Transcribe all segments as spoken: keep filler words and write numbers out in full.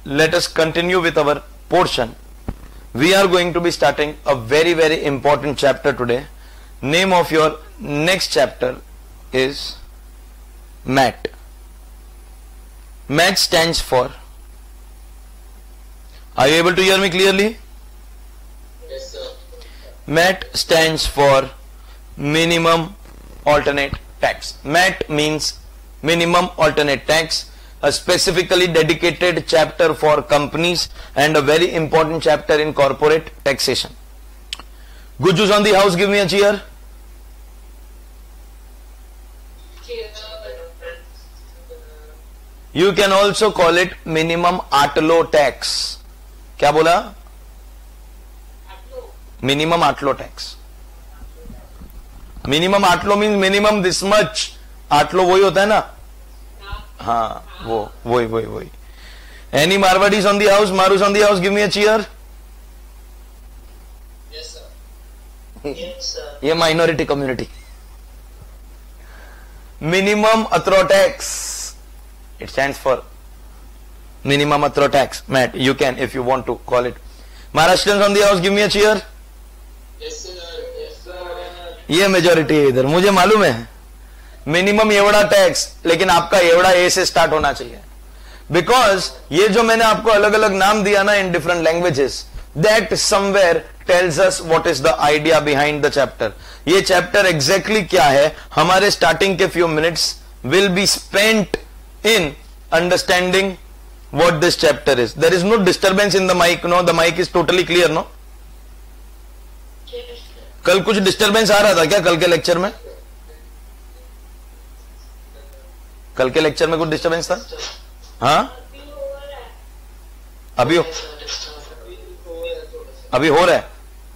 let us continue with our portion. We are going to be starting a very very important chapter today. Name of your next chapter is M A T. M A T stands for, are you able to hear me clearly? Yes, sir. M A T stands for minimum alternate tax. M A T means minimum alternate tax, a specifically dedicated chapter for companies and a very important chapter in corporate taxation. Gujus on the house, give me a cheer. You can also call it minimum आटलो tax. क्या बोला? Minimum आटलो tax. Minimum आटलो means minimum this much. आटलो वही होता है ना? हाँ, वो वही वही वही. Any Marwadis on the house? Marus on the house? Give me a cheer. Yes, sir. Yes, sir. ये minority community. Minimum atro tax. It stands for minimum atro tax. M A T. You can, if you want to call it. Maharashtrians on the house, give me a cheer. Yes, sir. Yes, sir. ये majority है इधर, मुझे मालूम है. Minimum एवड़ा tax, लेकिन आपका एवड़ा ए से स्टार्ट होना चाहिए. बिकॉज ये जो मैंने आपको अलग अलग नाम दिया ना in different languages, that somewhere tells us what is the idea behind the chapter. ये चैप्टर एग्जैक्टली क्या है, हमारे स्टार्टिंग के few minutes will be spent in understanding what this chapter is. There is no disturbance in the mic, no? The mic is totally clear, no? कल कुछ disturbance आ रहा था क्या कल के लेक्चर में? कल के लेक्चर में कुछ डिस्टरबेंस था? हाँ, अभी हो अभी हो रहा है.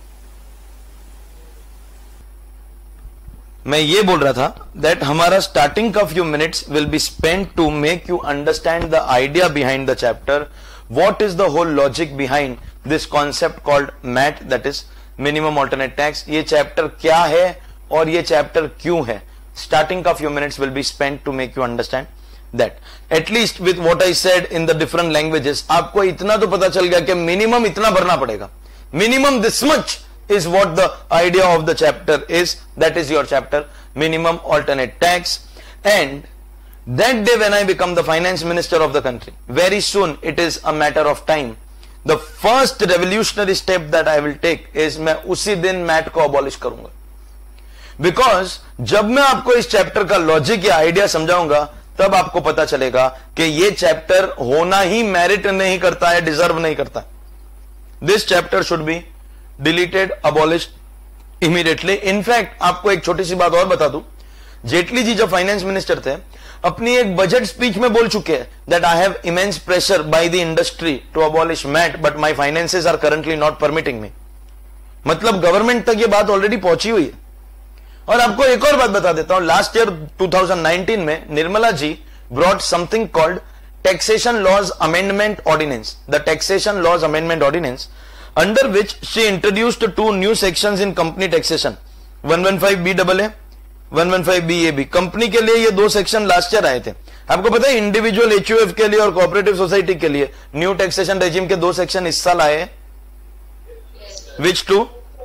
मैं ये बोल रहा था दैट हमारा स्टार्टिंग का few minutes will be spent to make you understand the idea behind the chapter. What is the whole logic behind this concept called M A T, that is minimum alternate tax. ये chapter क्या है और ये chapter क्यों है. Starting का few minutes will be spent to make you understand that. At least with what I said in the different languages आपको इतना तो पता चल गया कि मिनिमम इतना भरना पड़ेगा. Minimum this much is what the idea of the chapter is. That is your chapter, minimum alternate tax. And that day when I become the finance minister of the country, very soon, it is a matter of time, the first revolutionary step that I will take is मैं उसी दिन M A T को abolish करूंगा. Because जब मैं आपको इस chapter का लॉजिक या आइडिया समझाऊंगा तब आपको पता चलेगा कि ये चैप्टर होना ही मेरिट नहीं करता है, डिजर्व नहीं करता. This chapter should be deleted, abolished immediately. In fact आपको एक छोटी सी बात और बता दूं, जेटली जी जब फाइनेंस मिनिस्टर थे अपनी एक बजट स्पीच में बोल चुके हैं that I have immense pressure by the industry to abolish M A T but my finances are currently not permitting me. मतलब गवर्नमेंट तक ये बात ऑलरेडी पहुंची हुई है. और आपको एक और बात बता देता हूं, last year two thousand nineteen में Nirmala ji brought something called taxation laws amendment ordinance. The taxation laws amendment ordinance, under which she introduced two new sections in company taxation, one one five B double A, one one five B A B. Company के लिए ये दो section last year आए थे. आपको पता है individual HUF के लिए और कोऑपरेटिव सोसाइटी के लिए न्यू टैक्सेशन रेजिम के दो सेक्शन इस साल आए. Which two?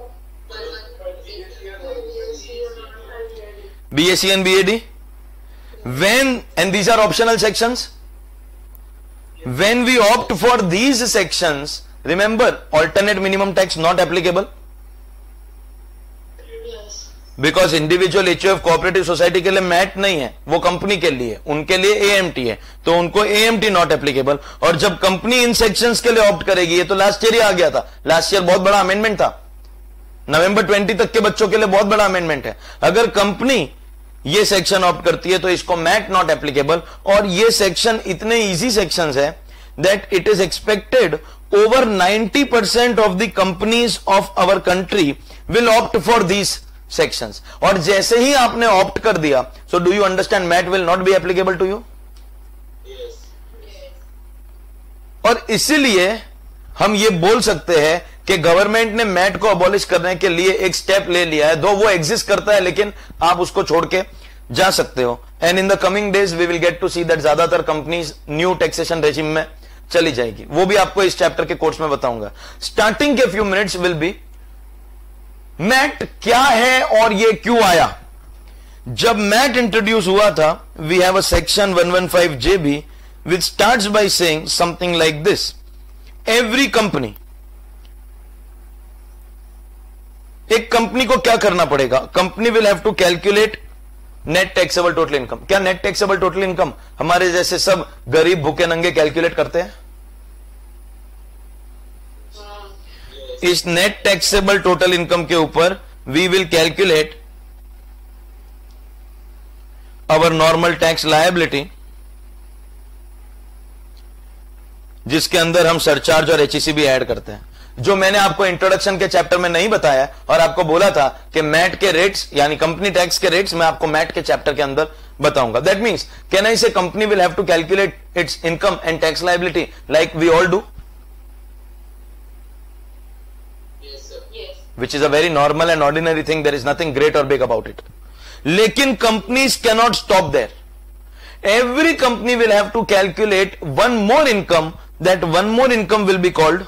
BSC and BAD. when and these are optional sections. When we opt for these sections, remember alternate minimum tax not applicable, because individual HUF cooperative society के लिए mat नहीं है, वो कंपनी के लिए, उनके लिए एएमटी है, तो उनको एएमटी नॉट एप्लीकेबल. और जब कंपनी इन सेक्शंस के लिए ऑप्ट करेगी, ये तो लास्ट ईयर ही आ गया था, लास्ट ईयर बहुत बड़ा अमेंडमेंट था, नवंबर ट्वेंटी तक के बच्चों के लिए बहुत बड़ा अमेंडमेंट है. अगर कंपनी ये सेक्शन ऑप्ट करती है तो इसको मैट नॉट एप्लीकेबल. और ये सेक्शन इतने इजी सेक्शंस है that it is expected over ninety percent of the companies of our country will opt for these sections. और जैसे ही आपने ऑप्ट कर दिया, so do you understand MAT will not be applicable to you? Yes. और इसीलिए हम ये बोल सकते हैं कि गवर्नमेंट ने मैट को अबॉलिश करने के लिए एक स्टेप ले लिया है, दो वो एग्जिस्ट करता है लेकिन आप उसको छोड़ के जा सकते हो. And in the coming days we will get to see that ज्यादातर कंपनीज न्यू टैक्सेशन रेजिम में चली जाएगी, वो भी आपको इस चैप्टर के कोर्स में बताऊंगा। स्टार्टिंग के few minutes will be MAT क्या है और ये क्यों आया। जब मैट इंट्रोड्यूस हुआ था, we have a section one fifteen J B which starts by saying something like this: every company, एक कंपनी को क्या करना पड़ेगा, company will have to calculate net taxable total income. क्या नेट टैक्सेबल टोटल इनकम हमारे जैसे सब गरीब भूखे नंगे कैलकुलेट करते हैं? इस नेट टैक्सेबल टोटल इनकम के ऊपर we will calculate our normal tax liability, जिसके अंदर हम सरचार्ज और एचईसी भी ऐड करते हैं, जो मैंने आपको इंट्रोडक्शन के चैप्टर में नहीं बताया और आपको बोला था कि मैट के रेट्स यानी कंपनी टैक्स के रेट्स मैं आपको मैट के चैप्टर के अंदर बताऊंगा। That means can I say company will have to calculate its income and tax liability like we all do, which is a very normal and ordinary thing, there is nothing great or big about it. लेकिन companies cannot stop there. Every company will have to calculate one more income, that one more income will be called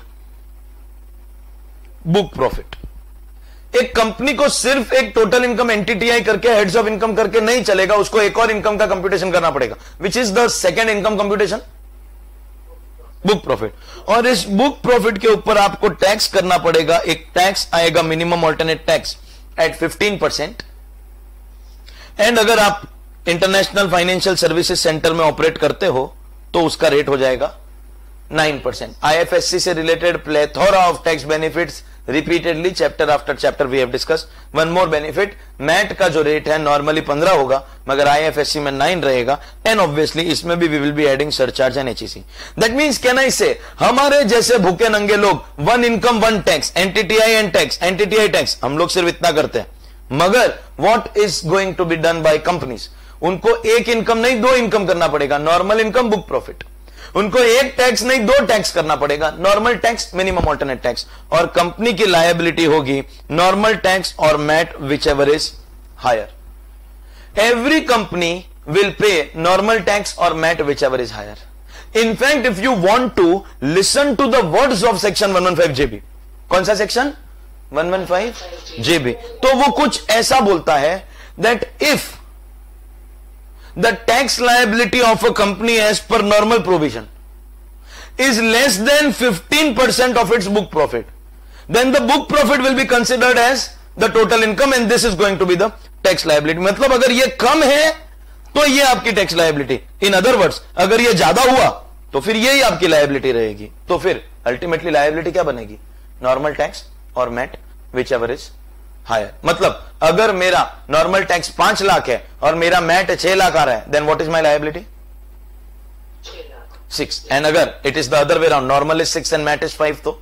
book profit. एक company को सिर्फ एक total income एनटीटीआई करके heads of income करके नहीं चलेगा, उसको एक और इनकम का कंप्यूटेशन करना पड़ेगा, which is the second income computation, book profit. और इस बुक प्रॉफिट के ऊपर आपको टैक्स करना पड़ेगा, एक टैक्स आएगा minimum alternate tax at fifteen percent. And अगर आप इंटरनेशनल फाइनेंशियल सर्विसेज सेंटर में ऑपरेट करते हो तो उसका रेट हो जाएगा नाइन परसेंट। आईएफएससी से related plethora of tax benefits repeatedly chapter after chapter we have discuss. One more benefit, MAT का जो रेट है नॉर्मली पंद्रह होगा मगर आईएफएससी में नाइन रहेगा, एंड ऑब्वियसली इसमें भी we will be adding surcharge and HEC. That means can I say हमारे जैसे भूखे नंगे लोग one income one tax, NTTI and tax, NTTI tax हम लोग सिर्फ इतना करते हैं, मगर what is going to be done by companies, उनको एक इनकम नहीं दो इनकम करना पड़ेगा, नॉर्मल इनकम बुक प्रॉफिट। उनको एक टैक्स नहीं दो टैक्स करना पड़ेगा, normal tax minimum alternate tax, और कंपनी की लायबिलिटी होगी नॉर्मल टैक्स और MAT whichever is higher. Every company will pay normal tax और MAT whichever is higher. In fact if you want to listen to the words of section one one five JB, कौन सा section, one one five JB, तो वो कुछ ऐसा बोलता है that if the tax liability of a company as per normal provision is less than fifteen percent of its book profit, then the book profit will be considered as the total income and this is going to be the tax liability। मतलब अगर ये कम है तो ये आपकी tax liability, in other words अगर ये ज्यादा हुआ तो फिर यही आपकी liability रहेगी, तो फिर ultimately liability क्या बनेगी, normal tax और MAT whichever is हायर। मतलब अगर मेरा नॉर्मल टैक्स पांच लाख है और मेरा मैट छह लाख आ रहा है, then what is my liability, six. And अगर it is the other way around, normal is six and MAT is five, तो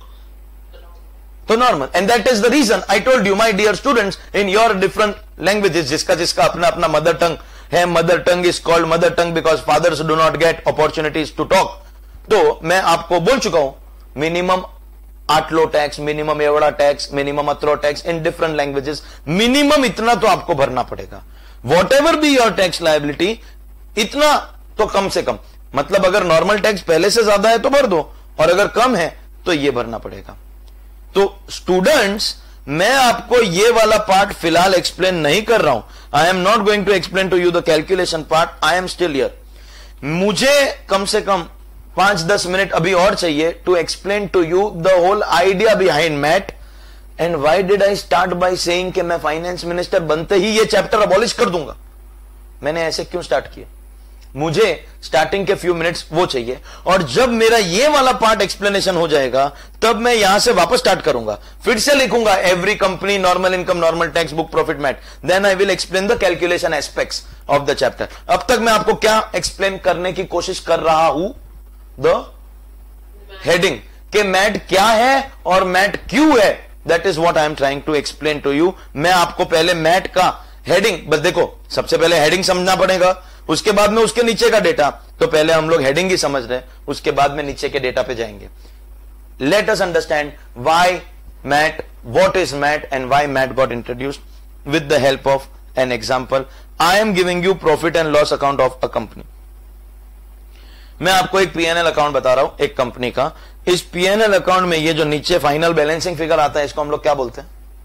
तो normal. And that is the reason I told you my dear students, in your different languages, जिसका जिसका अपना अपना mother tongue है, mother tongue is called mother tongue because fathers do not get opportunities to talk. तो मैं आपको बोल चुका हूं मिनिमम आटलो टैक्स, मिनिमम एवड़ा टैक्स, मिनिमम अत्रो tax in different languages, minimum इतना तो आपको भरना पड़ेगा। Whatever be your tax liability, इतना तो कम से कम, मतलब अगर नॉर्मल टैक्स पहले से ज्यादा है तो भर दो, और अगर कम है तो ये भरना पड़ेगा। तो स्टूडेंट्स, मैं आपको ये वाला पार्ट फिलहाल एक्सप्लेन नहीं कर रहा हूं, I am not going to explain to you the calculation part, I am still here. मुझे कम से कम पांच दस मिनट अभी और चाहिए to explain to you the whole idea behind MAT and why did I start by saying कि मैं फाइनेंस मिनिस्टर बनते ही ये चैप्टर अबॉलिश कर दूंगा। मैंने ऐसे क्यों स्टार्ट किया, मुझे स्टार्टिंग के फ्यू मिनट्स वो चाहिए, और जब मेरा ये वाला पार्ट एक्सप्लेनेशन हो जाएगा तब मैं यहां से वापस स्टार्ट करूंगा, फिर से लिखूंगा every company, normal income, normal tax, book profit, MAT, then I will explain the calculation aspects of the chapter. अब तक मैं आपको क्या एक्सप्लेन करने की कोशिश कर रहा हूं, द हेडिंग के मैट क्या है और मैट क्यों है, that is what I am trying to explain to you. मैं आपको पहले मैट का हेडिंग, बस देखो सबसे पहले हेडिंग समझना पड़ेगा, उसके बाद में उसके नीचे का डेटा, तो पहले हम लोग हेडिंग ही समझ रहे हैं, उसके बाद में नीचे के डेटा पे जाएंगे। Let us understand why MAT, what is MAT and why MAT got introduced with the help of an example. I am giving you profit and loss account of a company. मैं आपको एक PNL account बता रहा हूं एक company का। इस PNL account में ये जो नीचे फाइनल बैलेंसिंग फिगर आता है, इसको हम लोग क्या बोलते हैं?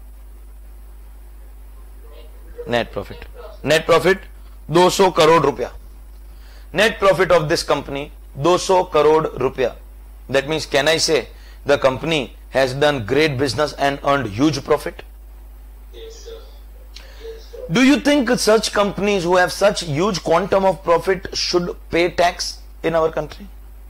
Net profit. नेट प्रॉफिट दो सौ करोड़ रुपया। Net profit of this company दो सौ करोड़ रुपया। That means can I say the company has done great business and earned huge profit? Yes, sir. Yes, sir. Do you think such companies who have such huge quantum of profit should pay tax in our country?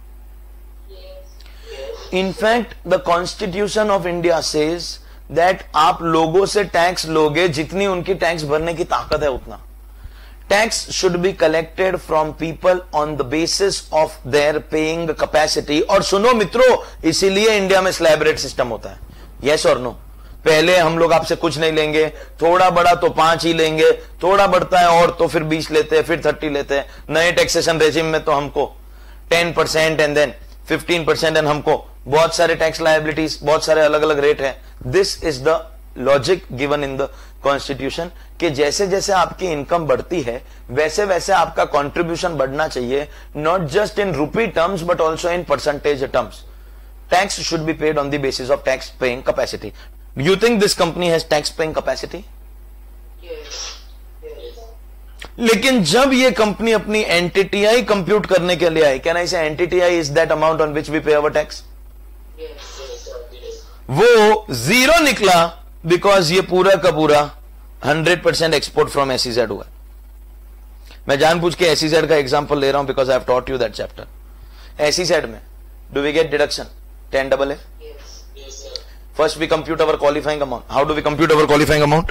Yes. In fact, the Constitution of India says that आप लोगों से tax लोगे जितनी उनकी tax भरने की ताकत है उतना। Tax should be collected from people on the basis of their paying capacity. और सुनो मित्रों, इसीलिए इंडिया में स्लैब रेट सिस्टम होता है। यस और नो? पहले हम लोग आपसे कुछ नहीं लेंगे, थोड़ा बड़ा तो पांच ही लेंगे, थोड़ा बढ़ता है और तो फिर बीस लेते हैं, फिर थर्टी लेते हैं। नए टैक्सेशन रेजिम में तो हमको ten percent and then fifteen percent and हमको बहुत सारे टैक्स लायबिलिटीज, बहुत सारे अलग अलग रेट है। This is the logic given in the constitution कि जैसे जैसे आपकी इनकम बढ़ती है वैसे वैसे आपका कंट्रीब्यूशन बढ़ना चाहिए, not just in rupee terms but also in percentage terms. Tax should be paid on the basis of tax paying capacity. You think this company has tax paying capacity? Yes. Yes. लेकिन जब ये company अपनी एनटीटीआई compute करने के लिए आई, can I say NTTI is that amount on which we pay our tax? Yes. Yes, sir. Yes. वो zero निकला because ये पूरा का पूरा hundred percent export from SEZ हुआ। मैं जानबूझ के एसईजेड का एग्जांपल ले रहा हूं because I have taught you that chapter. SEZ में do we get deduction ten double A? Yes. Yes, sir. First we compute our qualifying amount. How do we compute our qualifying amount?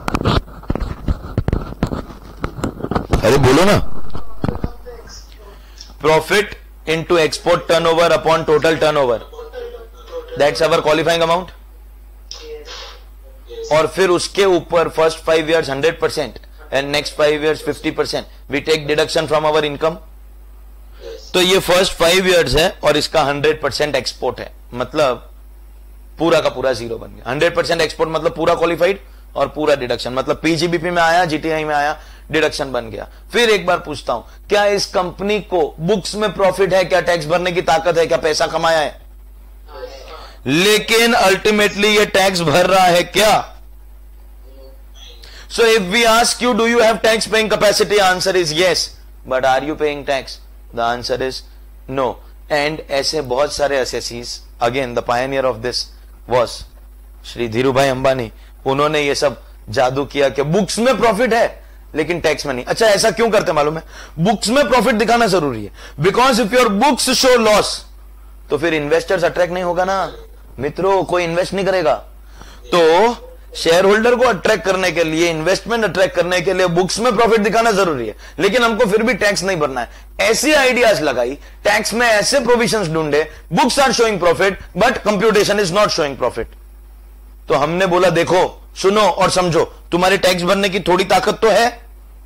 अरे बोलो ना। Profit into export turnover upon total turnover. That's our qualifying amount. Yes. और फिर उसके ऊपर first five years hundred percent and next five years fifty percent. We take deduction from our income. Yes. तो ये first five years है और इसका hundred percent export है, मतलब पूरा का पूरा जीरो बन गया। हंड्रेड परसेंट एक्सपोर्ट मतलब पूरा क्वालिफाइड और पूरा डिडक्शन, मतलब पीजीबीपी में आया, जीटीआई में आया, डिडक्शन बन गया। फिर एक बार पूछता हूं, क्या इस कंपनी को बुक्स में प्रॉफिट है? क्या टैक्स भरने की ताकत है? क्या पैसा कमाया है? लेकिन अल्टीमेटली ये टैक्स भर रहा है क्या? So if we ask you do you have tax paying capacity, answer is yes, but are you paying tax? The answer is no. And ऐसे बहुत सारे SEZs, again the pioneer of this was Shri Dhirubhai Ambani. उन्होंने ये सब जादू किया कि books में प्रॉफिट है लेकिन टैक्स में नहीं। अच्छा, ऐसा क्यों करते मालूम है? बुक्स में प्रॉफिट दिखाना जरूरी है because if your books show loss तो फिर इन्वेस्टर्स अट्रैक्ट नहीं होगा ना मित्रों, कोई इन्वेस्ट नहीं करेगा। तो शेयर होल्डर को अट्रैक्ट करने के लिए, इन्वेस्टमेंट अट्रैक्ट करने के लिए बुक्स में प्रॉफिट दिखाना जरूरी है, लेकिन हमको फिर भी टैक्स नहीं भरना है। ऐसी आइडियाज लगाई, टैक्स में ऐसे प्रोविजंस ढूंढे, books are showing profit but computation is not showing profit. तो हमने बोला देखो, सुनो और समझो, तुम्हारे टैक्स भरने की थोड़ी ताकत तो है,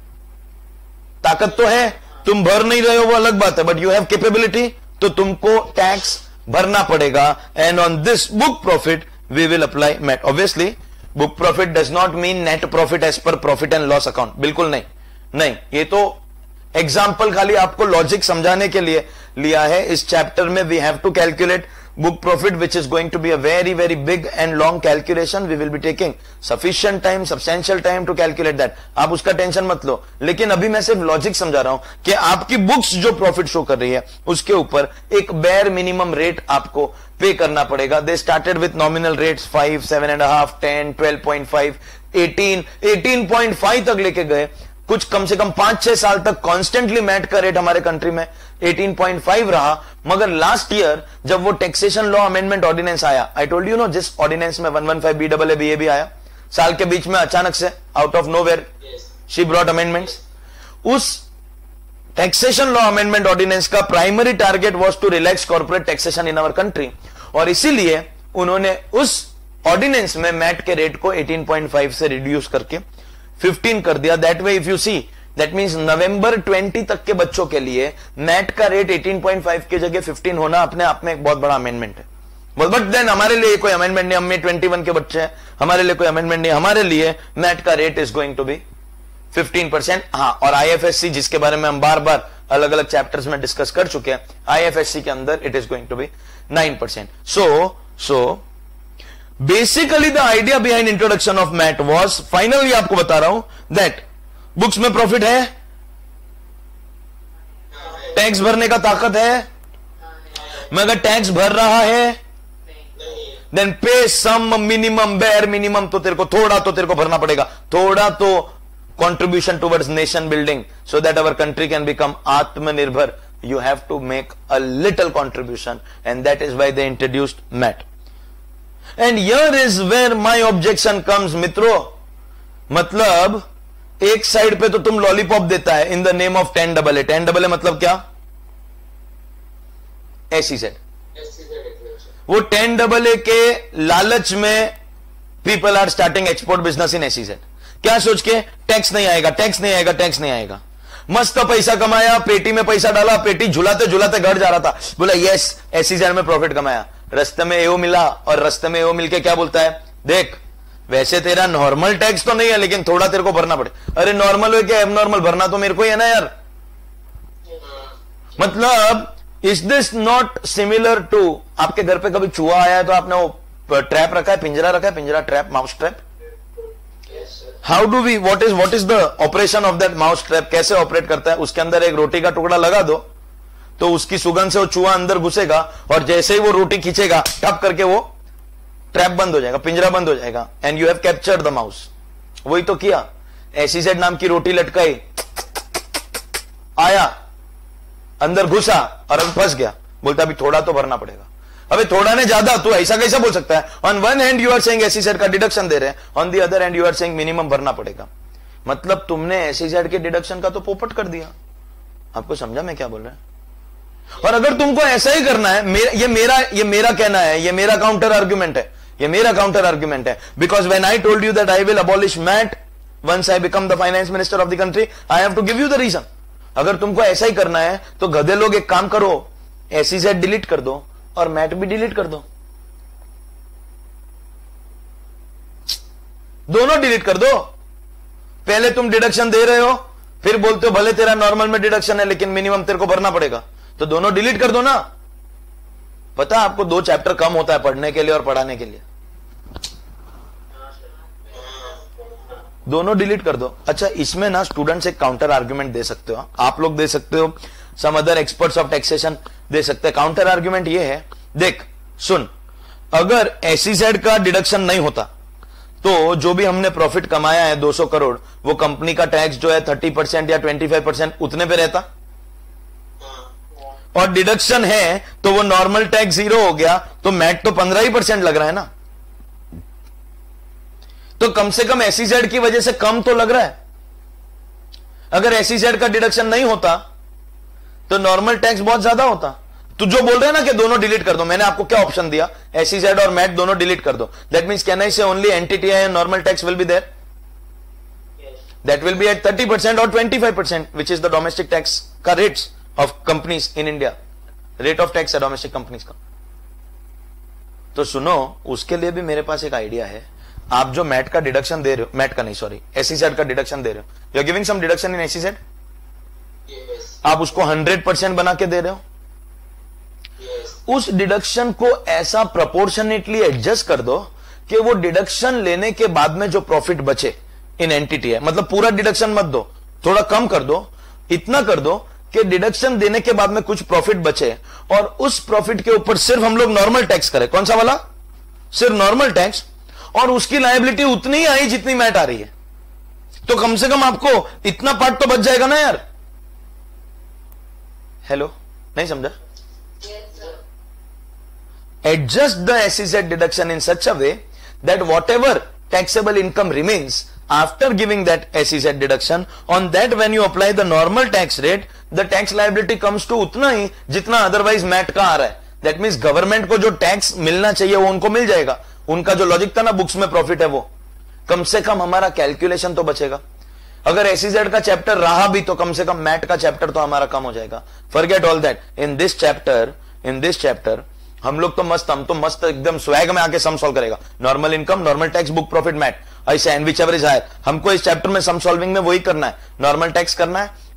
ताकत तो है, तुम भर नहीं रहे हो वो अलग बात है, बट यू हैव कैपेबिलिटी, तो तुमको टैक्स भरना पड़ेगा। And on this book profit we will apply MAT. Obviously book profit does not mean net profit as per profit and loss account, बिल्कुल नहीं, नहीं, ये तो एग्जाम्पल खाली आपको लॉजिक समझाने के लिए लिया है। इस चैप्टर में we have to calculate book profit, which is going to be a very very big and long calculation. We will be taking sufficient time, substantial time to calculate that. आप उसका tension मत लो, लेकिन अभी मैं सिर्फ logic समझा रहा हूं कि आपकी बुक्स जो प्रॉफिट शो कर रही है उसके ऊपर एक बेयर मिनिमम रेट आपको पे करना पड़ेगा। They started with nominal rates five, seven and half, ten, twelve point five, eighteen, eighteen point five तक लेके गए। कुछ कम से कम पांच छह साल तक कॉन्स्टेंटली मैट का रेट हमारे कंट्री में एटीन पॉइंट फाइव रहा। मगर लास्ट ईयर जब वो टैक्सेशन लॉ अमेंडमेंट ऑर्डिनेंस आया, आई टोल्ड यू नो, जिस ऑर्डिनेंस में one one five B double A B A भी आया, साल के बीच में अचानक से out of nowhere she brought amendments. उस टैक्सेशन लॉ अमेंडमेंट ऑर्डिनेंस का primary target was to relax corporate taxation in our country, और इसीलिए उन्होंने उस ऑर्डिनेंस में मैट के रेट को एटीन पॉइंट फाइव से रिड्यूस करके फिफ्टीन कर दिया। That way if you see, that means November twenty तक के बच्चों के लिए मैट का रेट एटीन पॉइंट फाइव की जगह फिफ्टीन होना अपने आप में एक बहुत बड़ा अमेंडमेंट है। बट देन हमारे लिए कोई अमेंडमेंट नहीं, हम ट्वेंटी वन के बच्चे हैं, हमारे लिए कोई अमेंडमेंट नहीं, हमारे लिए मैट का rate is going to be fifteen percent. हाँ, और आईएफएससी जिसके बारे में हम बार बार अलग अलग चैप्टर्स में डिस्कस कर चुके हैं. आईएफएससी के अंदर it is going to be nine percent. So so basically the idea behind introduction of MAT was, finally आपको बता रहा हूं दैट बुक्स में प्रॉफिट है, टैक्स भरने का ताकत है, मगर टैक्स भर रहा है देन पे सम मिनिमम, बेयर मिनिमम तो तेरे को थोड़ा तो तेरे को भरना पड़ेगा, थोड़ा तो contribution towards nation building so that our country can become आत्मनिर्भर. You have to make a little contribution, and that is why they introduced M A T. And here is where my objection comes, मित्रों. मतलब एक side पे तो तुम lollipop देता है in the name of ten double A. Ten double A मतलब क्या? एसीजेड. वो टेन डबल ए के लालच में people are starting export business in SEZ. क्या सोच के? टैक्स नहीं आएगा, टैक्स नहीं आएगा, टैक्स नहीं आएगा. मस्त पैसा कमाया, पेटी में पैसा डाला, पेटी झुलाते झुलाते घर जा रहा था, बोला यस एसीजेड में प्रॉफिट कमाया. रास्ते में एओ मिला और रास्ते में एओ मिलके क्या बोलता है, देख वैसे तेरा नॉर्मल टैक्स तो नहीं है लेकिन थोड़ा तेरे को भरना पड़े. अरे नॉर्मल हो क्या एबनॉर्मल, भरना तो मेरे को ही है ना यार. मतलब is this not similar to, आपके घर पे कभी चूहा आया है तो आपने वो ट्रैप रखा है, पिंजरा रखा है, पिंजरा trap, mouse trap. How do we, what is what is the operation of that mouse trap, कैसे ऑपरेट करता है? उसके अंदर एक रोटी का टुकड़ा लगा दो तो उसकी सुगंध से वो चूहा अंदर घुसेगा और जैसे ही वो रोटी खींचेगा टप करके वो ट्रैप बंद हो जाएगा, पिंजरा बंद हो जाएगा, and you have captured the mouse. वही तो किया. एसीजेड नाम की रोटी लटकाई, आया अंदर घुसा और अब फंस गया. बोलता अभी थोड़ा तो भरना पड़ेगा. अबे थोड़ा ने ज्यादा, तू ऐसा कैसा बोल सकता है? On one hand you are saying SEZ का डिडक्शन दे रहे हैं, on the other hand you are saying minimum भरना पड़ेगा. मतलब तुमने एसीजेड के डिडक्शन का तो पोपट कर दिया. आपको समझा मैं क्या बोल रहा हूं? और अगर तुमको ऐसा ही करना है, मेरा, ये मेरा ये मेरा कहना है, ये मेरा काउंटर आर्ग्यूमेंट है, ये मेरा काउंटर आर्ग्यूमेंट है. Because when I told you that I will abolish MAT once I become the finance minister of the country, I have to give you the reason. अगर तुमको ऐसा ही करना है तो गधे लोग एक काम करो, एसीजेड डिलीट कर दो और मैट भी डिलीट कर दो, दोनों डिलीट कर दो. पहले तुम डिडक्शन दे रहे हो, फिर बोलते हो भले तेरा नॉर्मल में डिडक्शन है लेकिन मिनिमम तेरे को भरना पड़ेगा, तो दोनों डिलीट कर दो ना. पता आपको दो चैप्टर कम होता है पढ़ने के लिए और पढ़ाने के लिए. दोनों डिलीट कर दो. अच्छा इसमें ना स्टूडेंट्स एक काउंटर आर्ग्यूमेंट दे सकते हो, आप लोग दे सकते हो, some other experts of taxation दे सकते हैं. काउंटर आर्ग्यूमेंट ये है, देख सुन, अगर एसीजेड का डिडक्शन नहीं होता तो जो भी हमने प्रॉफिट कमाया है दो सौ करोड़, वो कंपनी का टैक्स जो है तीस परसेंट या पच्चीस परसेंट उतने पे रहता. और डिडक्शन है तो वो नॉर्मल टैक्स जीरो हो गया, तो मैट तो पंद्रह ही परसेंट लग रहा है ना. तो कम से कम एसीजेड की वजह से कम तो लग रहा है. अगर एसीजेड का डिडक्शन नहीं होता तो नॉर्मल टैक्स बहुत ज्यादा होता. तो जो बोल रहे हैं ना कि दोनों डिलीट कर दो, मैंने आपको क्या ऑप्शन दिया, एसीजेड और मैट दोनों डिलीट कर दो. That means can I say only NTTI and normal tax will be there, that will be at thirty percent और twenty five percent which is the domestic tax का rates of companies in India, rate of tax है domestic companies का. तो सुनो, उसके लिए भी मेरे पास एक आइडिया है. आप जो मैट का डिडक्शन दे रहे हो, मैट का नहीं सॉरी एसीजेड का डिडक्शन दे रहे हो, you are giving some deduction in SEZ, आप उसको हंड्रेड परसेंट बना के दे रहे हो. उस डिडक्शन को ऐसा प्रोपोर्शनेटली एडजस्ट कर दो कि वो डिडक्शन लेने के बाद में जो प्रॉफिट बचे इन एंटिटी है, मतलब पूरा डिडक्शन मत दो, थोड़ा कम कर दो, इतना कर दो कि डिडक्शन देने के बाद में कुछ प्रॉफिट बचे और उस प्रॉफिट के ऊपर सिर्फ हम लोग नॉर्मल टैक्स करें. कौन सा वाला? सिर्फ नॉर्मल टैक्स, और उसकी लायबिलिटी उतनी ही आई जितनी मैट आ रही है. तो कम से कम आपको इतना पार्ट तो बच जाएगा ना यार. हेलो, नहीं समझा? Adjust the S E Z deduction in such a way that whatever taxable income remains after giving that S E Z deduction, on that when you apply the normal tax rate, the tax liability comes to उतना ही जितना otherwise M A T का आ रहा है. That means government को जो tax मिलना चाहिए वो उनको मिल जाएगा. उनका जो लॉजिक था ना बुक्स में प्रॉफिट है वो, कम से कम हमारा कैलकुलेशन तो बचेगा. अगर S E Z का चैप्टर रहा भी तो कम से कम M A T का चैप्टर तो हमारा कम हो जाएगा. Forget all that. In this chapter, in this chapter हम लोग तो मस्त, हम तो मस्त एकदम स्वैग में आके सम सॉल्व करेगा. Normal income, normal tax, book profit, MAT, ऐसे and whichever is higher. हमको इस चैप्टर में सम सॉल्विंग में वही करना है, नॉर्मल टैक्स करना है,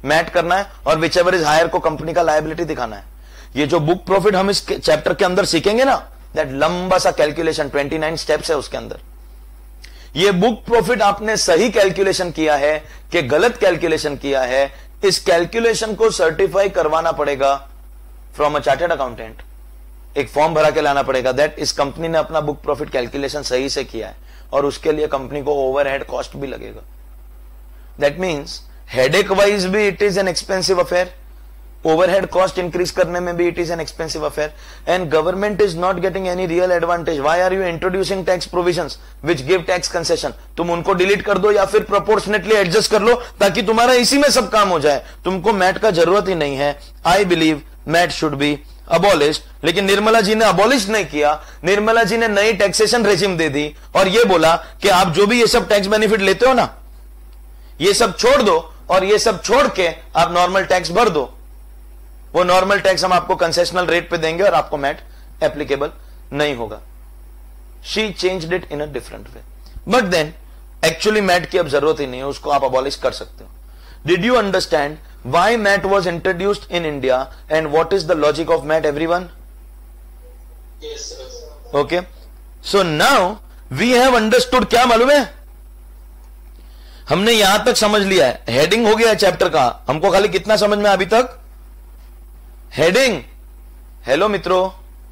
मैट करना है और विच एवर इज हायर को कंपनी का लायबिलिटी दिखाना है। ये जो बुक प्रॉफिट हम इस चैप्टर के अंदर सीखेंगे ना, दैट लंबा सा कैलकुलेशन उनतीस स्टेप्स है उसके अंदर। ये बुक प्रॉफिट आपने सही कैलकुलेशन किया है कि गलत कैलकुलेशन किया है, इस कैलकुलेशन को सर्टिफाई करवाना पड़ेगा फ्रॉम अ चार्टर्ड अकाउंटेंट। एक फॉर्म भरा के लाना पड़ेगा दैट इस कंपनी ने अपना बुक प्रॉफिट कैलकुलेशन सही से किया है, और उसके लिए कंपनी को ओवरहेड कॉस्ट भी लगेगा। दैट मीन्स हेडेक वाइज भी it is an expensive affair, overhead cost increase करने में भी it is an expensive affair, and government is not getting any real advantage. Why are you introducing tax provisions which give tax concession? तुम उनको delete कर दो या फिर proportionately adjust कर लो ताकि तुम्हारा इसी में सब काम हो जाए। तुमको मैट का जरूरत ही नहीं है। I believe MAT should be abolished, लेकिन निर्मला जी ने अबॉलिश नहीं किया। निर्मला जी ने नई टैक्सेशन रेजिम दे दी और ये बोला कि आप जो भी ये सब टैक्स बेनिफिट लेते हो ना, ये सब छोड़ दो और ये सब छोड़ के आप नॉर्मल टैक्स भर दो। वो नॉर्मल टैक्स हम आपको कंसेशनल रेट पे देंगे और आपको मैट एप्लीकेबल नहीं होगा। She changed it in a different way, but then actually MAT की अब जरूरत ही नहीं है, उसको आप अबॉलिश कर सकते हो। Did you understand why MAT was introduced in India and what is the logic of MAT, everyone? Yes, sir. Okay, so now we have understood, क्या मालूम है, हमने यहां तक समझ लिया है, हेडिंग हो गया चैप्टर का। हमको खाली कितना समझ में अभी तक? हेडिंग। हेलो मित्रों,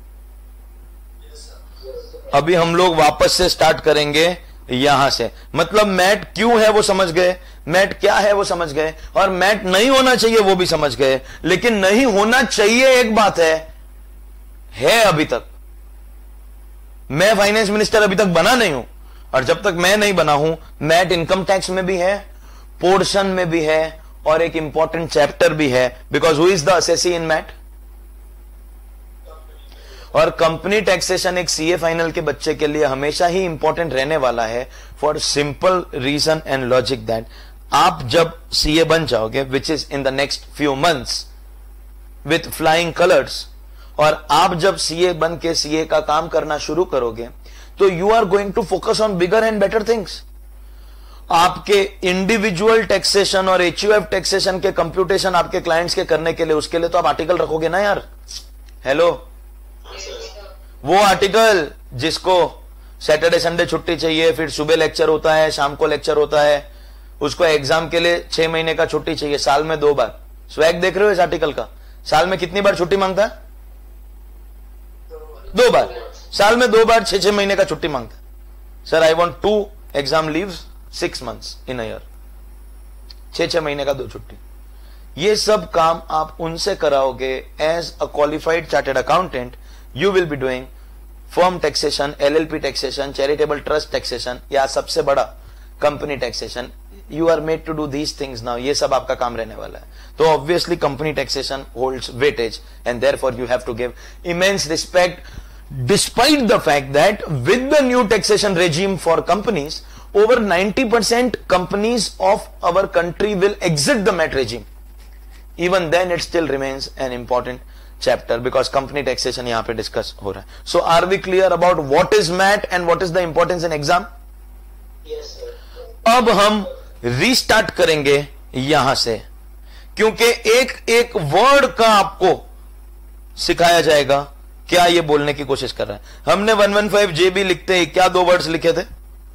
अभी हम लोग वापस से स्टार्ट करेंगे यहां से। मतलब मैट क्यों है वो समझ गए, मैट क्या है वो समझ गए, और मैट नहीं होना चाहिए वो भी समझ गए। लेकिन नहीं होना चाहिए एक बात है, है अभी तक मैं फाइनेंस मिनिस्टर अभी तक बना नहीं हूं, और जब तक मैं नहीं बना हूं मैट इनकम टैक्स में भी है, पोर्शन में भी है, और एक इंपॉर्टेंट चैप्टर भी है। Because who is the assessee in MAT? और कंपनी टैक्सेशन एक सीए फाइनल के बच्चे के लिए हमेशा ही इंपॉर्टेंट रहने वाला है, for simple reason and logic that आप जब सीए बन जाओगे, which is in the next few months with flying colours, और आप जब सीए बन के सीए का काम करना शुरू करोगे तो you are going to focus on bigger and better things. आपके इंडिविजुअल टैक्सेशन और एचयूएफ टैक्सेशन के कंप्यूटेशन आपके क्लाइंट्स के करने के लिए, उसके लिए तो आप आर्टिकल रखोगे ना यार। हेलो, वो आर्टिकल जिसको सैटरडे संडे छुट्टी चाहिए, फिर सुबह लेक्चर होता है, शाम को लेक्चर होता है, उसको एग्जाम के लिए छह महीने का छुट्टी चाहिए, साल में दो बार। स्वैग देख रहे हो इस आर्टिकल का? साल में कितनी बार छुट्टी मांगता है? दो बार। साल में दो बार छह छह महीने का छुट्टी मांगता है। Sir I want to exam leaves six months in a year, छह छह महीने का दो छुट्टी। ये सब काम आप उनसे कराओगे as a qualified chartered accountant. You will be doing firm taxation, LLP taxation, charitable trust taxation, या सबसे बड़ा company taxation. You are made to do these things now. ये सब आपका काम रहने वाला है। तो obviously company taxation holds weightage and therefore you have to give immense respect, despite the fact that with the new taxation regime for companies, over ninety percent companies of our country will exit the MAT regime. Even then it still remains an important chapter because company taxation यहाँ पे discuss हो रहा है. So are we clear about what is MAT and what is the importance in exam? Yes, sir. अब हम restart करेंगे यहां से, क्योंकि एक एक वर्ड का आपको सिखाया जाएगा क्या ये बोलने की कोशिश कर रहा है. हमने one one five J B लिखते ही क्या दो वर्ड्स लिखे थे?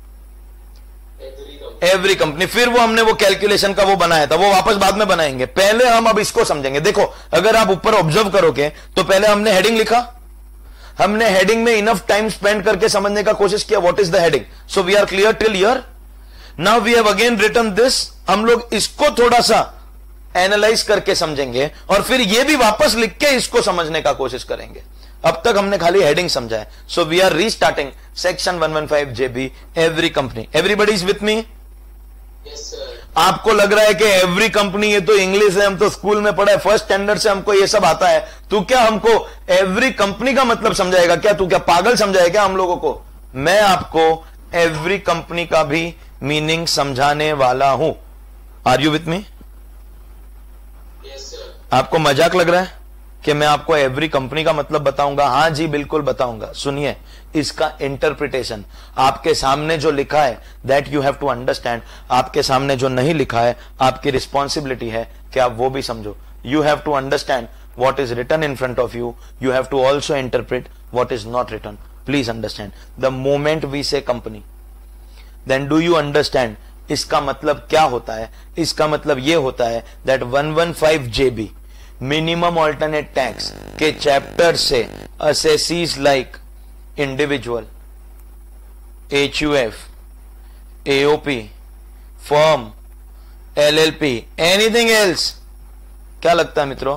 Every company. फिर वो हमने वो कैलकुलेशन का वो बनाया था, वो वापस बाद में बनाएंगे. पहले हम अब इसको समझेंगे. देखो अगर आप ऊपर ऑब्जर्व करोगे तो पहले हमने हेडिंग लिखा, हमने हेडिंग में इनफ टाइम स्पेंड करके समझने का कोशिश किया what is the heading. So we are clear till here. Now we have again written this. हम लोग इसको थोड़ा सा एनालाइज करके समझेंगे और फिर ये भी वापस लिख के इसको समझने का कोशिश करेंगे. अब तक हमने खाली हेडिंग समझा है. So we are restarting section one one five J B every company. Everybody is with me? Yes, sir. आपको लग रहा है कि एवरी कंपनी ये तो इंग्लिश है, हम तो स्कूल में पढ़ा है, फर्स्ट स्टैंडर्ड से हमको ये सब आता है. तू क्या हमको एवरी कंपनी का मतलब समझाएगा क्या? तू क्या पागल समझाएगा क्या हम लोगों को? मैं आपको एवरी कंपनी का भी मीनिंग समझाने वाला हूं. Are you with me? Yes, sir. आपको मजाक लग रहा है? कि मैं आपको एवरी कंपनी का मतलब बताऊंगा? हाँ जी बिल्कुल बताऊंगा। सुनिए इसका इंटरप्रिटेशन आपके सामने जो लिखा है that you have to understand, आपके सामने जो नहीं लिखा है आपकी रिस्पॉन्सिबिलिटी है कि आप वो भी समझो। You have to understand what is written in front of you, you have to also interpret what is not written. Please understand, the moment we say company, then do you understand इसका मतलब क्या होता है? इसका मतलब ये होता है that one fifteen J B minimum alternate tax के चैप्टर से assessees like individual, H U F, A O P, firm, L L P, anything else, क्या लगता है मित्रों?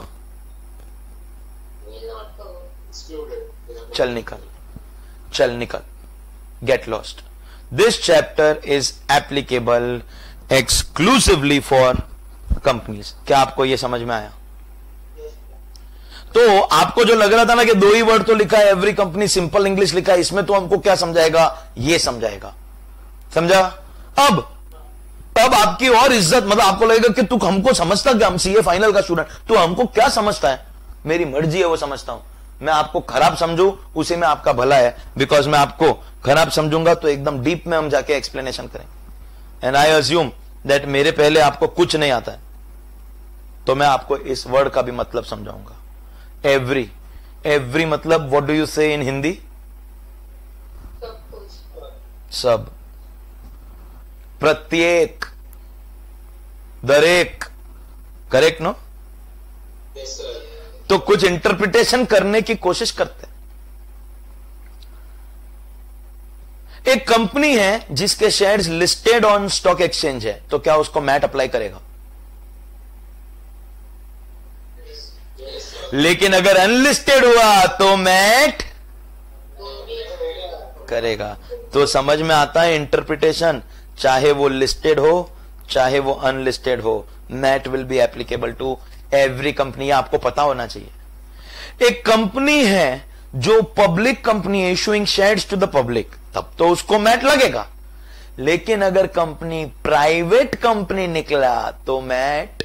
चल निकल, चल निकल, get lost. This chapter is applicable exclusively for companies. क्या आपको यह समझ में आया? तो आपको जो लग रहा था ना कि दो ही वर्ड तो लिखा है, एवरी कंपनी, सिंपल इंग्लिश लिखा है, इसमें तो हमको क्या समझाएगा? ये समझाएगा। समझा? अब अब आपकी और इज्जत, मतलब आपको लगेगा कि तू हमको समझता क्या? हम सीए फाइनल का स्टूडेंट, तू हमको क्या समझता है? मेरी मर्जी है वो समझता हूं। मैं आपको खराब समझू उसी में आपका भला है, बिकॉज मैं आपको खराब समझूंगा तो एकदम डीप में हम जाके एक्सप्लेनेशन करेंगे। एंड आई अज्यूम दैट मेरे पहले आपको कुछ नहीं आता है, तो मैं आपको इस वर्ड का भी मतलब समझाऊंगा। एवरी, एवरी मतलब what do you say in Hindi? सब, प्रत्येक, दरेक, करेक्ट नो? Yes, sir. तो कुछ इंटरप्रिटेशन करने की कोशिश करते हैं। एक कंपनी है जिसके shares listed on stock exchange है, तो क्या उसको मैट अप्लाई करेगा? Yes, sir. लेकिन अगर अनलिस्टेड हुआ तो मैट करेगा। तो समझ में आता है इंटरप्रिटेशन, चाहे वो लिस्टेड हो चाहे वो अनलिस्टेड हो, MAT will be applicable to every company. आपको पता होना चाहिए। एक कंपनी है जो पब्लिक कंपनी है, issuing shares to the public, तब तो उसको मैट लगेगा। लेकिन अगर कंपनी प्राइवेट कंपनी निकला तो मैट,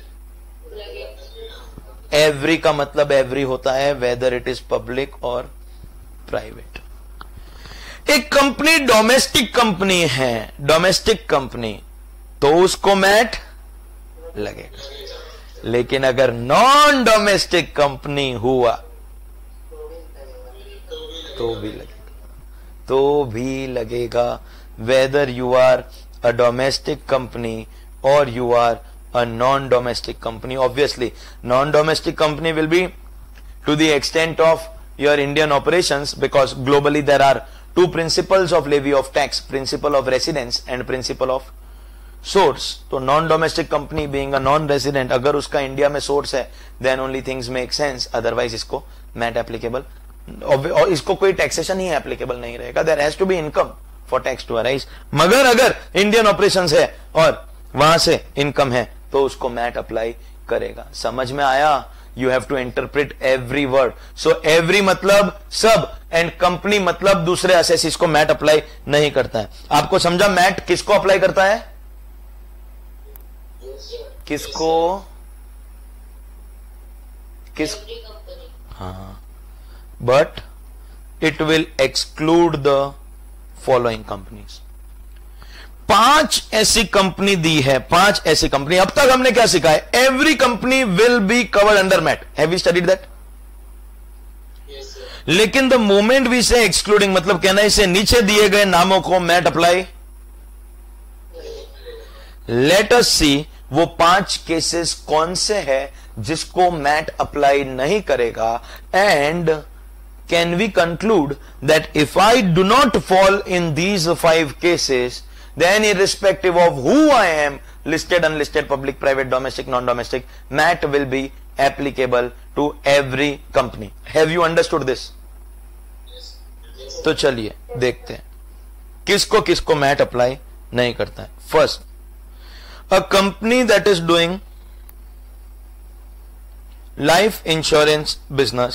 एवरी का मतलब एवरी होता है वेदर इट इज पब्लिक और प्राइवेट। एक कंपनी डोमेस्टिक कंपनी है, डोमेस्टिक कंपनी, तो उसको मैट लगेगा। लेकिन अगर नॉन डोमेस्टिक कंपनी हुआ तो भी लगेगा, तो भी लगेगा, whether you are a domestic company और you are a non domestic company. Obviously non domestic company will be to the extent of your Indian operations, because globally there are two principles of levy of tax, principle of residence and principle of source. तो non domestic company being a non resident, अगर उसका India में source है then only things make sense, otherwise इसको MAT applicable, और इसको कोई taxation ही एप्लीकेबल नहीं रहेगा। There has to be income for tax to arise. मगर अगर इंडियन ऑपरेशंस है और वहां से इनकम है तो उसको मैट अप्लाई करेगा। समझ में आया? You have to interpret every word. So every मतलब सब and company मतलब दूसरे असेसिस को मैट अप्लाई नहीं करता है। आपको समझा? मैट किसको अप्लाई करता है? किसको? किस? हाँ, but it will exclude the following companies. पांच ऐसी कंपनी दी है, पांच ऐसी कंपनी। अब तक हमने क्या सीखा है? Every company will be covered under MAT. Have we studied that? लेकिन the moment we say excluding, मतलब कहना इसे नीचे दिए गए नामों को MAT apply. Let us see वो पांच केसेस कौन से हैं जिसको मैट अप्लाई नहीं करेगा, and can we conclude that if I do not fall in these five cases, then irrespective of who I am, listed, unlisted, public, private, domestic, non-domestic, MAT will be applicable to every company. Have you understood this? तो चलिए देखते हैं किसको किसको mat apply नहीं करता है। First, a company that is doing life insurance business,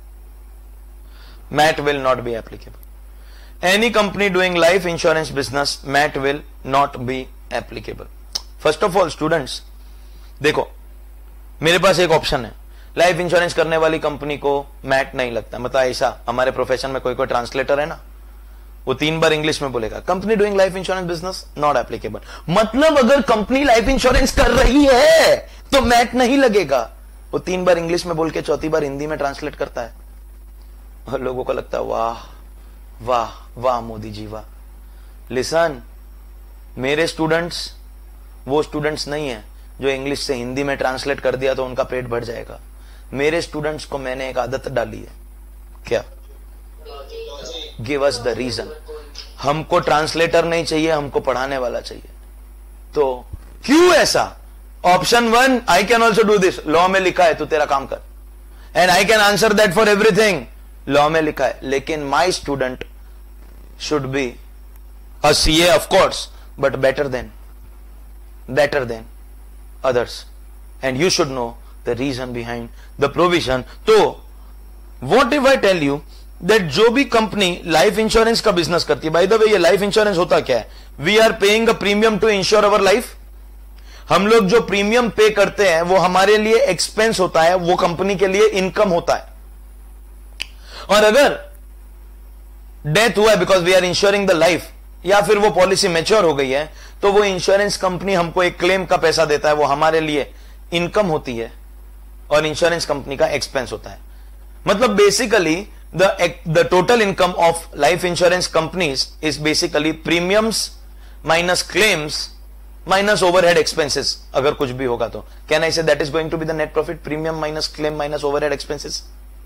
MAT will not be applicable. Any company doing life insurance business, MAT will not be applicable. First of all, students, देखो मेरे पास एक option है, life insurance करने वाली company को mat नहीं लगता। मतलब ऐसा हमारे प्रोफेशन में कोई कोई ट्रांसलेटर है ना, वो तीन बार इंग्लिश में बोलेगा company doing life insurance business not applicable. मतलब अगर कंपनी लाइफ इंश्योरेंस कर रही है तो मैट नहीं लगेगा। वो तीन बार इंग्लिश में बोल के चौथी बार हिंदी में ट्रांसलेट करता है और लोगों को लगता है वाह वाह वाह मोदी जी वाह। लिसन, मेरे स्टूडेंट्स वो स्टूडेंट्स नहीं है जो इंग्लिश से हिंदी में ट्रांसलेट कर दिया तो उनका पेट भर जाएगा। मेरे स्टूडेंट्स को मैंने एक आदत डाली है, क्या? Give us the reason. हमको ट्रांसलेटर नहीं चाहिए, हमको पढ़ाने वाला चाहिए। तो क्यों ऐसा? Option one, I can also do this, law में लिखा है, तू तेरा काम कर, and I can answer that for everything, law में लिखा है। लेकिन my student should be a CA of course, but better than better than others, and you should know the reason behind the provision. तो what if I tell you that जो भी company life insurance का business करती है, bye the वे ये life insurance होता क्या है? We are paying a premium to insure our life. हम लोग जो प्रीमियम पे करते हैं वो हमारे लिए एक्सपेंस होता है, वो कंपनी के लिए इनकम होता है। और अगर डेथ हुआ है because we are insuring the life, या फिर वो पॉलिसी मैच्योर हो गई है, तो वो इंश्योरेंस कंपनी हमको एक क्लेम का पैसा देता है, वो हमारे लिए इनकम होती है और इंश्योरेंस कंपनी का एक्सपेंस होता है। मतलब basically the the total income of life insurance companies is basically premiums minus claims minus overhead expenses. अगर कुछ भी होगा तो can I say that is going to be the net profit, premium minus claim minus overhead expenses,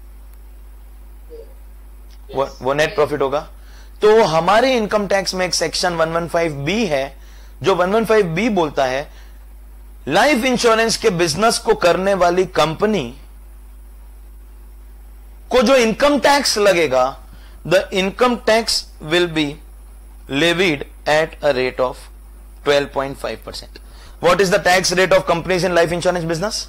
वो net profit होगा। तो हमारे income tax में एक section one one five B है, जो वन वन फाइव बी बोलता है लाइफ इंश्योरेंस के बिजनेस को करने वाली कंपनी को जो इनकम टैक्स लगेगा, the income tax will be levied at a rate of twelve point five percent. What is the tax rate of companies in life insurance business?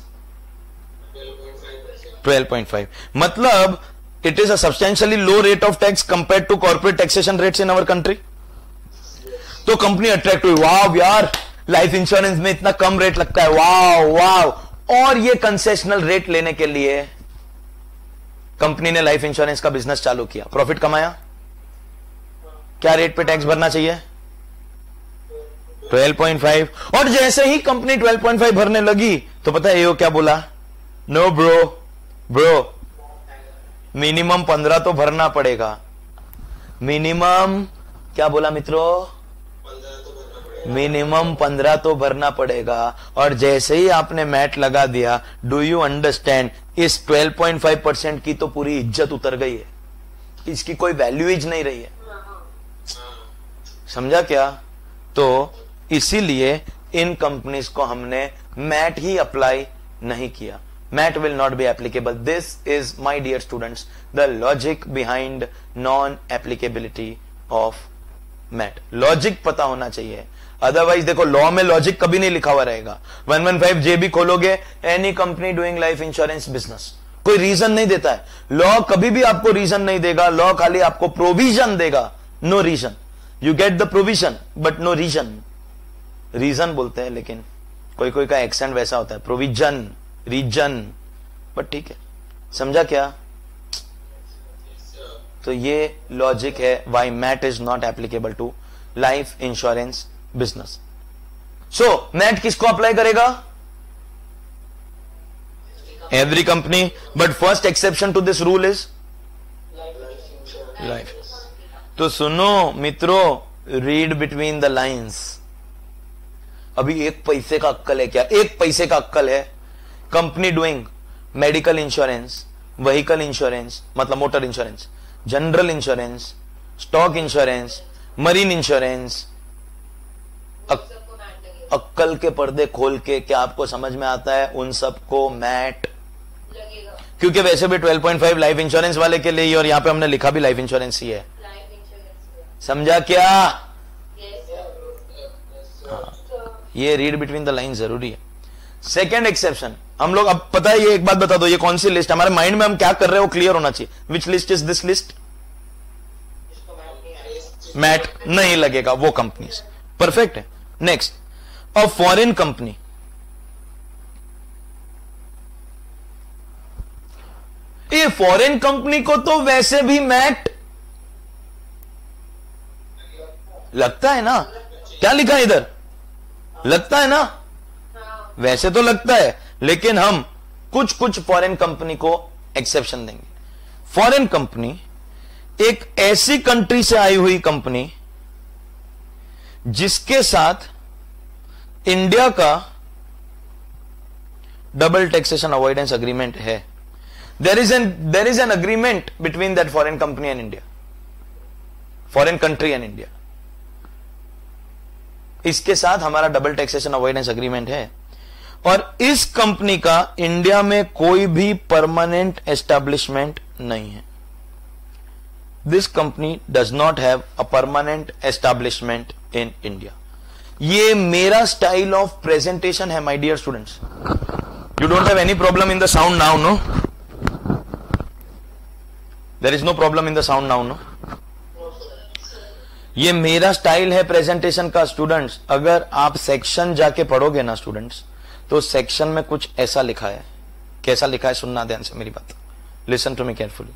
Twelve point five. मतलब it is a substantially low rate of tax compared to corporate taxation rates in our country. तो company attract हुई, wow यार life insurance में इतना कम rate लगता है, वाव वाव। और ये कंसेशनल रेट लेने के लिए कंपनी ने लाइफ इंश्योरेंस का बिजनेस चालू किया, प्रॉफिट कमाया। क्या रेट पे टैक्स भरना चाहिए? Twelve point five. और जैसे ही कंपनी ट्वेल्व पॉइंट फाइव भरने लगी तो पता है ये क्या बोला? नो ब्रो ब्रो मिनिमम पंद्रह तो भरना पड़ेगा। मिनिमम क्या बोला मित्रों? मिनिमम पंद्रह तो भरना पड़ेगा। और जैसे ही आपने मैट लगा दिया, डू यू अंडरस्टैंड, इस ट्वेल्व पॉइंट फाइव परसेंट की तो पूरी इज्जत उतर गई है, इसकी कोई वैल्यू ही नहीं रही है। समझा क्या? तो इसीलिए इन कंपनीज को हमने मैट ही अप्लाई नहीं किया। Mat will not be applicable. This is, my dear students, the logic behind non-applicability of Mat. Logic पता होना चाहिए, अदरवाइज देखो लॉ में लॉजिक कभी नहीं लिखा हुआ रहेगा। वन वन फाइव जे भी खोलोगे, any company doing life insurance business, कोई रीजन नहीं देता है। लॉ कभी भी आपको रीजन नहीं देगा, लॉ खाली आपको प्रोविजन देगा, no reason. You get the provision but no reason. Reason बोलते हैं लेकिन कोई कोई का एक्सेंट वैसा होता है, प्रोविजन रीजन, बट ठीक है। समझा क्या? तो ये लॉजिक है why MAT is not applicable to life insurance business. So MAT किसको अप्लाई करेगा? Every company, but first exception to this rule is life. तो सुनो मित्रों, रीड बिटवीन द लाइन्स। अभी एक पैसे का अक्कल है क्या? एक पैसे का अक्कल है। Company doing medical insurance, vehicle insurance मतलब motor insurance, general insurance, stock insurance, marine insurance, अक्कल के पर्दे खोल के क्या आपको समझ में आता है? उन सबको मैट लगेगा, क्योंकि वैसे भी twelve point five life insurance वाले के लिए, और यहां पे हमने लिखा भी लाइफ इंश्योरेंस ही है। समझा क्या? हाँ, ये रीड बिटवीन द लाइन जरूरी है। सेकेंड एक्सेप्शन, हम लोग अब पता है, ये एक बात बता दो, ये कौन सी लिस्ट हमारे माइंड में हम क्या कर रहे हो क्लियर होना चाहिए। Which list is this list? MAT नहीं लगेगा वो कंपनीज, परफेक्ट है। नेक्स्ट, अ फॉरेन कंपनी ये फॉरेन कंपनी को तो वैसे भी मैट लगता है ना, क्या लिखा है इधर, लगता है ना, वैसे तो लगता है, लेकिन हम कुछ कुछ फॉरेन कंपनी को एक्सेप्शन देंगे। फॉरेन कंपनी एक ऐसी कंट्री से आई हुई कंपनी जिसके साथ इंडिया का डबल टैक्सेशन अवॉइडेंस अग्रीमेंट है। There is an there is an agreement between that foreign company and India, foreign country and India, इसके साथ हमारा डबल टैक्सेशन अवॉइडेंस अग्रीमेंट है। और इस कंपनी का इंडिया में कोई भी परमानेंट एस्टैब्लिशमेंट नहीं है। This company does not have a permanent establishment in India. ये मेरा स्टाइल ऑफ प्रेजेंटेशन है my dear students. You don't have any problem in the sound now, no? There is no problem in the sound now, no? ये मेरा style है presentation का students. अगर आप section जाके पढ़ोगे ना स्टूडेंट्स, तो सेक्शन में कुछ ऐसा लिखा है। कैसा लिखा है सुनना ध्यान से मेरी बात, listen to me carefully.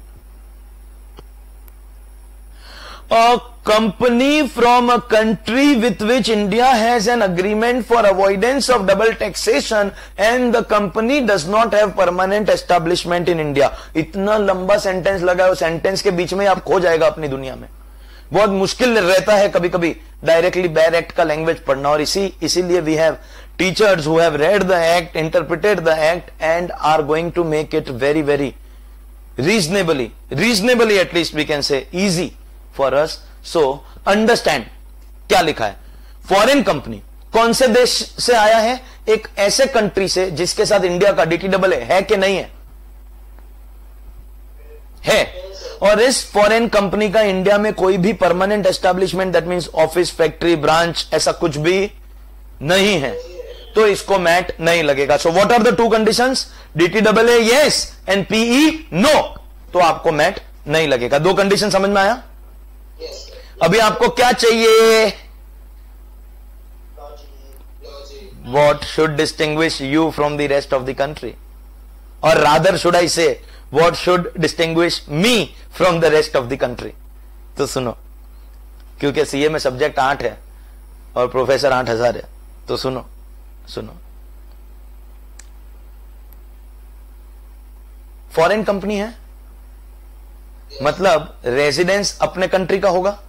A company from a country with which India has an agreement for avoidance of double taxation and the company does not have permanent establishment in India। इतना लंबा सेंटेंस लगा है, sentence के बीच में आप खो जाएगा अपनी दुनिया में। बहुत मुश्किल रहता है कभी कभी डायरेक्टली बैर एक्ट का लैंग्वेज पढ़ना, और इसी इसीलिए we have teachers who have read the act, interpreted the act and are going to make it very very reasonably reasonably at least we can say easy for us. So understand क्या लिखा है। Foreign company कौन से देश से आया है? एक ऐसे कंट्री से जिसके साथ इंडिया का डीटी डबल है, है कि नहीं है? है। और इस फॉरेन कंपनी का इंडिया में कोई भी permanent establishment, that means office, factory, branch, ऐसा कुछ भी नहीं है, तो इसको मैट नहीं लगेगा। So what are the two conditions? DT double A yes and PE no, तो आपको मैट नहीं लगेगा। दो कंडीशन समझ में आया? अभी आपको क्या चाहिए? What should distinguish you from the rest of the country? Or rather should I say, what should distinguish me from the rest of the country? तो सुनो, क्योंकि सीए में सब्जेक्ट आठ है और प्रोफेसर आठ हजार है, तो सुनो सुनो फॉरेन कंपनी है, मतलब रेजिडेंस अपने कंट्री का होगा।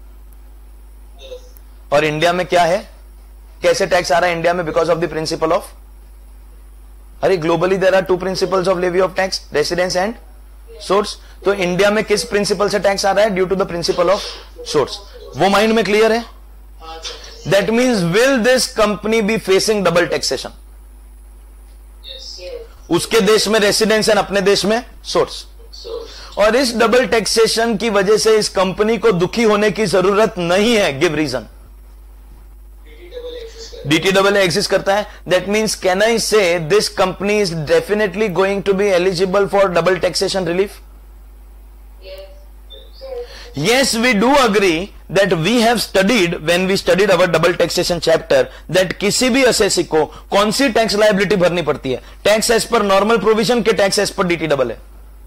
और इंडिया में क्या है? कैसे टैक्स आ रहा है इंडिया में? Because of the principle of, अरे globally there are two principles of levy of tax, residence and source. तो इंडिया में किस प्रिंसिपल से टैक्स आ रहा है? Due to the principle of source. वो माइंड में क्लियर है? That means will this company be facing double taxation? उसके देश में रेसिडेंस एंड अपने देश में सोर्स। और इस डबल टैक्सेशन की वजह से इस कंपनी को दुखी होने की जरूरत नहीं है। Give reason. DT double exist करता है, that means can I say this company is definitely going to be eligible for double taxation relief? Yes, we do agree that we have studied when we studied our double taxation chapter that किसी भी assessee को कौन सी tax liability भरनी पड़ती है? Tax as per normal provision के tax as per DT double है?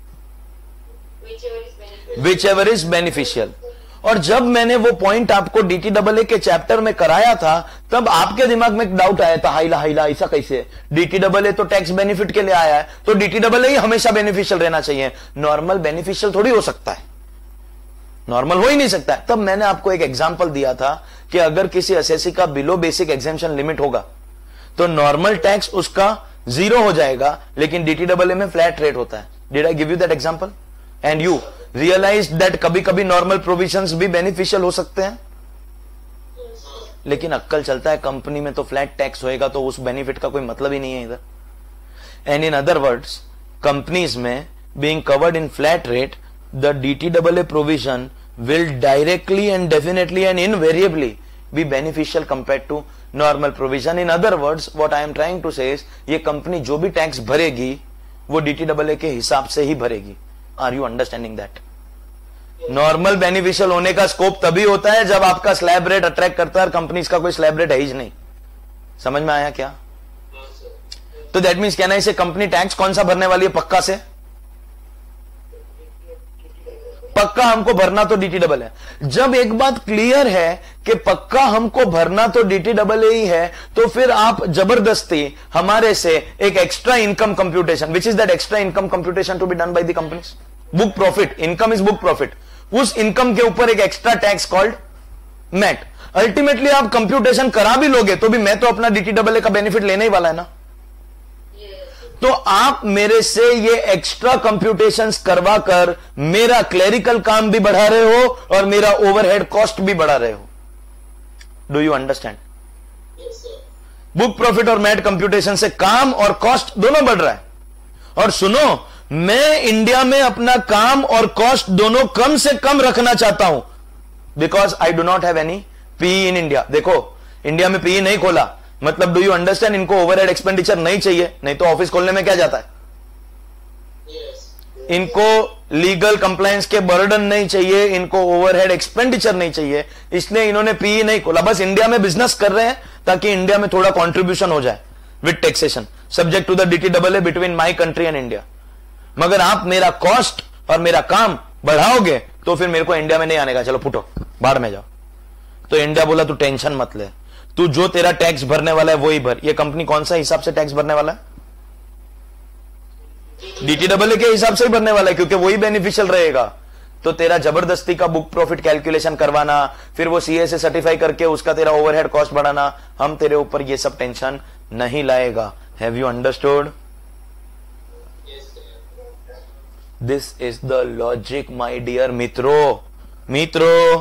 Whichever is beneficial। और जब मैंने वो पॉइंट आपको डीटी डबल ए के चैप्टर में कराया था, तब आपके दिमाग में एक डाउट आया था, हाइला हाइला ऐसा कैसे? डीटी डबल ए तो टैक्स बेनिफिट के लिए आया है, तो डीटी डबल ए ही हमेशा बेनिफिशियल रहना चाहिए, नॉर्मल बेनिफिशियल थोड़ी हो सकता है, नॉर्मल हो ही नहीं सकता है। तब मैंने आपको एक एग्जांपल दिया था कि अगर किसी असेसी का बिलो बेसिक एग्जेम्पशन लिमिट होगा तो नॉर्मल टैक्स उसका जीरो हो जाएगा, लेकिन डीटी डबल ए में फ्लैट रेट होता है। Did I give you that example? And you realise that कभी कभी नॉर्मल प्रोविजंस भी बेनिफिशियल हो सकते हैं, लेकिन अक्कल चलता है कंपनी में तो फ्लैट टैक्स होएगा, तो उस बेनिफिट का कोई मतलब ही नहीं है इधर। And in other words, companies में being covered in flat rate, the DT double A provision will directly and definitely and invariably be beneficial compared to normal provision। in other words, what I am trying to say is, ये company जो भी tax भरेगी वो DT double ए के हिसाब से ही भरेगी। Are you understanding that? Normal beneficial होने का स्कोप तभी होता है जब आपका स्लैब रेट अट्रैक्ट करता है, और कंपनीज का कोई स्लैब रेट है ही नहीं। समझ में आया क्या? तो दैट मीन्स कहना इसे कंपनी टैक्स कौन सा भरने वाली है? पक्का से पक्का हमको भरना तो डीटी डबल है। जब एक बात क्लियर है कि पक्का हमको भरना तो डीटी डबल ही है, तो फिर आप जबरदस्ती हमारे से एक extra income computation, which is that extra income computation to be done by the companies, book profit, income is book profit, उस इनकम के ऊपर एक extra tax called MAT. Ultimately आप कंप्यूटेशन करा भी लोगे तो भी मैं तो अपना डीटी डबल ए का बेनिफिट लेने ही वाला है ना। तो आप मेरे से ये एक्स्ट्रा कंप्यूटेशंस करवा कर मेरा क्लेरिकल काम भी बढ़ा रहे हो और मेरा ओवरहेड कॉस्ट भी बढ़ा रहे हो। Do you understand? Book profit और मैट कंप्यूटेशन से काम और कॉस्ट दोनों बढ़ रहा है। और सुनो, मैं इंडिया में अपना काम और कॉस्ट दोनों कम से कम रखना चाहता हूं, because I do not have any PE in India. देखो, इंडिया में पीई नहीं खोला मतलब डू यू अंडरस्टैंड, इनको ओवरहेड एक्सपेंडिचर नहीं चाहिए, नहीं तो ऑफिस खोलने में क्या जाता है, yes. इनको लीगल कंप्लायंस के बर्डन नहीं चाहिए, इनको ओवरहेड एक्सपेंडिचर नहीं चाहिए, इसलिए इन्होंने पीई नहीं खोला। बस इंडिया में बिजनेस कर रहे हैं ताकि इंडिया में थोड़ा कॉन्ट्रीब्यूशन हो जाए with taxation, subject to the DT double A between my country and India. मगर आप मेरा कॉस्ट और मेरा काम बढ़ाओगे तो फिर मेरे को इंडिया में नहीं आने का, चलो फुटो बाहर में जाओ। तो इंडिया बोला तू टेंशन मत ले, तू जो तेरा टैक्स भरने वाला है वही भर। ये कंपनी कौन सा हिसाब से टैक्स भरने वाला है? डीटी डबल ए के हिसाब से ही भरने वाला है, क्योंकि वही बेनिफिशियल रहेगा। तो तेरा जबरदस्ती का बुक प्रॉफिट कैलकुलेशन करवाना, फिर वो सीए से सर्टिफाई करके उसका तेरा ओवरहेड कॉस्ट बढ़ाना, हम तेरे ऊपर ये सब टेंशन नहीं लाएगा। Have you understood? This is the logic my dear मित्रों। मित्रों,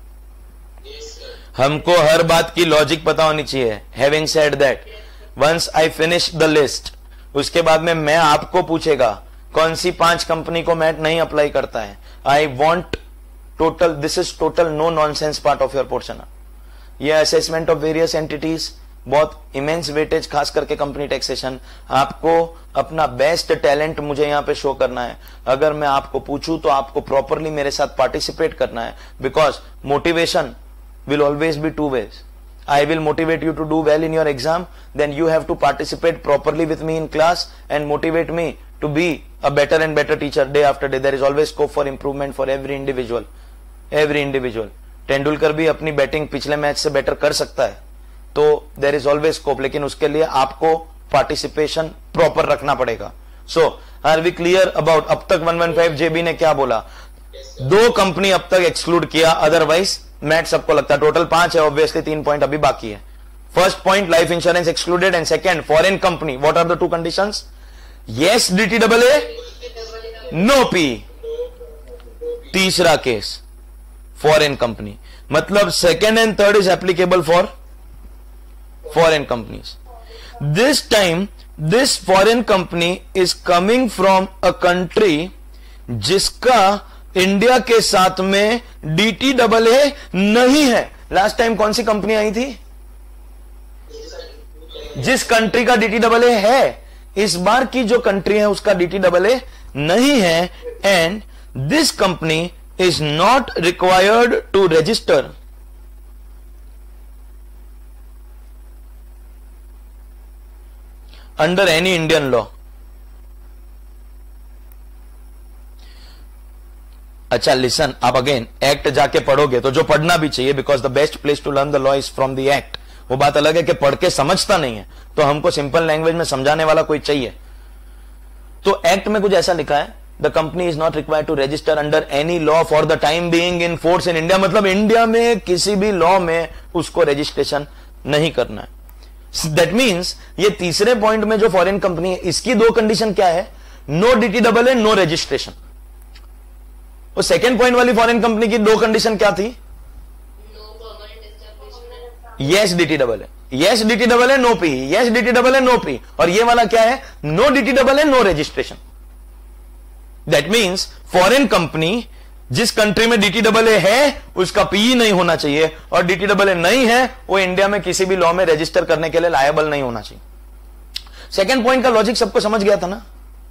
हमको हर बात की लॉजिक पता होनी चाहिए। Having said that, once I finish the list, उसके बाद में मैं आपको पूछेगा कौन सी पांच कंपनी को मैट नहीं अप्लाई करता है। I want total, this is total no nonsense part of your portion. ये असेसमेंट ऑफ वेरियस एंटिटीज बहुत इमेंस वेटेज, खास करके कंपनी टैक्सेशन। आपको अपना बेस्ट टैलेंट मुझे यहां पे शो करना है। अगर मैं आपको पूछूं तो आपको प्रॉपरली मेरे साथ पार्टिसिपेट करना है, because motivation will always be two ways. I will motivate you to do well in your exam, then you have to participate properly with me in class and motivate me to be a better and better teacher day after day. There is always scope for improvement for every individual. Every individual. Tendulkar भी अपनी batting पिछले match से better कर सकता है, तो there is always scope, लेकिन उसके लिए आपको पार्टिसिपेशन प्रॉपर रखना पड़ेगा। So, are we clear about, अब तक वन वन फाइव जेबी ने क्या बोला? दो कंपनी अब तक एक्सक्लूड किया, अदरवाइज मैट सबको लगता है। टोटल पांच है, ऑब्वियसली तीन पॉइंट अभी बाकी है। First point, life insurance excluded, and second, foreign company. What are the two conditions? Yes DT double A, no P. तीसरा केस, फॉरेन कंपनी, मतलब second and third is applicable for foreign companies. This time this foreign company is coming from a country जिसका India के साथ में DT double A नहीं है। Last time कौन सी कंपनी आई थी? जिस कंट्री का डीटी डबल ए है। इस बार की जो कंट्री है उसका डीटी डबल ए नहीं है, and this company is not required to register under any Indian law. अच्छा लिसन, आप अगेन एक्ट जाके पढ़ोगे तो जो पढ़ना भी चाहिए, because the best place to learn the law is from the act. वो बात अलग है कि पढ़ के समझता नहीं है, तो हमको सिंपल लैंग्वेज में समझाने वाला कोई चाहिए। तो एक्ट में कुछ ऐसा लिखा है, the company is not required to register under any law for the time being in force in India. मतलब इंडिया में किसी भी लॉ में उसको रजिस्ट्रेशन नहीं करना है। दैट मीन्स ये तीसरे पॉइंट में जो फॉरेन कंपनी है, इसकी दो कंडीशन क्या है? No DT double A, no registration. वो सेकेंड पॉइंट वाली फॉरेन कंपनी की दो कंडीशन क्या थी? Yes DT double A, yes DT double A, no P, yes DT double A, no P. और ये वाला क्या है? No DT double A, no registration. That means foreign company जिस कंट्री में डीटी डबल ए है उसका पीई नहीं होना चाहिए, और डीटी डबल ए नहीं है वो इंडिया में किसी भी लॉ में रजिस्टर करने के लिए लायबल नहीं होना चाहिए। सेकेंड पॉइंट का लॉजिक सबको समझ गया था ना?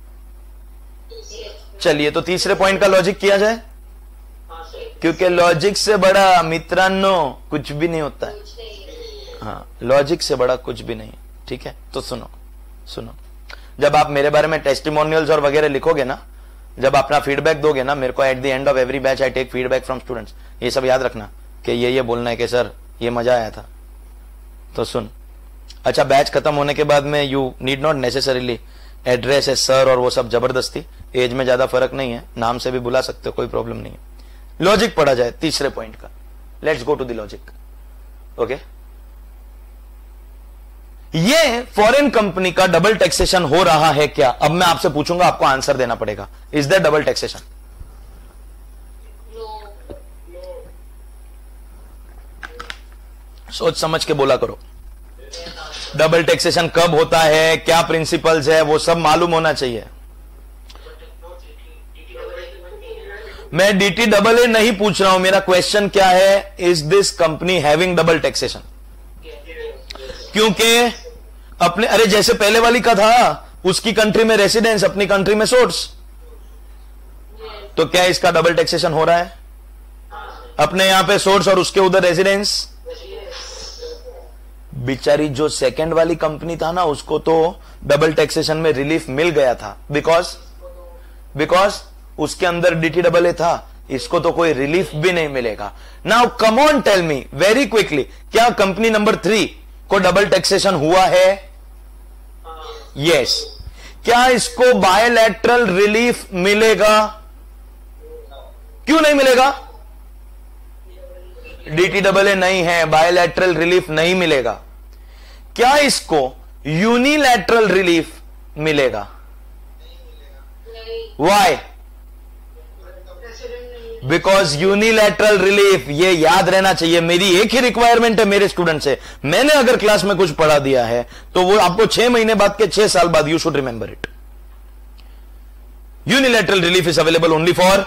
चलिए तो तीसरे पॉइंट का लॉजिक किया जाए, क्योंकि लॉजिक से बड़ा मित्रांनो कुछ भी नहीं होता है। हाँ, लॉजिक से बड़ा कुछ भी नहीं। ठीक है, तो सुनो सुनो, जब आप मेरे बारे में टेस्टिमोनियल्स और वगैरह लिखोगे ना, जब अपना फीडबैक दोगे ना मेरे को, at the end of every batch I take feedback from students, ये सब याद रखना कि ये ये बोलना है कि सर ये मजा आया था। तो सुन, अच्छा बैच खत्म होने के बाद में you need not necessarily address है सर और वो सब जबरदस्ती, एज में ज्यादा फर्क नहीं है, नाम से भी बुला सकते हो, कोई प्रॉब्लम नहीं है। लॉजिक पढ़ा जाए तीसरे पॉइंट का। Let's go to the logic. Okay, ये फॉरेन कंपनी का डबल टैक्सेशन हो रहा है क्या? अब मैं आपसे पूछूंगा, आपको आंसर देना पड़ेगा। Is that double taxation? सोच समझ के बोला करो। डबल टैक्सेशन कब होता है, क्या प्रिंसिपल्स है, वो सब मालूम होना चाहिए। मैं डीटी डबल ए नहीं पूछ रहा हूं, मेरा क्वेश्चन क्या है, is this company having double taxation? क्योंकि अपने, अरे जैसे पहले वाली का था, उसकी कंट्री में रेसिडेंस, अपनी कंट्री में सोर्स, तो क्या इसका डबल टैक्सेशन हो रहा है? अपने यहां पे सोर्स और उसके उधर रेसिडेंस। बिचारी जो सेकंड वाली कंपनी था ना, उसको तो डबल टैक्सेशन में रिलीफ मिल गया था, बिकॉज बिकॉज उसके अंदर डीटी डबल ए था, इसको तो कोई रिलीफ भी नहीं मिलेगा। Now come on tell me very quickly, क्या कंपनी नंबर थ्री को डबल टैक्सेशन हुआ है? Yes yes. क्या इसको बायलैटरल रिलीफ मिलेगा? क्यों नहीं मिलेगा? डीटी डबल ए नहीं है, बायलैटरल रिलीफ नहीं मिलेगा। क्या इसको यूनिलैटरल रिलीफ मिलेगा? वाई? बिकॉज यूनिलैटरल रिलीफ, ये याद रहना चाहिए, मेरी एक ही रिक्वायरमेंट है मेरे स्टूडेंट से, मैंने अगर क्लास में कुछ पढ़ा दिया है तो वो आपको छह महीने बाद के छह साल बाद you should remember it. Unilateral relief is available only for,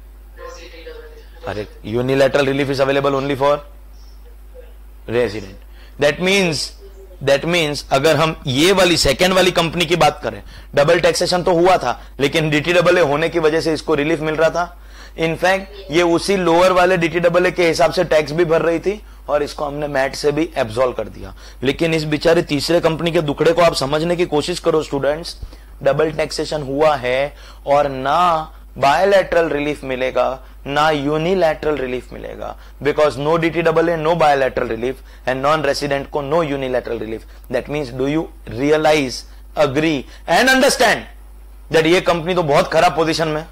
अरे unilateral relief is available only for resident. That means that means अगर हम ये वाली सेकेंड वाली कंपनी की बात करें, डबल टैक्सेशन तो हुआ था, लेकिन डीटी डबल ए होने की वजह से इसको रिलीफ मिल रहा था। इनफैक्ट ये उसी लोअर वाले डीटी डबल ए के हिसाब से टैक्स भी भर रही थी, और इसको हमने मैट से भी एब्सॉल्व कर दिया। लेकिन इस बेचारे तीसरे कंपनी के दुखड़े को आप समझने की कोशिश करो स्टूडेंट्स, डबल टैक्सेशन हुआ है और ना बायलैटरल रिलीफ मिलेगा ना यूनिलैटरल रिलीफ मिलेगा, because no DT double A, no bilateral relief, and non resident को no unilateral relief. That means do you realize, agree and understand that ये कंपनी तो बहुत खराब पोजीशन में,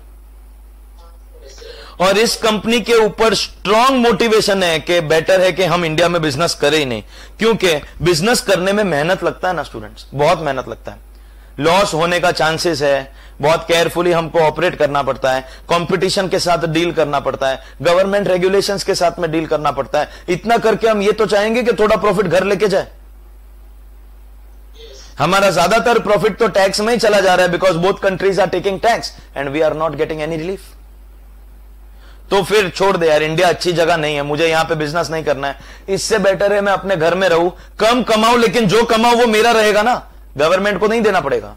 और इस कंपनी के ऊपर स्ट्रांग मोटिवेशन है कि बेटर है कि हम इंडिया में बिजनेस करें ही नहीं, क्योंकि बिजनेस करने में मेहनत लगता है ना स्टूडेंट्स, बहुत मेहनत लगता है, लॉस होने का चांसेस है, बहुत केयरफुली हमको ऑपरेट करना पड़ता है, कंपटीशन के साथ डील करना पड़ता है, गवर्नमेंट रेगुलेशंस के साथ में डील करना पड़ता है। इतना करके हम ये तो चाहेंगे कि थोड़ा प्रॉफिट घर लेके जाए। हमारा ज्यादातर प्रॉफिट तो टैक्स में ही चला जा रहा है, because both countries are taking tax and we are not getting any relief. तो फिर छोड़ दे यार, इंडिया अच्छी जगह नहीं है, मुझे यहां पे बिजनेस नहीं करना है, इससे बेटर है मैं अपने घर में रहूं, कम कमाऊं, लेकिन जो कमाऊं वो मेरा रहेगा ना, गवर्नमेंट को नहीं देना पड़ेगा।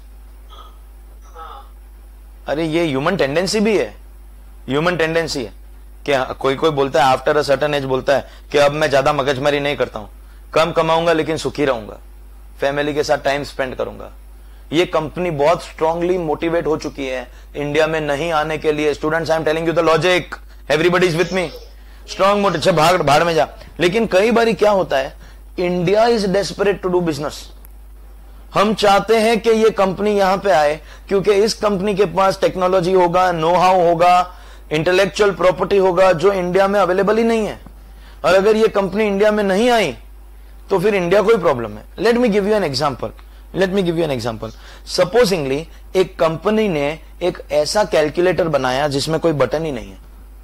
अरे ये ह्यूमन टेंडेंसी भी है, ह्यूमन टेंडेंसी है कि कोई कोई बोलता है आफ्टर अ सर्टेन एज, बोलता है कि अब मैं ज्यादा मगजमारी नहीं करता हूं, कम कमाऊंगा लेकिन सुखी रहूंगा, फैमिली के साथ टाइम स्पेंड करूंगा। ये कंपनी बहुत स्ट्रांगली मोटिवेट हो चुकी है इंडिया में नहीं आने के लिए। Students, I am telling you the logic, everybody is with me, strong motive, भाग भाड़ में जा। लेकिन कई बार क्या होता है, India is desperate to do business, हम चाहते हैं कि ये कंपनी यहां पे आए क्योंकि इस कंपनी के पास टेक्नोलॉजी होगा, नो हाउ होगा, इंटेलेक्चुअल प्रॉपर्टी होगा जो इंडिया में अवेलेबल ही नहीं है। और अगर ये कंपनी इंडिया में नहीं आई तो फिर इंडिया को ही प्रॉब्लम है। Let me give you an example let me give you an example supposingly एक कंपनी ने एक ऐसा कैलकुलेटर बनाया जिसमें कोई बटन ही नहीं है।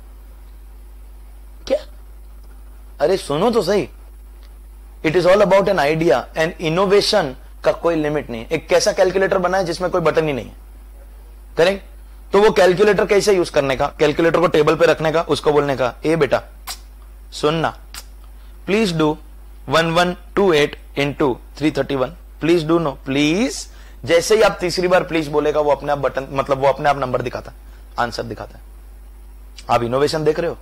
क्या? अरे सुनो तो सही, it is all about an idea and innovation का कोई लिमिट नहीं है। एक कैसा कैलकुलेटर बनाया जिसमें कोई बटन ही नहीं है, करेक्ट? तो वो कैलकुलेटर कैसे यूज करने का, कैलकुलेटर को टेबल पे रखने का, उसको बोलने का, ए बेटा सुनना, please do one one two eight into three thirty one, please do no, please. जैसे ही आप तीसरी बार प्लीज बोलेगा वो अपने आप बटन, मतलब वो अपने आप नंबर दिखाता है, आंसर दिखाता है। आप इनोवेशन देख रहे हो?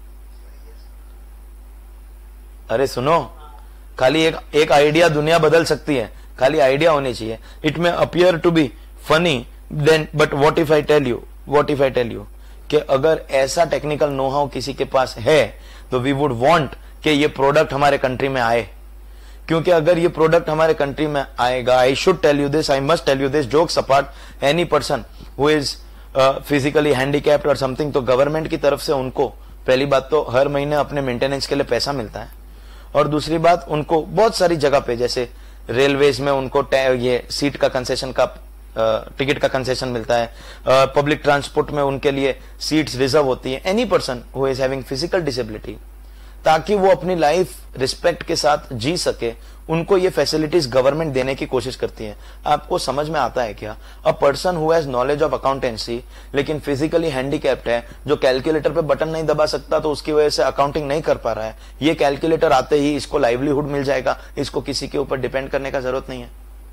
अरे सुनो, खाली एक एक आइडिया दुनिया बदल सकती है, खाली आइडिया होनी चाहिए। It may appear to be funny then but what if I tell you what if I tell you कि अगर ऐसा टेक्निकल नो हाउ किसी के पास है तो वी वुड वांट कि ये प्रोडक्ट हमारे कंट्री में आए, क्योंकि अगर ये प्रोडक्ट हमारे कंट्री में आएगा, I should tell you this, I must tell you this, jokes apart, any person who is physically handicapped और समथिंग, तो गवर्नमेंट की तरफ से उनको पहली बात तो हर महीने अपने मेंटेनेंस के लिए पैसा मिलता है, और दूसरी बात उनको बहुत सारी जगह पे जैसे रेलवेज में उनको ये सीट का कंसेशन का टिकट का कंसेशन मिलता है, पब्लिक ट्रांसपोर्ट में उनके लिए सीट्स रिजर्व होती है, any person who is having physical disability, ताकि वो अपनी लाइफ रिस्पेक्ट के साथ जी सके, उनको ये फैसिलिटीज गवर्नमेंट देने की कोशिश करती है। आपको समझ में आता है क्या? A person who has knowledge of accountancy लेकिन फिजिकली हैंडीकैप्ड है, जो कैलकुलेटर पे बटन नहीं दबा सकता तो उसकी वजह से अकाउंटिंग नहीं कर पा रहा है, ये कैलकुलेटर आते ही इसको लाइवलीहुड मिल जाएगा, इसको किसी के ऊपर डिपेंड करने का जरूरत नहीं है।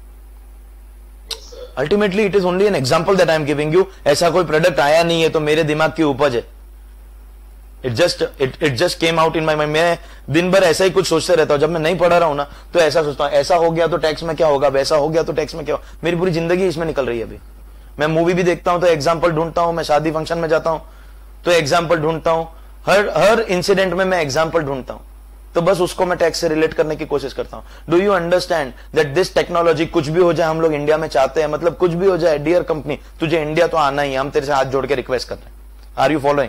Ultimately it is only an example that I am giving you. ऐसा कोई प्रोडक्ट आया नहीं है तो मेरे दिमाग की उपज है, it just it it just came out in my mind. मैं दिन भर ऐसा ही कुछ सोचते रहता हूं, जब मैं नहीं पढ़ा रहा हूं ना तो ऐसा सोचता हूं, ऐसा हो गया तो टैक्स में क्या होगा, वैसा हो गया तो टैक्स में क्या होगा। मेरी पूरी जिंदगी इसमें निकल रही है अभी। मैं मूवी भी देखता हूं तो एग्जाम्पल ढूंढता हूं, मैं शादी फंक्शन में जाता हूं तो एग्जाम्पल ढूंढता हूं, हर हर इंसिडेंट में मैं एग्जाम्पल ढूंढता हूं, तो बस उसको मैं टैक्स से रिलेट करने की कोशिश करता हूं। Do you understand that this technology, कुछ भी हो जाए हम लोग इंडिया में चाहते हैं, मतलब कुछ भी हो जाए, डियर कंपनी तुझे इंडिया तो आना ही है, हम तेरे से हाथ जोड़ के रिक्वेस्ट कर रहे हैं। Are you following?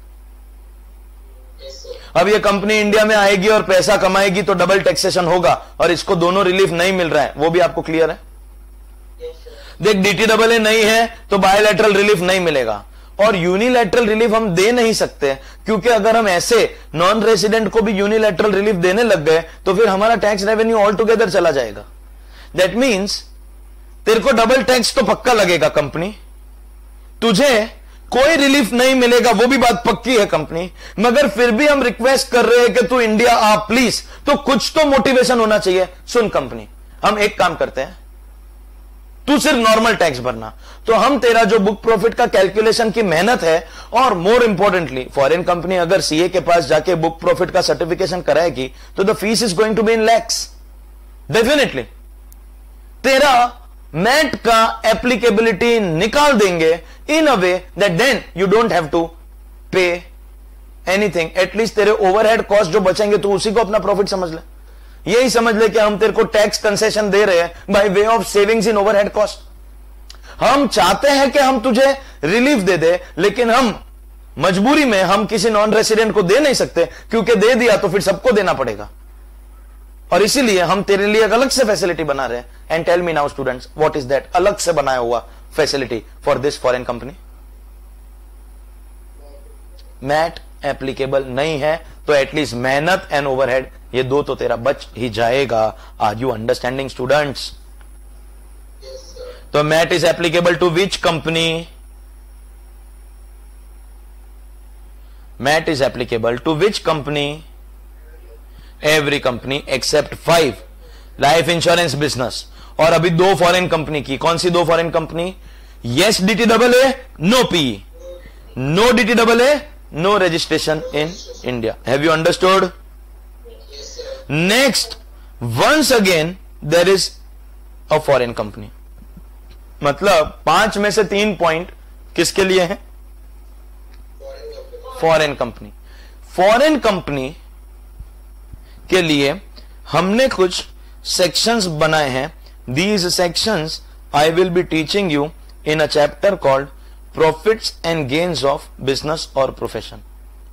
अब ये कंपनी इंडिया में आएगी और पैसा कमाएगी तो डबल टैक्सेशन होगा, और इसको दोनों रिलीफ नहीं मिल रहा है, वो भी आपको क्लियर है। देख डीटी डबल ए नहीं है तो बायोलैटरल रिलीफ नहीं मिलेगा, और यूनिलैटरल रिलीफ हम दे नहीं सकते, क्योंकि अगर हम ऐसे नॉन रेसिडेंट को भी यूनिलैटरल रिलीफ देने लग गए तो फिर हमारा टैक्स रेवेन्यू ऑल टुगेदर चला जाएगा। दैट मीन्स तेरे को डबल टैक्स तो पक्का लगेगा कंपनी, तुझे कोई रिलीफ नहीं मिलेगा, वो भी बात पक्की है कंपनी, मगर फिर भी हम रिक्वेस्ट कर रहे हैं कि तू इंडिया आ प्लीज, तो कुछ तो मोटिवेशन होना चाहिए। सुन कंपनी, हम एक काम करते हैं, तू सिर्फ नॉर्मल टैक्स भरना, तो हम तेरा जो बुक प्रॉफिट का कैलकुलेशन की मेहनत है, और मोर इंपॉर्टेंटली फॉरेन कंपनी अगर सीए के पास जाके बुक प्रॉफिट का सर्टिफिकेशन कराएगी तो the fees is going to be in lakhs definitely. तेरा मैट का एप्लीकेबिलिटी निकाल देंगे in a way that then you don't have to pay anything, at least तेरे ओवरहेड कॉस्ट जो बचेंगे तो उसी को अपना प्रॉफिट समझ ले। यही समझ ले कि हम तेरे को टैक्स कंसेशन दे रहे हैं by way of savings in overhead cost. हम चाहते हैं कि हम तुझे रिलीफ दे दे, लेकिन हम मजबूरी में हम किसी नॉन रेसिडेंट को दे नहीं सकते, क्योंकि दे दिया तो फिर सबको देना पड़ेगा, और इसीलिए हम तेरे लिए एक अलग से फैसिलिटी बना रहे हैं। And tell me now students, what is that अलग से बनाया हुआ facility for this foreign company? MAT applicable नहीं है तो एटलीस्ट मेहनत एंड ओवरहेड ये दो तो तेरा बच ही जाएगा। Are you understanding students? तो MAT is applicable to which company? MAT is applicable to which company? Every company except five life insurance business. और अभी दो फॉरेन कंपनी की, कौन सी दो foreign company? Yes DT double A, no P, no DT double A, no registration in India. Have you understood? Next, once again there is a foreign company, मतलब पांच में से तीन पॉइंट किसके लिए है? Foreign company. फॉरेन कंपनी के लिए हमने कुछ सेक्शंस बनाए हैं। These sections I will be teaching you in a chapter called profits and gains of business और profession.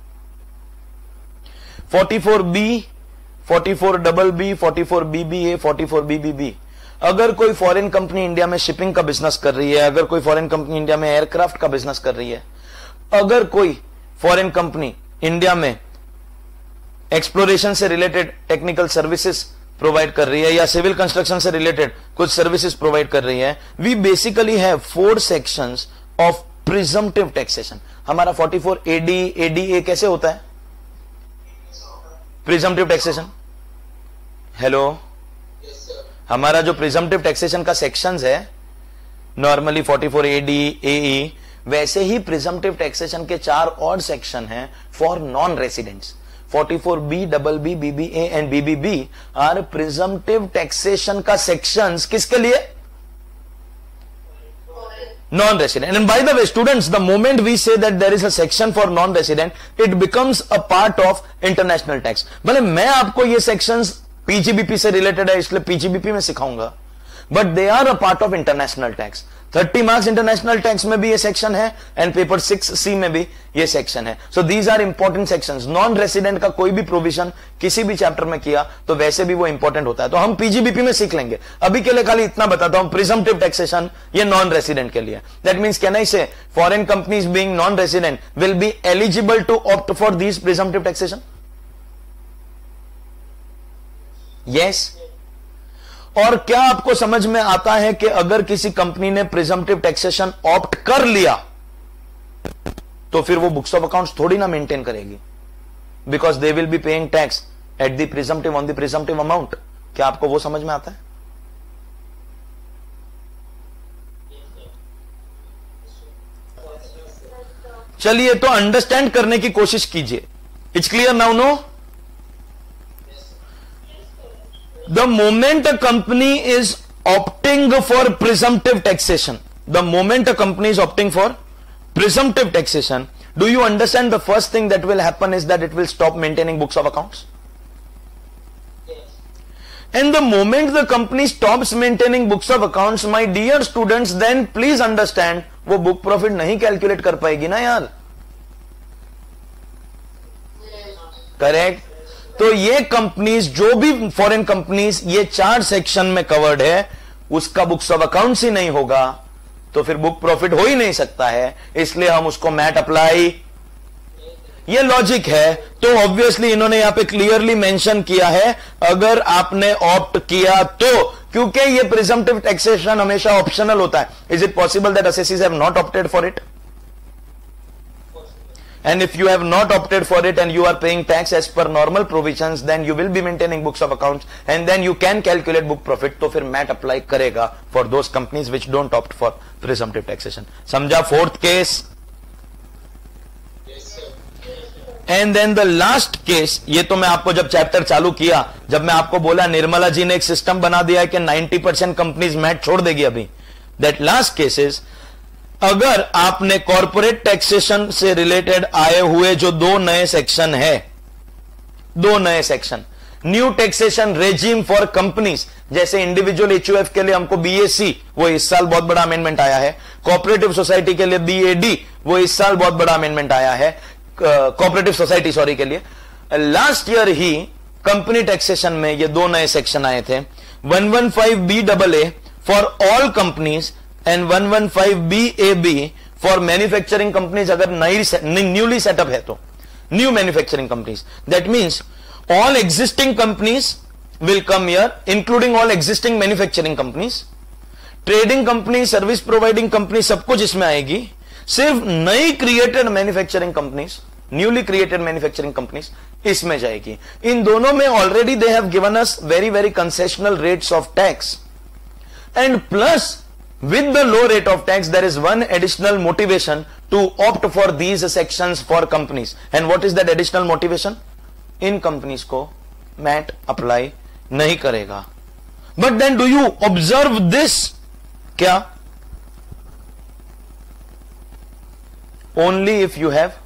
Forty four B, forty four double B, forty four B B A, forty four B B B. अगर कोई foreign company India में shipping का business कर रही है, अगर कोई फॉरेन कंपनी इंडिया में एयरक्राफ्ट का बिजनेस कर रही है, अगर कोई फॉरेन कंपनी इंडिया में एक्सप्लोरेशन से रिलेटेड टेक्निकल सर्विसेज प्रोवाइड कर रही है, या सिविल कंस्ट्रक्शन से रिलेटेड कुछ सर्विसेज प्रोवाइड कर रही है, we basically have four sections of presumptive taxation. हमारा फोर्टी फोर एडी, एडीए कैसे होता है? Presumptive taxation. हेलो, हमारा जो प्रिजम्पटिव टैक्सेशन का सेक्शंस है normally forty four AD, AE, वैसे ही प्रिजम्पटिव टैक्सेशन के चार और सेक्शन हैं for non residents. Forty four B, double B, BBA and BBB are presumptive taxation का सेक्शंस किसके लिए? non-resident. And by the way, students, the moment we say that there is a section for non-resident, it becomes a part of international tax. भले मैं आपको ये sections PGBP से related है, इसलिए पीजीबीपी में सिखाऊंगा, but they are a part of international tax. thirty marks international tax में भी ये सेक्शन है एंड पेपर सिक्स सी में भी ये सेक्शन है. So these are important sections. Non resident का कोई भी प्रोविजन किसी भी चैप्टर में किया तो वैसे भी वो इंपॉर्टेंट होता है, तो हम पीजीबीपी में सीख लेंगे. अभी के लिए खाली इतना बताता हूं, प्रिजम्पटिव टैक्सेशन ये नॉन रेसिडेंट के लिए. That means can I say foreign companies being non resident will be eligible to opt for this presumptive taxation? Yes. और क्या आपको समझ में आता है कि अगर किसी कंपनी ने प्रिजम्पटिव टैक्सेशन ऑप्ट कर लिया तो फिर वो बुक्स ऑफ अकाउंट्स थोड़ी ना मेंटेन करेगी, because they will be paying tax at the presumptive on the presumptive amount. क्या आपको वो समझ में आता है? चलिए तो अंडरस्टैंड करने की कोशिश कीजिए. It's clear now? No? The moment a company is opting for presumptive taxation, the moment a company is opting for presumptive taxation, do you understand the first thing that will happen is that it will stop maintaining books of accounts? Yes. And the moment the company stops maintaining books of accounts, my dear students, then please understand, वो book profit नहीं calculate कर पाएगी ना यार. Correct? तो ये companies, जो भी फॉरेन कंपनीज ये चार सेक्शन में कवर्ड है, उसका बुक्स ऑफ अकाउंट्स ही नहीं होगा तो फिर बुक प्रॉफिट हो ही नहीं सकता है, इसलिए हम उसको मैट अप्लाई, ये लॉजिक है. तो ऑब्वियसली इन्होंने यहां पे क्लियरली मेंशन किया है अगर आपने ऑप्ट किया तो, क्योंकि ये प्रिजम्पटिव टैक्सेशन हमेशा ऑप्शनल होता है. Is it possible that assessees have not opted for it? And if you have not opted for it and you are paying tax as per normal provisions, then you will be maintaining books of accounts and then you can calculate book profit. तो फिर MAT apply करेगा for those companies which don't opt for presumptive taxation. समझा? Fourth case. Yes, sir. And then the last case, ये तो मैं आपको जब chapter चालू किया, जब मैं आपको बोला निर्मला जी ने एक सिस्टम बना दिया है कि नाइंटी परसेंट कंपनीज मैट छोड़ देगी अभी. दैट लास्ट केस इज, अगर आपने कॉर्पोरेट टैक्सेशन से रिलेटेड आए हुए जो दो नए सेक्शन है, दो नए section, new taxation regime for companies, जैसे इंडिविजुअल एचयूएफ के लिए हमको बीएसी, वो इस साल बहुत बड़ा अमेंडमेंट आया है. कोऑपरेटिव सोसाइटी के लिए बीएडी, वो इस साल बहुत बड़ा अमेंडमेंट आया है. कोऑपरेटिव सोसाइटी सॉरी के लिए लास्ट ईयर ही कंपनी टैक्सेशन में ये दो नए सेक्शन आए थे. One one five B double A for all companies and one one five B A B for manufacturing companies. अगर नई न्यूली सेटअप है तो new manufacturing companies, that means all existing companies will come here, including all existing manufacturing companies, trading company, service providing company, सब कुछ इसमें आएगी. सिर्फ नई created manufacturing companies, newly created manufacturing companies इसमें जाएगी. इन दोनों में already they have given us very very concessional rates of tax, and plus with the low rate of tax there is one additional motivation to opt for these sections for companies. And what is that additional motivation? इन companies को MAT apply नहीं करेगा. But then do you observe this? क्या? Only if you have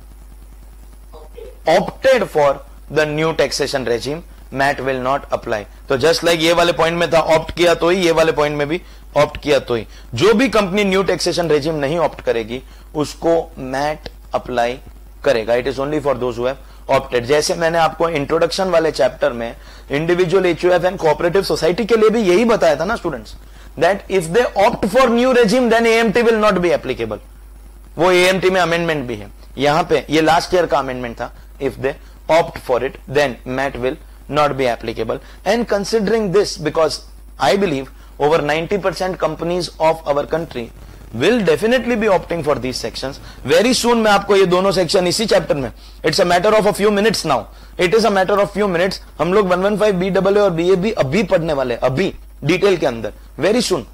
opted for the new taxation regime, MAT will not apply. तो just like ये वाले point में था ऑप्ट किया तो ही, ये वाले पॉइंट में भी ऑप्ट किया तो ही. जो भी कंपनी न्यू टैक्सेशन रेजिम नहीं ऑप्ट करेगी उसको मैट अप्लाई करेगा. It is only for those who have opted. जैसे मैंने आपको इंट्रोडक्शन वाले चैप्टर में individual HUF and cooperative society के लिए भी यही बताया था ना students, that if they opt for new regime then AMT will not be applicable. वो एएमटी में अमेंडमेंट भी है. यहां पे ये लास्ट ईयर का अमेंडमेंट था. If they opt for it then MAT will not be applicable. And considering this, because I believe over ninety percent companies of our country will definitely be opting for these sections. Very soon मैं आपको ये दोनों section इसी chapter में, it's a matter of a few minutes now, it is a matter of few minutes, हम लोग one one five B double A और B A B अभी पढ़ने वाले, अभी डिटेल के अंदर, very soon.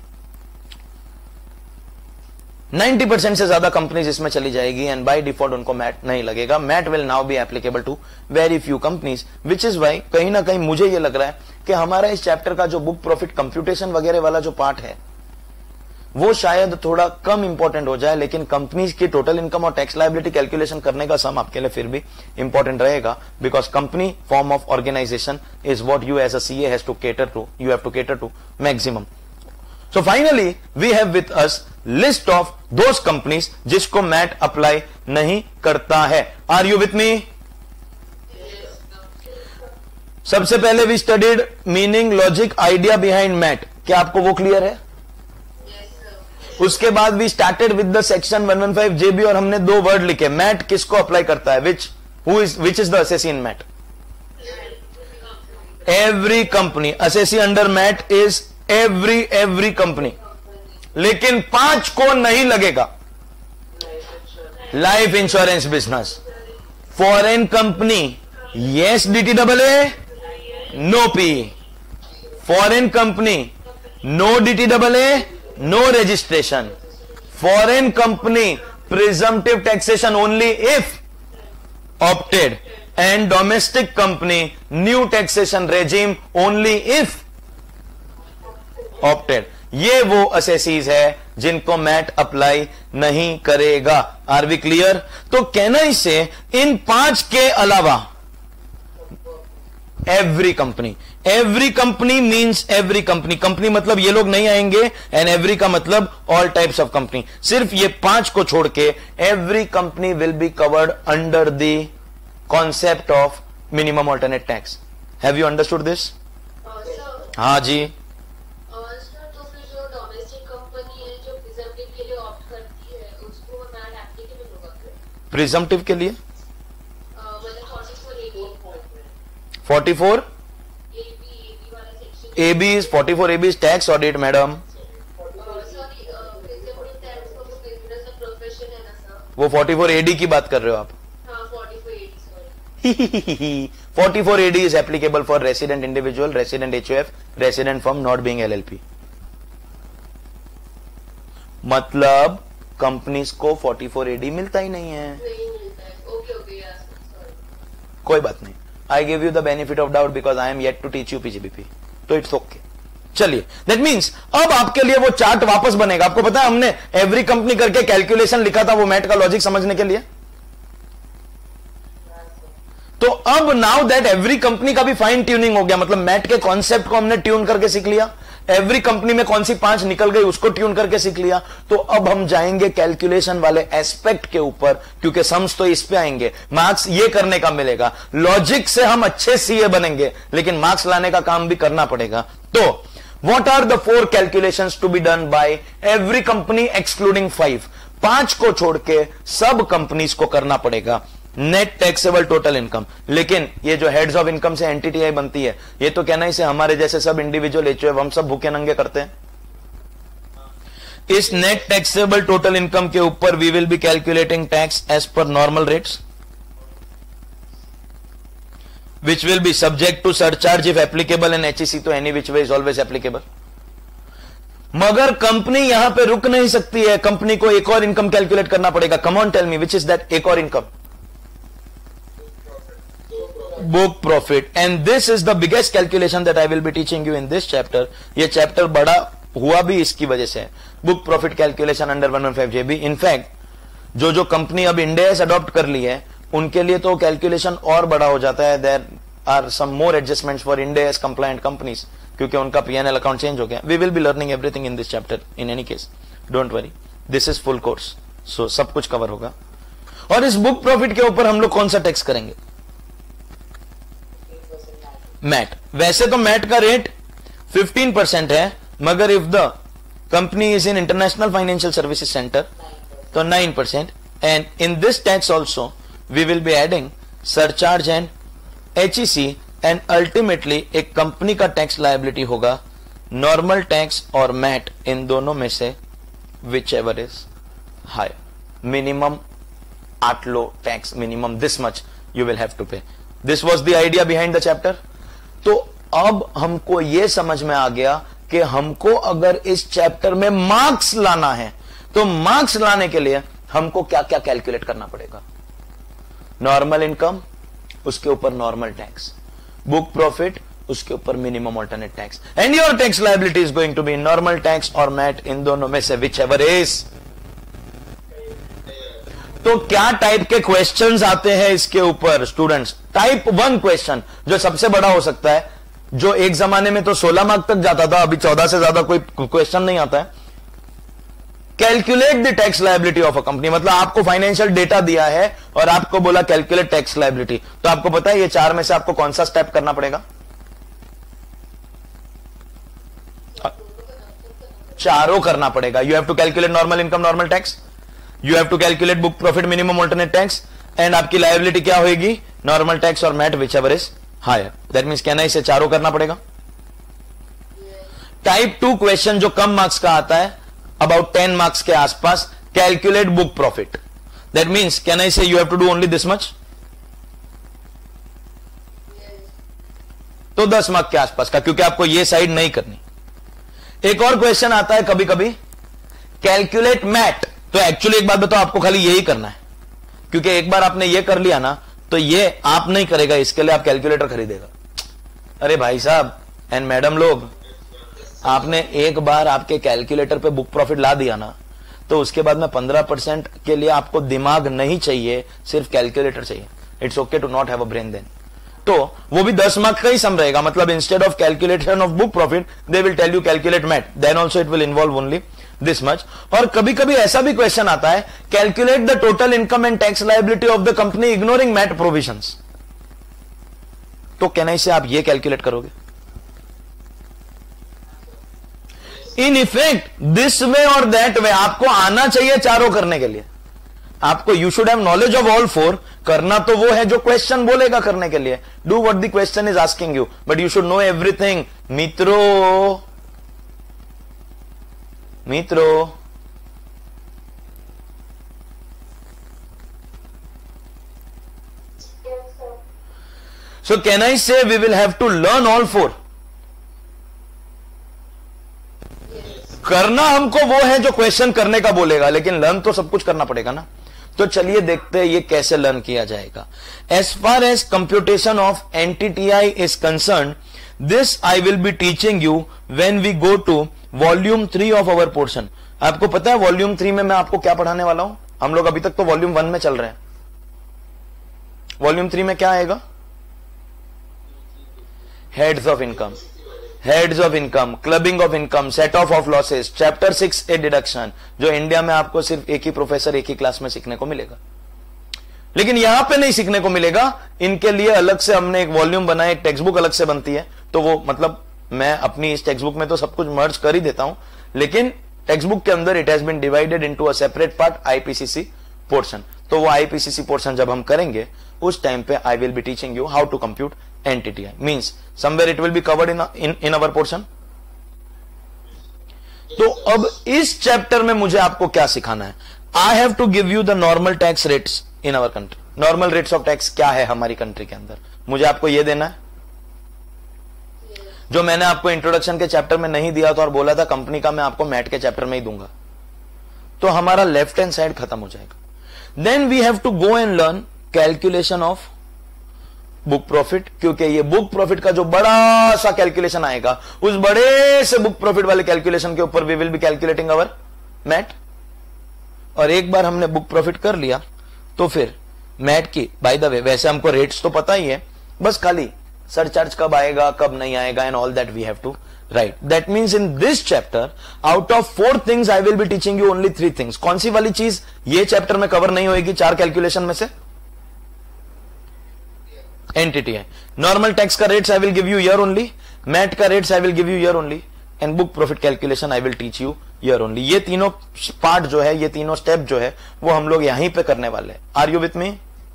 नाइंटी परसेंट से ज्यादा कंपनीज इसमें चली जाएगी एंड बाय डिफॉल्ट उनको मैट नहीं लगेगा. MAT will now be applicable to very few companies, which is why कहीं ना कहीं मुझे ये लग रहा है कि हमारा इस चैप्टर का जो बुक प्रॉफिट कंप्यूटेशन वगैरह वाला जो पार्ट है वो शायद थोड़ा कम इंपॉर्टेंट हो जाए, लेकिन कंपनीज की टोटल इनकम और टैक्स लायबिलिटी कैलकुलेशन करने का सम आपके लिए फिर भी इंपॉर्टेंट रहेगा, because company form of organisation is what you as a CA has to cater to, you have to cater to maximum. So finally we have with us list of those companies जिसको MAT apply नहीं करता है. Are you with me? सबसे पहले we studied meaning, logic, idea behind MAT. क्या आपको वो clear है? yes, उसके बाद we started with the section one fifteen J B और हमने दो वर्ड लिखे. मैट किसको अप्लाई करता है? Which who is which is the assessee in MAT? Every company. Assessee under MAT is every every company. लेकिन पांच को नहीं लगेगा. Life insurance business, foreign company yes DT double A, no P. Foreign company no DT double A, no registration. Foreign company presumptive taxation only if opted, and domestic company new taxation regime only if opted. ये वो assessees है जिनको MAT apply नहीं करेगा. Are we clear? तो कहना इसे इन पांच के अलावा every company. Every company means every company. Company मतलब ये लोग नहीं आएंगे, एंड एवरी का मतलब ऑल टाइप्स ऑफ कंपनी. सिर्फ ये पांच को छोड़ के every company will be covered under the concept of minimum alternate tax. Have you understood this? हाँ जी. प्रिजम्पटिव के लिए forty four A B is forty four A B is tax audit madam. वो फोर्टी फोर ए डी की बात कर रहे हो आप? Forty four A D is applicable for resident individual, resident H U F, resident firm not being L L P. मतलब companies को forty four A D मिलता ही नहीं है. ओके ओके यार, कोई बात नहीं. I give you the benefit of doubt because I am yet to teach you PGBP, तो इट्स ओके. चलिए, दैट मीन्स अब आपके लिए वो चार्ट वापस बनेगा. आपको पता है हमने एवरी कंपनी करके कैलकुलेशन लिखा था वो मैट का लॉजिक समझने के लिए. तो अब नाउ दैट एवरी कंपनी का भी फाइन ट्यूनिंग हो गया, मतलब मैट के कॉन्सेप्ट को हमने ट्यून करके सीख लिया. एवरी कंपनी में कौन सी पांच निकल गई उसको ट्यून करके सीख लिया. तो अब हम जाएंगे कैलकुलेशन वाले एस्पेक्ट के ऊपर, क्योंकि सम्स तो इस पे आएंगे. मार्क्स ये करने का मिलेगा. लॉजिक से हम अच्छे सीए बनेंगे, लेकिन मार्क्स लाने का काम भी करना पड़ेगा. तो what are the four calculations to be done by every company excluding five? पांच को छोड़ के सब कंपनीज को करना पड़ेगा. Net taxable total income. लेकिन ये जो हेड्स ऑफ इनकम से एनटीटीआई बनती है, ये तो कहना इसे हमारे जैसे सब इंडिविजुअल एचयूएफ हम सब भूखे नंगे करते हैं. इस नेट टैक्सेबल टोटल इनकम के ऊपर we will be calculating tax as per normal rates, which will be subject to surcharge if applicable, and HEC तो any which way is always applicable. मगर कंपनी यहां पे रुक नहीं सकती है. कंपनी को एक और इनकम कैलकुलेट करना पड़ेगा. Come on tell me which is that एक और income? Book profit. And this is the biggest calculation that I will be teaching you in this chapter. ये चैप्टर बड़ा हुआ भी इसकी वजह से. Book profit calculation under one fifteen JB. In fact जो जो कंपनी अब इंडेस अडॉप्ट कर ली है उनके लिए तो कैलकुलेशन और बड़ा हो जाता है. There are some more adjustments for Ind AS compliant companies, क्योंकि उनका पीएनएल अकाउंट चेंज हो गया. We will be learning everything in this chapter in any case, don't worry. This is full course, so सब कुछ कवर होगा. और इस book profit के ऊपर हम लोग कौन सा टैक्स करेंगे? मैट. वैसे तो मैट का रेट फिफ्टीन परसेंट है, मगर if the company is in international financial services centre तो nine percent. And in this tax also we will be adding surcharge and HEC, and ultimately एक company का tax liability होगा normal tax और MAT, इन दोनों में से whichever is higher. Minimum आठ low tax, minimum this much you will have to pay. This was the idea behind the chapter. तो अब हमको यह समझ में आ गया कि हमको अगर इस चैप्टर में मार्क्स लाना है तो मार्क्स लाने के लिए हमको क्या क्या कैलकुलेट करना पड़ेगा. नॉर्मल इनकम, उसके ऊपर नॉर्मल टैक्स. बुक प्रॉफिट, उसके ऊपर minimum alternate tax, and your tax liability is going to B normal tax और मैट, इन दोनों में से विच एवर इज। तो क्या टाइप के क्वेश्चंस आते हैं इसके ऊपर स्टूडेंट्स? टाइप वन क्वेश्चन जो सबसे बड़ा हो सकता है, जो एक जमाने में तो सोलह मार्क तक जाता था, अभी चौदह से ज्यादा कोई क्वेश्चन नहीं आता है। Calculate the tax liability of a company, मतलब आपको फाइनेंशियल डेटा दिया है और आपको बोला कैलकुलेट टैक्स लायबिलिटी, तो आपको पता है ये चार में से आपको कौन सा स्टेप करना पड़ेगा? चारों करना पड़ेगा। You have to calculate normal income normal tax, you have to calculate book profit minimum alternate tax, and आपकी लायबिलिटी क्या होगी? नॉर्मल टैक्स और MAT whichever is higher. That means कहना इसे चारों करना पड़ेगा। टाइप टू क्वेश्चन जो कम मार्क्स का आता है, अबाउट टेन मार्क्स के आसपास, calculate book profit. That means can I say you have to do only this much, तो दस मार्क्स के आसपास का, क्योंकि आपको ये साइड नहीं करनी। एक और क्वेश्चन आता है कभी कभी, कैलकुलेट मैट। तो एक्चुअली एक बात बताओ, आपको खाली यही करना है, क्योंकि एक बार आपने ये कर लिया ना, तो ये आप नहीं करेगा, इसके लिए आप कैलकुलेटर खरीदेगा। अरे भाई साहब एंड मैडम लोग, आपने एक बार आपके कैलकुलेटर पे बुक प्रॉफिट ला दिया ना, तो उसके बाद में पंद्रह परसेंट के लिए आपको दिमाग नहीं चाहिए, सिर्फ कैलकुलेटर चाहिए। It's okay to not have a brain then. तो वो भी दस मार्क का ही सम रहेगा, मतलब instead of calculation of book profit they will tell you calculate MAT, then also it will involve only this much. और कभी कभी ऐसा भी क्वेश्चन आता है, calculate the total income and tax liability of the company ignoring MAT provisions. तो कहना से आप ये कैलकुलेट करोगे। इन इफेक्ट दिस वे और दैट वे आपको आना चाहिए चारों करने के लिए। आपको you should have knowledge of all four. करना तो वो है जो क्वेश्चन बोलेगा करने के लिए, do what the question is asking you, but you should know everything. मित्रों मित्रों so can I say we will have to learn all four? करना हमको वो है जो क्वेश्चन करने का बोलेगा, लेकिन लर्न तो सब कुछ करना पड़ेगा ना। तो चलिए देखते हैं ये कैसे लर्न किया जाएगा। As far as computation of NTTI is concern, this I will be teaching you when we go to volume three of our portion. आपको पता है वॉल्यूम थ्री में मैं आपको क्या पढ़ाने वाला हूं? हम लोग अभी तक तो वॉल्यूम वन में चल रहे हैं। वॉल्यूम थ्री में क्या आएगा? Heads of income, heads of income, clubbing of income, set off off losses, chapter six A deduction, जो इंडिया में आपको सिर्फ एक ही प्रोफेसर एक ही क्लास में सीखने को मिलेगा, लेकिन यहां पे नहीं सीखने को मिलेगा। इनके लिए अलग से हमने एक वॉल्यूम बनाया, एक टेक्स्ट बुक अलग से बनती है। तो वो मतलब मैं अपनी इस टेक्स्ट बुक में तो सब कुछ मर्ज कर ही देता हूं, लेकिन टेक्स्ट बुक के अंदर it has been divided into a separate part, IPCC portion. तो वो आईपीसीसी पोर्शन जब हम करेंगे उस टाइम पे I will be teaching you how to compute NTTI, means somewhere it will be covered in in in our portion. तो अब इस चैप्टर में मुझे आपको क्या सिखाना है? I have to give you the normal tax rates in our country. Normal rates of tax क्या है हमारी कंट्री के अंदर, मुझे आपको यह देना है जो मैंने आपको इंट्रोडक्शन के चैप्टर में नहीं दिया था और बोला था कंपनी का मैं आपको मैट के चैप्टर में ही दूंगा। तो हमारा लेफ्ट हैंड साइड खत्म हो जाएगा। Then we have to go and learn calculation of book profit, क्योंकि ये बुक प्रॉफिट का जो बड़ा सा कैलकुलेशन आएगा, उस बड़े से बुक प्रॉफिट वाले कैलकुलेशन के ऊपर we will be calculating our MAT. और एक बार हमने बुक प्रॉफिट कर लिया तो फिर मैट की, बाय द वे वैसे हमको रेट्स तो पता ही है, बस खाली सरचार्ज कब आएगा कब नहीं आएगा and all that we have to write. That means in this chapter out of four things I will be teaching you only three things. कौन सी वाली चीज ये चैप्टर में कवर नहीं होगी चार कैलकुलेशन में से? एनटीटीआई। नॉर्मल टैक्स का rates I will give you here only, MAT का rates I will give you here only, and book profit calculation I will teach you here only. ये तीनों पार्ट जो है, ये तीनों स्टेप जो है, वो हम लोग यहीं पे करने वाले हैं। Are you with me?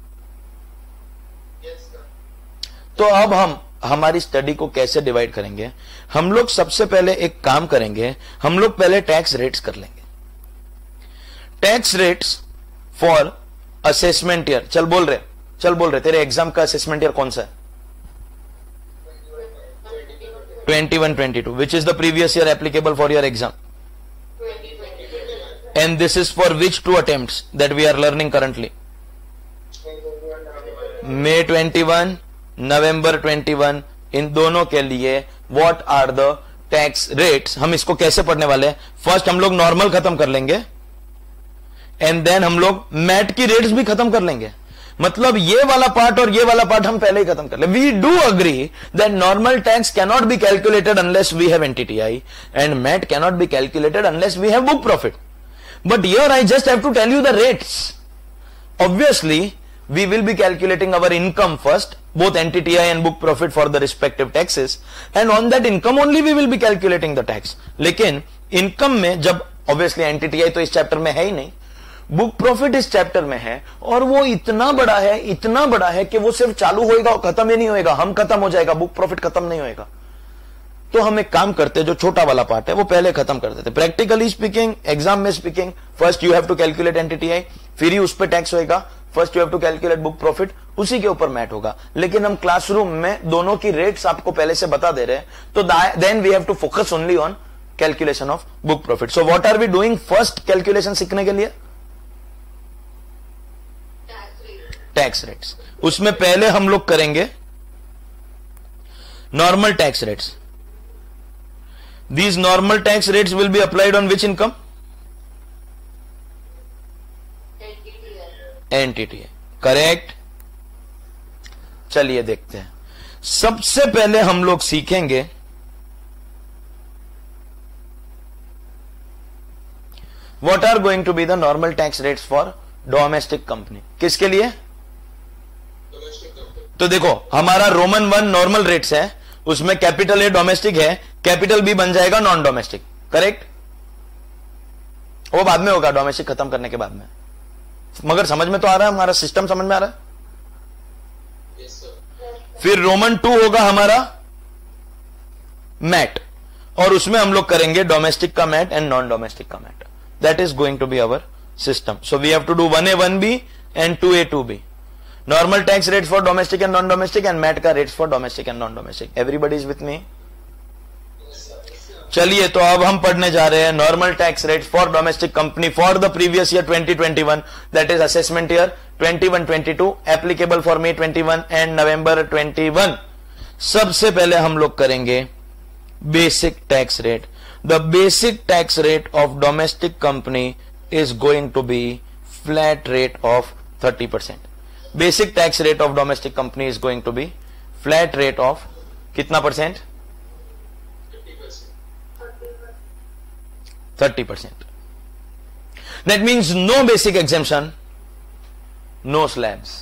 तो अब हम हमारी स्टडी को कैसे डिवाइड करेंगे? हम लोग सबसे पहले एक काम करेंगे, हम लोग पहले टैक्स रेट्स कर लेंगे। Tax rates for assessment year. चल बोल रहे चल बोल रहे तेरे एग्जाम का असेसमेंट ईयर कौन सा है? Twenty one twenty two, which is the previous year applicable for your exam? And this is for which two attempts that we are learning currently? May twenty one, November twenty-one, इन दोनों के लिए what are the tax rates. हम इसको कैसे पढ़ने वाले हैं, फर्स्ट हम लोग नॉर्मल खत्म कर लेंगे एंड देन हम लोग मैट की रेट्स भी खत्म कर लेंगे। मतलब ये वाला पार्ट और ये वाला पार्ट हम पहले ही खत्म कर ले। We do agree that normal tax cannot be calculated unless we have NTTI and MAT cannot be calculated unless we have book profit. But here I just have to tell you the rates. Obviously, we will be calculating our income first, both N T T I and book profit for the respective taxes, and on that income only we will be calculating the tax. लेकिन income में जब obviously N T T I तो इस chapter में है ही नहीं, book profit इस chapter में है और वो इतना बड़ा है, इतना बड़ा है कि वो सिर्फ चालू होएगा और खत्म ही नहीं होएगा, हम खत्म हो जाएगा, बुक प्रॉफिट खत्म नहीं होएगा। तो हम एक काम करते, जो छोटा वाला पार्ट है वो पहले खत्म कर देते। प्रैक्टिकली स्पीकिंग, एग्जाम में speaking, first you have to calculate NTTI, फिर ही उस पर टैक्स होएगा। First you have to calculate book profit, उसी के ऊपर मैट होगा। लेकिन हम क्लासरूम में दोनों की रेट्स आपको पहले से बता दे रहे हैं, तो then we have to focus only on calculation of book profit. So what are we doing first calculation सीखने के लिए? Tax rates. उसमें पहले हम लोग करेंगे normal tax rates. These normal tax rates will be applied on which income? N T T I. Correct? चलिए देखते हैं। सबसे पहले हम लोग सीखेंगे what are going to be the normal tax rates for domestic company। किसके लिए? तो देखो हमारा रोमन वन नॉर्मल रेट्स है, उसमें कैपिटल ए डोमेस्टिक है, कैपिटल बी बन जाएगा नॉन डोमेस्टिक। करेक्ट? वो बाद में होगा, डोमेस्टिक खत्म करने के बाद में। मगर समझ में तो आ रहा है, हमारा सिस्टम समझ में आ रहा है? yes, फिर रोमन टू होगा हमारा मैट, और उसमें हम लोग करेंगे डोमेस्टिक का मैट एंड नॉन डोमेस्टिक का MAT. That is going to be our system. So we have to do one A one B and two A two B. Normal tax rates for domestic and non domestic and MAT का rates for domestic and non domestic. Everybody is with me? चलिए तो अब हम पढ़ने जा रहे हैं normal tax rates for domestic company for the previous year twenty twenty one, that is assessment year twenty one twenty two, applicable for May twenty one and November twenty one. सबसे पहले हम लोग करेंगे basic tax rate. The basic tax rate of domestic company is going to be flat rate of thirty percent. Basic tax rate of domestic company is going to be flat rate of कितना percent? Thirty percent. That means no basic exemption, no slabs.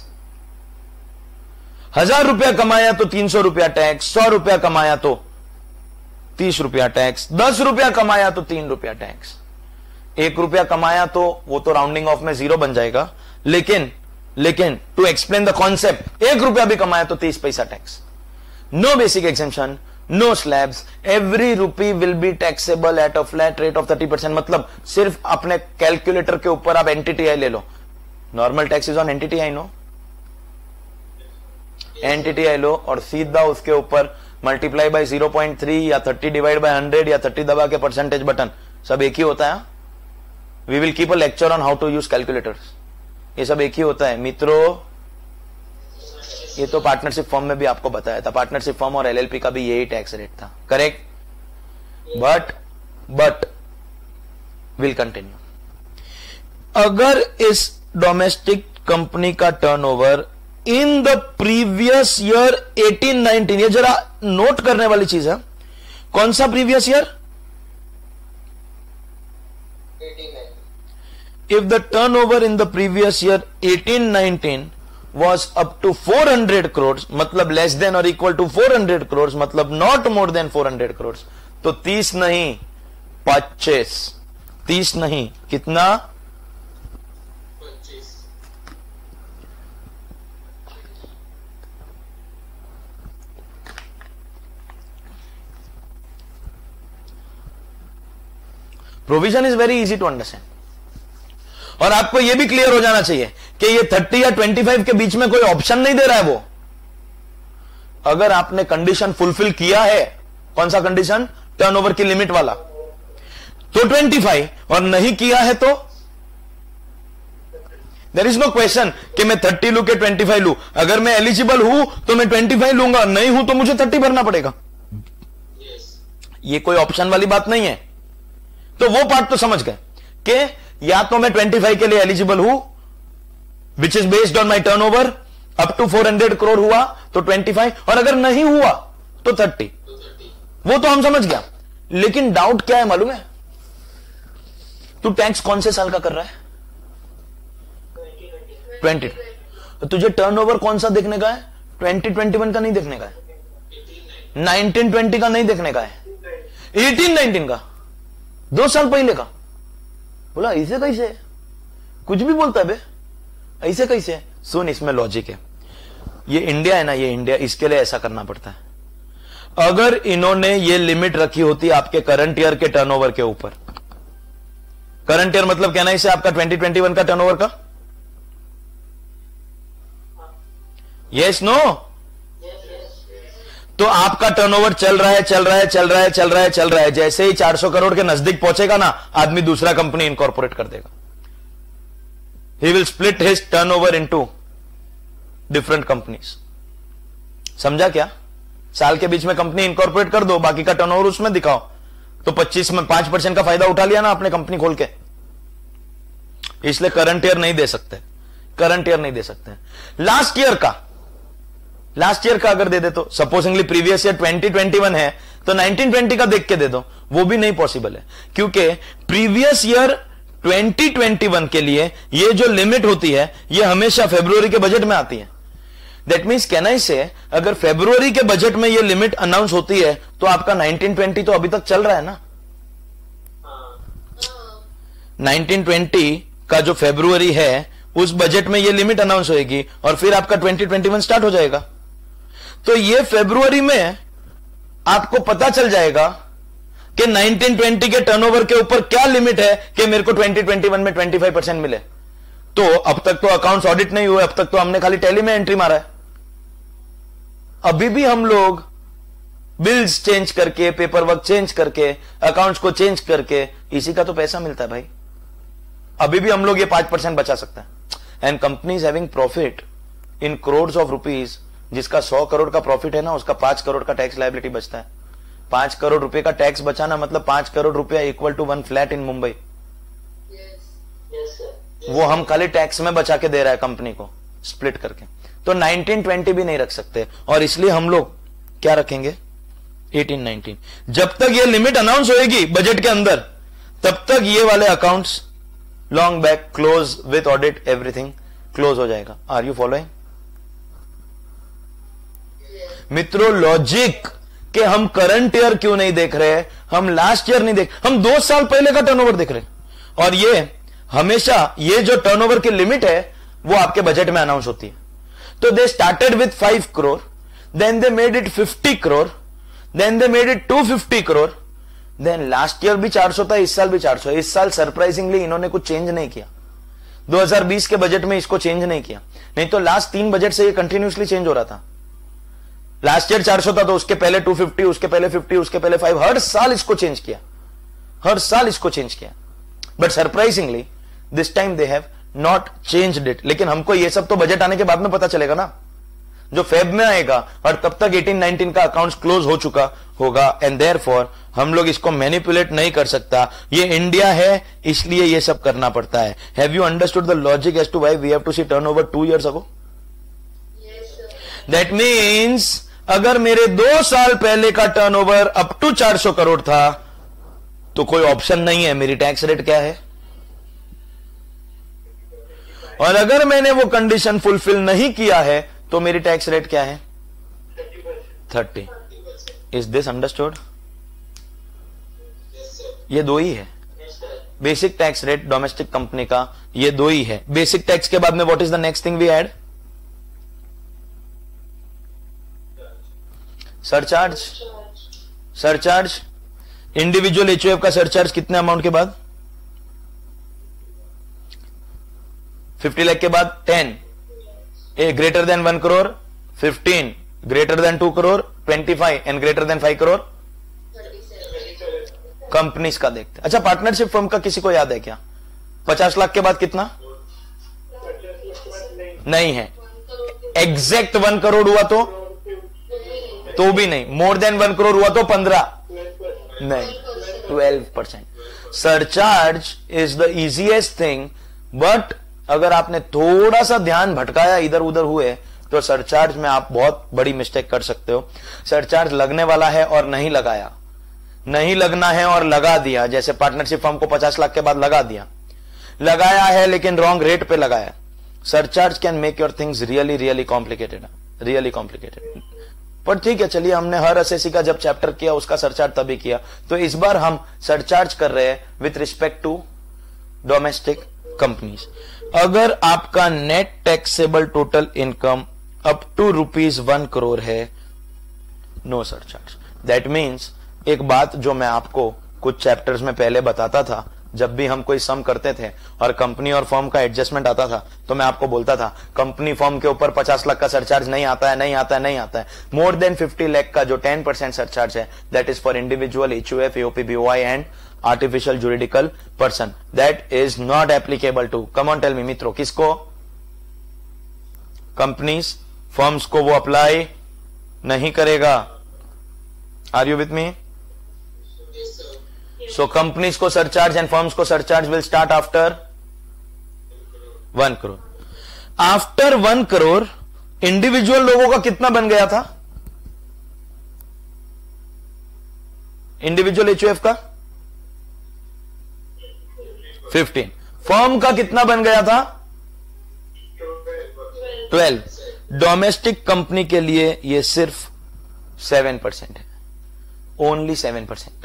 हजार रुपया कमाया तो तीन सौ रुपया tax, सौ रुपया कमाया तो तीस रुपया टैक्स, दस रुपया कमाया तो तीन रुपया टैक्स, एक रुपया कमाया तो वो तो राउंडिंग ऑफ में जीरो बन जाएगा। लेकिन लेकिन टू एक्सप्लेन द कॉन्सेप्ट, एक रुपया भी कमाया तो तीस पैसा tax. No basic exemption, no slabs, every rupee will be taxable at a flat rate of thirty percent. मतलब सिर्फ अपने कैलकुलेटर के ऊपर आप एनटीटीआई ले लो, normal tax is on NTTI, no NTTI लो और सीधा उसके ऊपर multiply by zero point three या थर्टी डिवाइड बाय हंड्रेड या थर्टी दबा के परसेंटेज बटन, सब एक ही होता है। We will keep a lecture on how to use calculators, ये सब एक ही होता है मित्रों। ये तो पार्टनरशिप फॉर्म में भी आपको बताया था, पार्टनरशिप फॉर्म और एलएलपी का भी यही टैक्स रेट था। Correct? But but will continue. अगर इस डोमेस्टिक कंपनी का turnover in the previous year eighteen nineteen, ये जरा नोट करने वाली चीज है, कौन सा previous year? If the turnover in the previous year eighteen nineteen was up to four hundred crores, मतलब less than or equal to four hundred crores, मतलब not more than four hundred crores, तो तीस नहीं पच्चीस, तीस नहीं कितना? पच्चीस। Provision is very easy to understand, और आपको यह भी क्लियर हो जाना चाहिए कि ये थर्टी या ट्वेंटी फाइव के बीच में कोई ऑप्शन नहीं दे रहा है वो। अगर आपने कंडीशन फुलफिल किया है, कौन सा कंडीशन? टर्नओवर की लिमिट वाला, तो ट्वेंटी फाइव, और नहीं किया है तो देयर इज नो क्वेश्चन कि मैं थर्टी लू के ट्वेंटी फाइव लू। अगर मैं एलिजिबल हूं तो मैं ट्वेंटी फाइव लूंगा, नहीं हूं तो मुझे थर्टी भरना पड़ेगा। ये कोई ऑप्शन वाली बात नहीं है। तो वो पार्ट तो समझ गए कि या तो मैं ट्वेंटी फाइव के लिए एलिजिबल हूं which is based on my turnover up to four hundred crore हुआ तो ट्वेंटी फाइव, और अगर नहीं हुआ तो थर्टी। वो तो हम समझ गया, लेकिन डाउट क्या है मालूम है? तू टैक्स कौन से साल का कर रहा है? ट्वेंटी। तो तुझे टर्नओवर कौन सा देखने का है? ट्वेंटी ट्वेंटी वन का नहीं देखने का है, नाइनटीन ट्वेंटी का नहीं देखने का है, एटीन नाइनटीन का, दो साल पहले का। बोला ऐसे कैसे? कुछ भी बोलता है बे, ऐसे कैसे? सुन, इसमें लॉजिक है। ये इंडिया है ना, ये इंडिया, इसके लिए ऐसा करना पड़ता है। अगर इन्होंने ये लिमिट रखी होती आपके करंट ईयर के टर्नओवर के ऊपर, करंट ईयर मतलब कहना इसे आपका ट्वेंटी ट्वेंटी वन का टर्नओवर का, यस नो, तो आपका टर्नओवर चल रहा है चल रहा है चल रहा है चल रहा है चल रहा है, जैसे ही चार सौ करोड़ के नजदीक पहुंचेगा ना, आदमी दूसरा कंपनी इनकॉर्पोरेट कर देगा। He will split his turnover into different companies. समझा क्या? साल के बीच में कंपनी इनकॉर्पोरेट कर दो, बाकी का टर्नओवर उसमें दिखाओ, तो पच्चीस में पांच परसेंट का फायदा उठा लिया ना आपने कंपनी खोल के। इसलिए करंट ईयर नहीं दे सकते, करंट ईयर नहीं दे सकते। लास्ट ईयर का, लास्ट ईयर का अगर दे दे तो, supposingly previous year twenty twenty one है तो नाइनटीन ट्वेंटी का देख के दे दो, वो भी नहीं पॉसिबल है, क्योंकि previous year twenty twenty one के लिए ये जो लिमिट होती है ये हमेशा फरवरी के बजट में आती है। दैट मीन्स कहना इसे, अगर फरवरी के बजट में ये लिमिट अनाउंस होती है तो आपका नाइनटीन ट्वेंटी तो अभी तक चल रहा है ना। नाइनटीन ट्वेंटी का जो फरवरी है उस बजट में ये लिमिट अनाउंस होगी और फिर आपका ट्वेंटी ट्वेंटी वन स्टार्ट हो जाएगा। तो ये फरवरी में आपको पता चल जाएगा कि नाइनटीन ट्वेंटी के टर्नओवर के ऊपर क्या लिमिट है कि मेरे को ट्वेंटी ट्वेंटी वन में ट्वेंटी फाइव परसेंट मिले। तो अब तक तो अकाउंट्स ऑडिट नहीं हुए, अब तक तो हमने खाली टैली में एंट्री मारा है। अभी भी हम लोग बिल्स चेंज करके, पेपर वर्क चेंज करके, अकाउंट्स को चेंज करके, इसी का तो पैसा मिलता है भाई। अभी भी हम लोग ये पांच परसेंट बचा सकते हैं। And companies having profit in crore of rupees, जिसका सौ करोड़ का प्रॉफिट है ना, उसका पांच करोड़ का टैक्स लायबिलिटी बचता है। पांच करोड़ रुपए का टैक्स बचाना मतलब पांच करोड़ रुपया equal to one flat in Mumbai. वो हम खाली टैक्स में बचा के दे रहा है कंपनी को, स्प्लिट करके। तो नाइनटीन ट्वेंटी भी नहीं रख सकते, और इसलिए हम लोग क्या रखेंगे? Eighteen nineteen. जब तक ये लिमिट अनाउंस होएगी बजट के अंदर, तब तक ये वाले accounts long back close with audit, everything close हो जाएगा। आर यू फॉलोइंग मित्रों? लॉजिक कि हम करंट ईयर क्यों नहीं देख रहे, हम लास्ट ईयर नहीं देख, हम दो साल पहले का टर्नओवर देख रहे। और ये हमेशा ये जो टर्नओवर की लिमिट है वो आपके बजट में अनाउंस होती है। तो they started with five crore, then they made it fifty crore, then they made it two fifty crore, then last year भी चार सौ था, इस साल भी चार सौ। इस साल सरप्राइजिंगली इन्होंने कुछ चेंज नहीं किया, दो हज़ार बीस के बजट में इसको चेंज नहीं किया, नहीं तो लास्ट तीन बजट से ये कंटिन्यूसली चेंज हो रहा था। लास्ट ईयर चार सौ था तो उसके पहले टू फिफ्टी, उसके पहले फिफ्टी, उसके पहले फाइव, हर साल इसको चेंज किया, हर साल इसको चेंज किया। But surprisingly this time they have not changed it. लेकिन हमको ये सब तो बजट आने के बाद में पता चलेगा ना, जो फेब में आएगा, और तब तक एटीन नाइनटीन का अकाउंट्स क्लोज हो चुका होगा। एंड देयरफॉर हम लोग इसको मैनिपुलेट नहीं कर सकता। ये इंडिया है, इसलिए ये सब करना पड़ता है। Have you understood the logic as to why we have to see turnover two years ago? That means अगर मेरे दो साल पहले का टर्नओवर अप टू चार सौ करोड़ था तो कोई ऑप्शन नहीं है, मेरी टैक्स रेट क्या है। और अगर मैंने वो कंडीशन फुलफिल नहीं किया है तो मेरी टैक्स रेट क्या है? थर्टी। Is this understood? ये दो ही है basic tax rate domestic company का, ये दो ही है। बेसिक टैक्स के बाद में what is the next thing we add? Surcharge. Surcharge individual HOF का सरचार्ज कितने अमाउंट के बाद? फिफ्टी लाख के बाद ten, a greater than one crore fifteen, greater than two crore twenty five, and greater than five crore companies का देखते। अच्छा, पार्टनरशिप फर्म का किसी को याद है क्या? पचास लाख के बाद कितना? नहीं है। एग्जैक्ट वन करोड़ हुआ तो तो भी नहीं। मोर देन वन करोड़ हुआ तो पंद्रह नहीं, twelve percent. Surcharge is the easiest thing, but अगर आपने थोड़ा सा ध्यान भटकाया इधर उधर हुए तो सरचार्ज में आप बहुत बड़ी मिस्टेक कर सकते हो। सरचार्ज लगने वाला है और नहीं लगाया, नहीं लगना है और लगा दिया, जैसे पार्टनरशिप फर्म को पचास लाख के बाद लगा दिया, लगाया है लेकिन रॉन्ग रेट पे लगाया। Surcharge can make your things really really complicated, really complicated. पर ठीक है, चलिए, हमने हर एसएससी का जब चैप्टर किया उसका सरचार्ज तभी किया, तो इस बार हम सरचार्ज कर रहे हैं with respect to domestic companies. अगर आपका net taxable total income up to rupees one crore है, नो सरचार्ज। दैट मीन्स एक बात जो मैं आपको कुछ चैप्टर्स में पहले बताता था, जब भी हम कोई सम करते थे और कंपनी और फर्म का एडजस्टमेंट आता था तो मैं आपको बोलता था कंपनी फर्म के ऊपर पचास लाख का सरचार्ज नहीं आता है, नहीं आता है, नहीं आता है। मोर देन फिफ्टी लाख का जो टेन परसेंट सरचार्ज है, that is for individual, HUF, AOP, BOI and artificial juridical person. That is not applicable to, come on tell me मित्रों, किसको? कंपनीज, फर्म्स को वो अप्लाई नहीं करेगा। Are you with me? So companies को surcharge and firms को surcharge will start after one crore. After one crore individual लोगों का कितना बन गया था? इंडिविजुअल एचयूएफ का फिफ्टीन, फर्म का कितना बन गया था? ट्वेल्व। डोमेस्टिक कंपनी के लिए यह सिर्फ सेवन परसेंट है, only seven percent,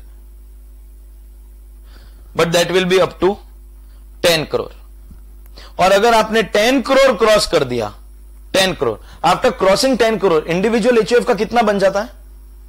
but that will be up to ten crore. और अगर आपने टेन करोड़ क्रॉस कर दिया, ten crore, after crossing ten crore, individual HUF का कितना बन जाता है?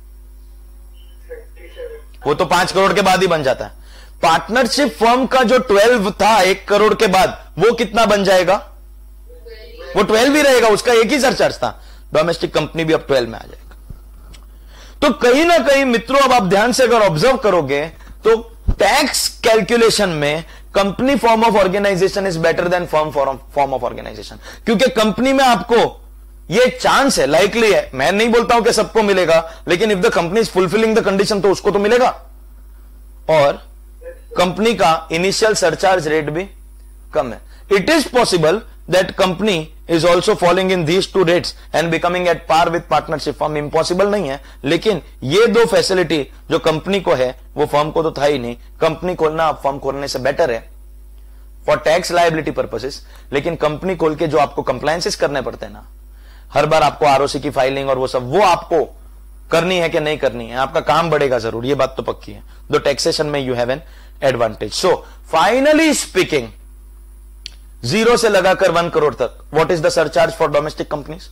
वो तो पांच करोड़ के बाद ही बन जाता है। पार्टनरशिप फर्म का जो ट्वेल्व था एक करोड़ के बाद, वो कितना बन जाएगा? वो ट्वेल्व ही रहेगा, उसका एक ही सरचार्ज था। डोमेस्टिक कंपनी भी अब ट्वेल्व में आ जाएगा। तो कहीं ना कहीं मित्रों, अब आप ध्यान से अगर ऑब्जर्व करोगे तो टैक्स कैलकुलेशन में company form of organisation is better than firm form of organisation, क्योंकि कंपनी में आपको ये चांस है, लाइकली है, मैं नहीं बोलता हूं कि सबको मिलेगा, लेकिन if the company is fulfilling the condition तो उसको तो मिलेगा। और कंपनी का इनिशियल सरचार्ज रेट भी कम है। It is possible that company is also falling in these two rates and becoming at par with partnership firm। Impossible नहीं है, लेकिन ये दो फैसिलिटी जो कंपनी को है वो फर्म को तो था ही नहीं। कंपनी खोलना फर्म खोलने से बेटर है फॉर टैक्स लायबिलिटी पर्पसेस, लेकिन कंपनी खोल के जो आपको कंप्लायंसेस करने पड़ते हैं ना, हर बार आपको आरओसी की फाइलिंग और वो सब, वो आपको करनी है कि नहीं करनी है, आपका काम बढ़ेगा जरूर, ये बात तो पक्की है। दो टैक्सेशन में you have an advantage. So finally speaking, zero से लगाकर वन करोड़ तक, what is the surcharge for domestic companies?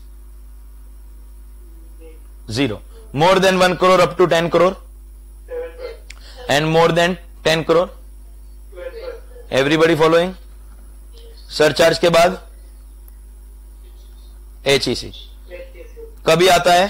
Zero. More than one crore up to ten crore and more than ten crore, everybody following? Surcharge के बाद HEC कभी आता है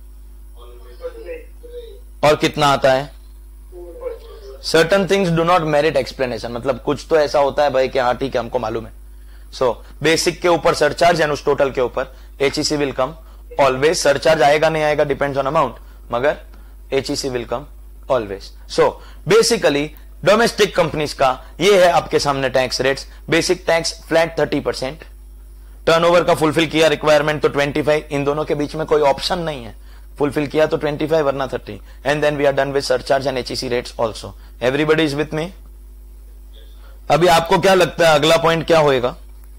और कितना आता है? Certain things do not merit explanation, मतलब कुछ तो ऐसा होता है भाई कि हाँ ठीक है हमको मालूम है। सो बेसिक के ऊपर सरचार्ज एंड उस टोटल के ऊपर HEC will come always. Surcharge आएगा नहीं आएगा डिपेंड्स ऑन अमाउंट, मगर HEC will come always. So basically domestic companies का ये है आपके सामने tax rates. Basic tax flat thirty percent, turnover का फुलफिल किया रिक्वायरमेंट तो ट्वेंटी फाइव, इन दोनों के बीच में कोई ऑप्शन नहीं है, फुलफिल किया तो ट्वेंटी फाइव वरना thirty, and then we are done with surcharge and HEC rates also. Everybody is with me? अभी आपको क्या लगता है अगला पॉइंट क्या होएगा?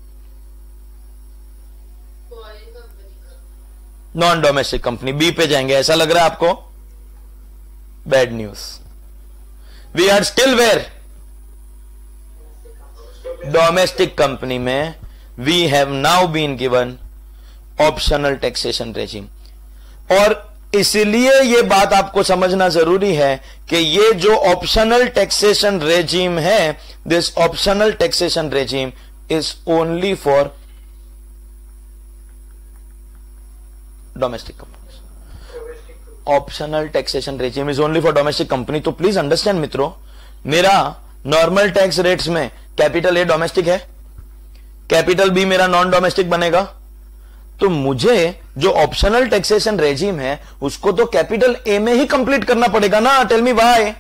नॉन डोमेस्टिक कंपनी, बी पे जाएंगे, ऐसा लग रहा है आपको? Bad news, we are still where? Domestic company में we have now been given optional taxation regime. और इसलिए यह बात आपको समझना जरूरी है कि ये जो ऑप्शनल टैक्सेशन रेजिम है, this optional taxation regime is only for domestic company. Optional taxation regime is only for domestic company. तो प्लीज अंडरस्टैंड मित्रों, मेरा नॉर्मल टैक्स रेट्स में कैपिटल ए डोमेस्टिक है, कैपिटल बी मेरा नॉन डोमेस्टिक बनेगा। तो मुझे जो ऑप्शनल टैक्सेशन रेजिम है उसको तो कैपिटल ए में ही कंप्लीट करना पड़ेगा ना। Tell me why?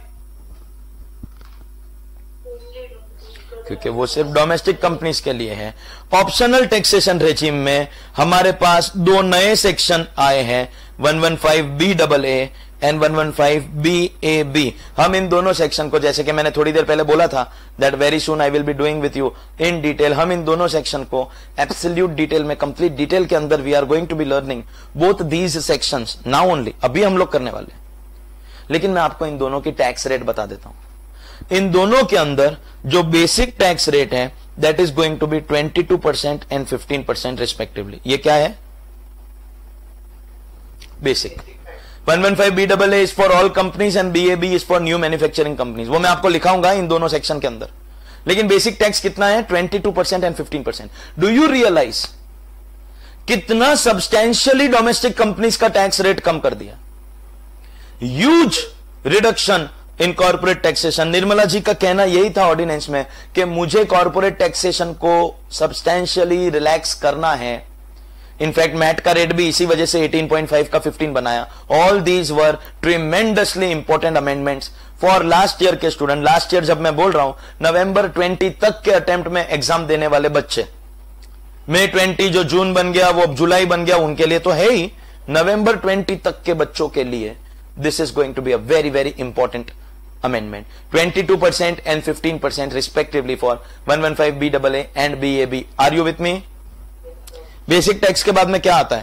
क्योंकि वो सिर्फ डोमेस्टिक कंपनीज के लिए है। ऑप्शनल टैक्सेशन रेजिम में हमारे पास दो नए सेक्शन आए हैं, one one five B double A and one one five B A B. हम इन दोनों सेक्शन को, जैसे कि मैंने थोड़ी देर पहले बोला था that very soon I will be doing with you in detail, हम इन दोनों सेक्शन को एब्सोल्यूट डिटेल में, कंप्लीट डिटेल के अंदर we are going to be learning both these sections now only. अभी हम लोग करने वाले, लेकिन मैं आपको इन दोनों की टैक्स रेट बता देता हूं। इन दोनों के अंदर जो बेसिक टैक्स रेट है that is going to be twenty two percent and fifteen percent respectively. ये क्या है? Basic. One one five B double A is for all companies and B A B is for new manufacturing companies. वो मैं आपको लिखाऊंगा इन दोनों section के अंदर। लेकिन बेसिक टैक्स कितना है? Twenty two percent and fifteen percent. Do you realise कितना सब्सटैंशियली डोमेस्टिक कंपनीज का टैक्स रेट कम कर दिया? Huge reduction in corporate taxation. Nirmala ji का कहना यही था ऑर्डिनेंस में कि मुझे कॉर्पोरेट टैक्सेशन को सब्सटैंशियली रिलैक्स करना है। इनफैक्ट मैट का रेट भी इसी वजह से एटीन पॉइंट फाइव का फिफ्टीन बनाया। All these were tremendously important amendments for last year के स्टूडेंट। लास्ट ईयर जब मैं बोल रहा हूं नवंबर ट्वेंटी तक के अटेम्प्ट में एग्जाम देने वाले बच्चे, मई ट्वेंटी जो जून बन गया वो अब जुलाई बन गया, उनके लिए तो है ही। नवंबर ट्वेंटी तक के बच्चों के लिए this is going to be a very very important amendment. twenty-two percent and fifteen percent respectively for one one five B A A and B A B. Are you with me? Basic tax के बाद में क्या आता है?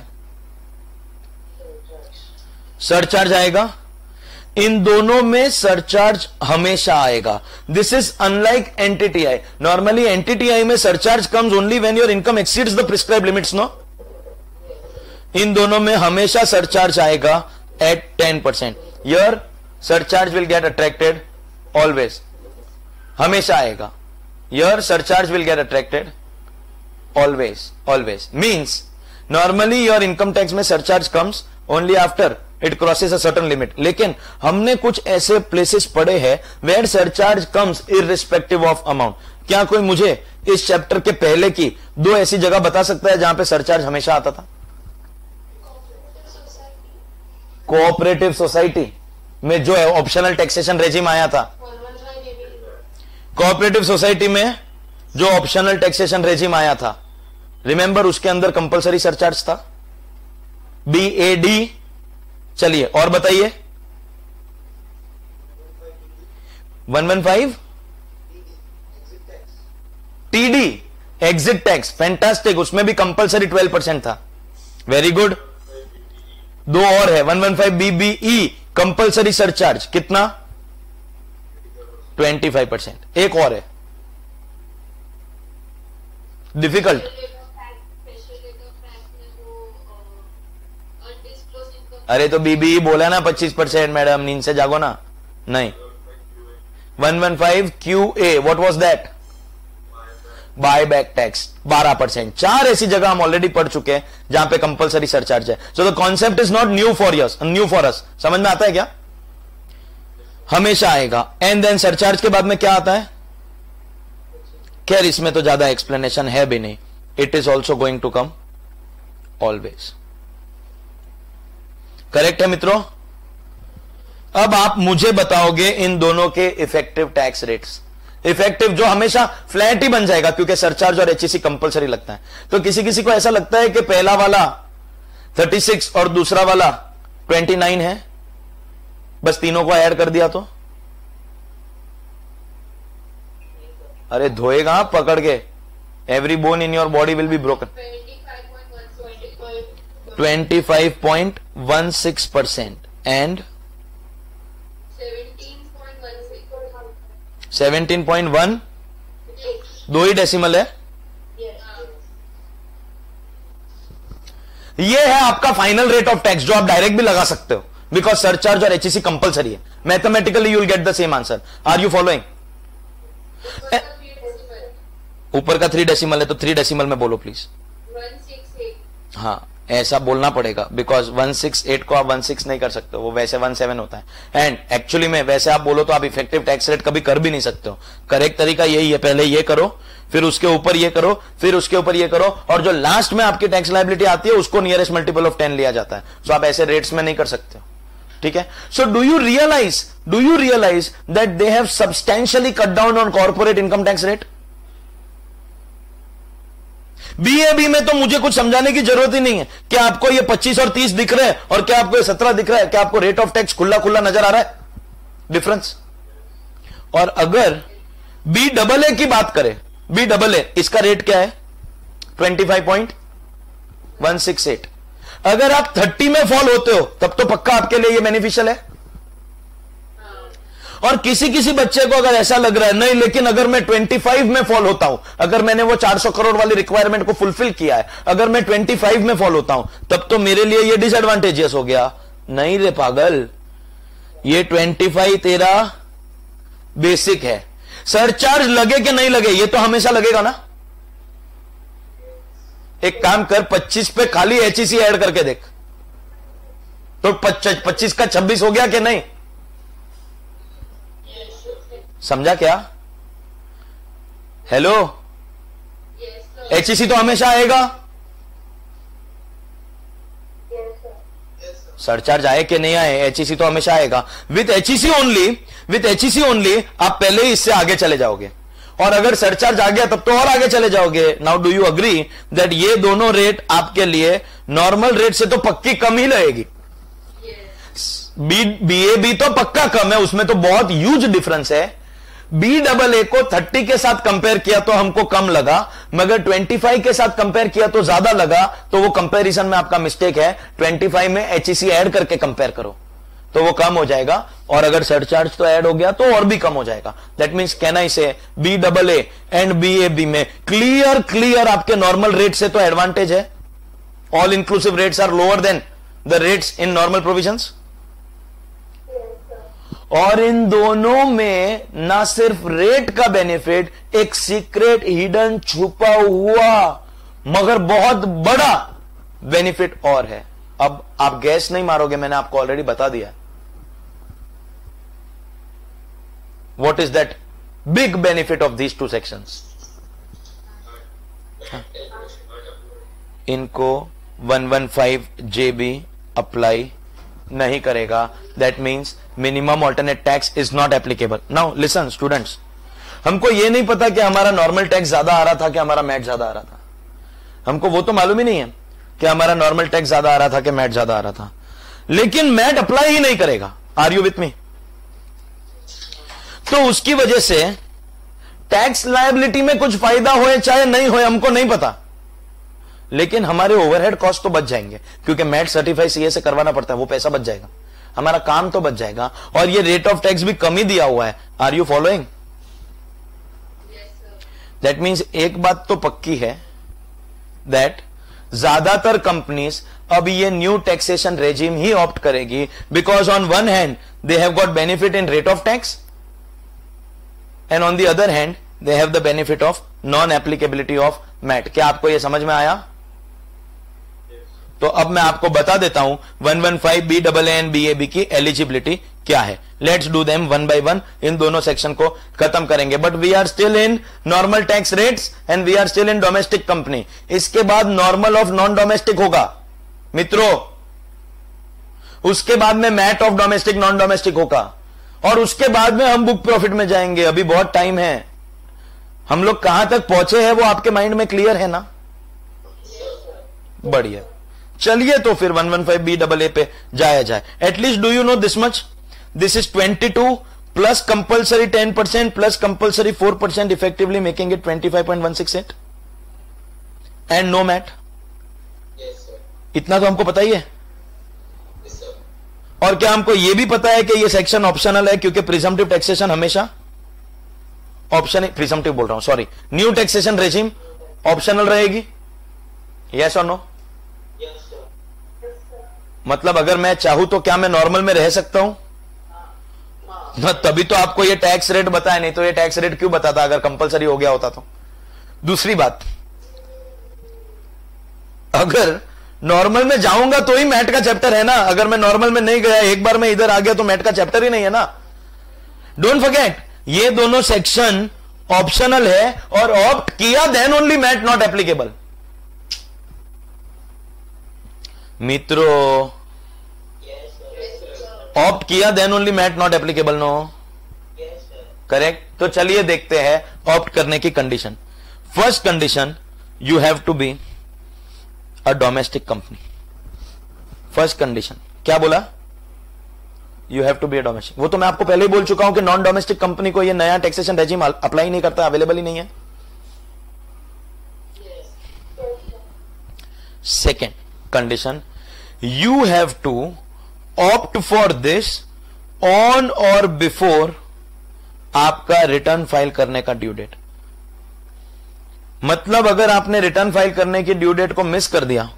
Surcharge आएगा। इन दोनों में surcharge हमेशा आएगा। This is unlike NTTI. Normally NTTI में surcharge comes only when your income exceeds the prescribed limits, no? इन दोनों में हमेशा सरचार्ज आएगा at ten percent. Your surcharge will get attracted always, हमेशा आएगा। Your surcharge will get attracted always, always means normally your income tax में surcharge comes only after it crosses a certain limit। लेकिन हमने कुछ ऐसे places पढ़े हैं where surcharge comes irrespective of amount। क्या कोई मुझे इस चैप्टर के पहले की दो ऐसी जगह बता सकता है जहां पे सरचार्ज हमेशा आता था? कोऑपरेटिव सोसाइटी में जो है ऑप्शनल टैक्सेशन रेजिम आया था। कोऑपरेटिव सोसाइटी में जो ऑप्शनल टैक्सेशन रेजिम आया था, रिमेंबर उसके अंदर कंपलसरी सरचार्ज था, बी ए डी। चलिए और बताइए। One one five T D exit tax, fantastic, उसमें भी कंपलसरी ट्वेल्व परसेंट था। Very good. दो और है, one one five B B E compulsory surcharge कितना? Twenty five percent. एक और है डिफिकल्ट, अरे तो बीबी बोला ना पच्चीस परसेंट। मैडम नींद से जागो ना। नहीं, one one five Q A, what was that? Buy back tax बारह परसेंट। चार ऐसी जगह हम ऑलरेडी पढ़ चुके हैं जहां पे कंपलसरी सरचार्ज है। So the concept is not new for us, new for us. समझ में आता है क्या? हमेशा आएगा। एंड देन सरचार्ज के बाद में क्या आता है? खैर इसमें तो ज्यादा एक्सप्लेनेशन है भी नहीं। It is also going to come always. Correct है मित्रों? अब आप मुझे बताओगे इन दोनों के इफेक्टिव टैक्स रेट्स। इफेक्टिव जो हमेशा फ्लैट ही बन जाएगा क्योंकि सरचार्ज और एचईसी कंपलसरी लगता है। तो किसी किसी को ऐसा लगता है कि पहला वाला थर्टी सिक्स और दूसरा वाला ट्वेंटी नाइन है, बस तीनों को ऐड कर दिया तो? अरे धोएगा पकड़ के, every bone in your body will be broken. Twenty five point one six percent and seventeen point one, दो ही डेसिमल है। ये है आपका फाइनल रेट ऑफ टैक्स जो आप डायरेक्ट भी लगा सकते हो बिकॉज सरचार्ज और एचईसी कंपलसरी है। Mathematically you will get the same answer. Are you following? ऊपर का थ्री डेसिमल है तो थ्री डेसिमल में बोलो प्लीज। हाँ, ऐसा बोलना पड़ेगा, बिकॉज वन सिक्स एट को आप वन सिक्स नहीं कर सकते, वो वैसे वन सेवन होता है। एंड एक्चुअली में वैसे आप बोलो तो आप इफेक्टिव टैक्स रेट कभी कर भी नहीं सकते हो। करेक्ट तरीका यही है, पहले ये करो, फिर उसके ऊपर ये करो, फिर उसके ऊपर ये करो, और जो लास्ट में आपकी टैक्स लायबिलिटी आती है उसको नियरेस्ट मल्टीपल ऑफ टेन लिया जाता है। सो आप ऐसे रेट्स में नहीं कर सकते हो, ठीक है। So do you realise do you realise that they have substantially cut down on corporate income tax rate. BAB में तो मुझे कुछ समझाने की जरूरत ही नहीं है। क्या आपको ये पच्चीस और तीस दिख रहे हैं, और क्या आपको ये सत्रह दिख रहा है? क्या आपको रेट ऑफ टैक्स खुला खुला नजर आ रहा है डिफरेंस? और अगर बी डबल ए की बात करें, बी डबल ए इसका रेट क्या है? Twenty five point one six eight. अगर आप थर्टी में फॉल होते हो तब तो पक्का आपके लिए ये बेनिफिशियल है। और किसी किसी बच्चे को अगर ऐसा लग रहा है नहीं, लेकिन अगर मैं पच्चीस में फॉल होता हूं, अगर मैंने वो चार सौ करोड़ वाली रिक्वायरमेंट को फुलफिल किया है, अगर मैं पच्चीस में फॉल होता हूं तब तो मेरे लिए ये डिसएडवांटेजियस हो गया। नहीं रे पागल, ये पच्चीस तेरा बेसिक है। सरचार्ज लगे कि नहीं लगे ये तो हमेशा लगेगा ना। एक काम कर, पच्चीस पे खाली एचईसी ऐड करके देख, तो पच्चीस का छब्बीस हो गया कि नहीं? समझा क्या? हेलो, एचईसी तो हमेशा आएगा। सरचार्ज आए कि नहीं आए, एचईसी तो हमेशा आएगा। With HEC only with HEC only आप पहले ही इससे आगे चले जाओगे, और अगर सरचार्ज आ गया तब तो और आगे चले जाओगे। Now do you agree that ये दोनों रेट आपके लिए नॉर्मल रेट से तो पक्की कम ही लगेगी। बी बीएबी तो पक्का कम है, उसमें तो बहुत ह्यूज डिफरेंस है। बी डबल ए को तीस के साथ कंपेयर किया तो हमको कम लगा, मगर पच्चीस के साथ कंपेयर किया तो ज्यादा लगा, तो वो कंपैरिजन में आपका मिस्टेक है। पच्चीस में एचईसी ऐड करके कंपेयर करो तो वो कम हो जाएगा, और अगर सरचार्ज तो ऐड हो गया तो और भी कम हो जाएगा। That means can I say B double A and B A B में क्लियर क्लियर आपके नॉर्मल रेट से तो एडवांटेज है। All inclusive rates are lower than the rates in normal provisions. और इन दोनों में ना सिर्फ रेट का बेनिफिट, एक सीक्रेट हिडन छुपा हुआ मगर बहुत बड़ा बेनिफिट और है। अब आप गैस नहीं मारोगे, मैंने आपको ऑलरेडी बता दिया। What is that big benefit of these two sections? इनको one one five JB apply नहीं करेगा। That means minimum alternate tax is not applicable. Now listen students, हमको यह नहीं पता कि हमारा नॉर्मल टैक्स ज्यादा आ रहा था कि हमारा मैट ज्यादा आ रहा था। हमको वो तो मालूम ही नहीं है कि हमारा नॉर्मल टैक्स ज्यादा आ रहा था कि मैट ज्यादा आ रहा था, लेकिन मैट अप्लाई ही नहीं करेगा। Are you with me? तो उसकी वजह से टैक्स लायबिलिटी में कुछ फायदा होए चाहे नहीं होए हमको नहीं पता, लेकिन हमारे ओवरहेड कॉस्ट तो बच जाएंगे, क्योंकि मैट सर्टिफाई सीए से करवाना पड़ता है, वो पैसा बच जाएगा, हमारा काम तो बच जाएगा, और ये रेट ऑफ टैक्स भी कम ही दिया हुआ है। Are you following? That means एक बात तो पक्की है, दैट ज्यादातर कंपनीज अब ये न्यू टैक्सेशन रेजिम ही ऑप्ट करेगी, because on one hand they have got benefit in rate of tax, and on the other hand they have the benefit of non applicability of MAT. क्या आपको यह समझ में आया? तो अब मैं आपको बता देता हूं one one five B double and B A B की एलिजिबिलिटी क्या है। Let's do them one by one, इन दोनों सेक्शन को खत्म करेंगे। But we are still in normal tax rates and we are still in domestic company. इसके बाद नॉर्मल ऑफ नॉन डोमेस्टिक होगा मित्रों, उसके बाद में MAT of domestic non domestic होगा, और उसके बाद में हम बुक प्रॉफिट में जाएंगे। अभी बहुत टाइम है, हम लोग कहां तक पहुंचे हैं वो आपके माइंड में क्लियर है ना? बढ़िया, चलिए तो फिर one one five B double A पे जाया जाए। At least do you know this much, this is twenty two plus compulsory ten percent plus compulsory four percent, effectively making it twenty five point one six eight and no MAT. इतना तो हमको पता ही है। और क्या हमको यह भी पता है कि यह सेक्शन ऑप्शनल है, क्योंकि प्रिजम्पटिव टैक्सेशन हमेशा ऑप्शन, प्रिजम्पटिव बोल रहा हूं sorry, new taxation regime optional रहेगी। यस और नो? मतलब अगर मैं चाहूं तो क्या मैं नॉर्मल में रह सकता हूं? ना, तभी तो आपको ये टैक्स रेट बताया, नहीं तो ये टैक्स रेट क्यों बताता अगर कंपलसरी हो गया होता तो। दूसरी बात, अगर नॉर्मल में जाऊंगा तो ही मैट का चैप्टर है ना, अगर मैं नॉर्मल में नहीं गया, एक बार मैं इधर आ गया तो मैट का चैप्टर ही नहीं है ना। डोंट फॉरगेट, ये दोनों सेक्शन ऑप्शनल है और ऑप्ट किया then only MAT not applicable. मित्रों, ऑप्ट किया then only MAT not applicable, no? Correct. तो चलिए देखते हैं ऑप्ट करने की condition. First condition, you have to be a domestic company. First condition क्या बोला? You have to be a domestic. वो तो मैं आपको पहले ही बोल चुका हूं कि नॉन डोमेस्टिक कंपनी को ये नया टैक्सेशन रेजिम अप्लाई नहीं करता, अवेलेबल ही नहीं है। Second condition, you have to opt for this on or before आपका रिटर्न फाइल करने का ड्यू डेट। मतलब अगर आपने रिटर्न फाइल करने की ड्यू डेट को मिस कर दिया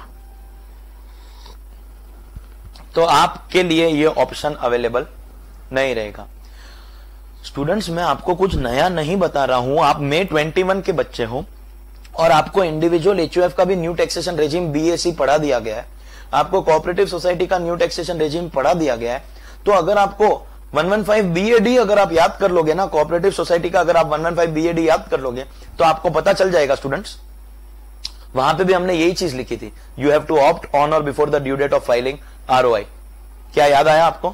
तो आपके लिए यह ऑप्शन अवेलेबल नहीं रहेगा। स्टूडेंट्स, मैं आपको कुछ नया नहीं बता रहा हूं। आप मे इक्कीस के बच्चे हो और आपको इंडिविजुअल एचयूएफ का भी न्यू टैक्सेशन रेजिम बीएसी पढ़ा दिया गया है, आपको कोऑपरेटिव सोसाइटी का न्यू टैक्सेशन रेजिम पढ़ा दिया गया है। तो अगर आपको एक सौ पंद्रह बीएडी अगर आप याद कर लोगे ना, कोऑपरेटिव सोसाइटी का अगर आप एक सौ पंद्रह बीएडी याद कर लोगे तो आपको पता चल जाएगा स्टूडेंट्स, वहां पे भी हमने यही चीज लिखी थी, you have to opt on or before the due date of filing ROI. क्या याद आया आपको?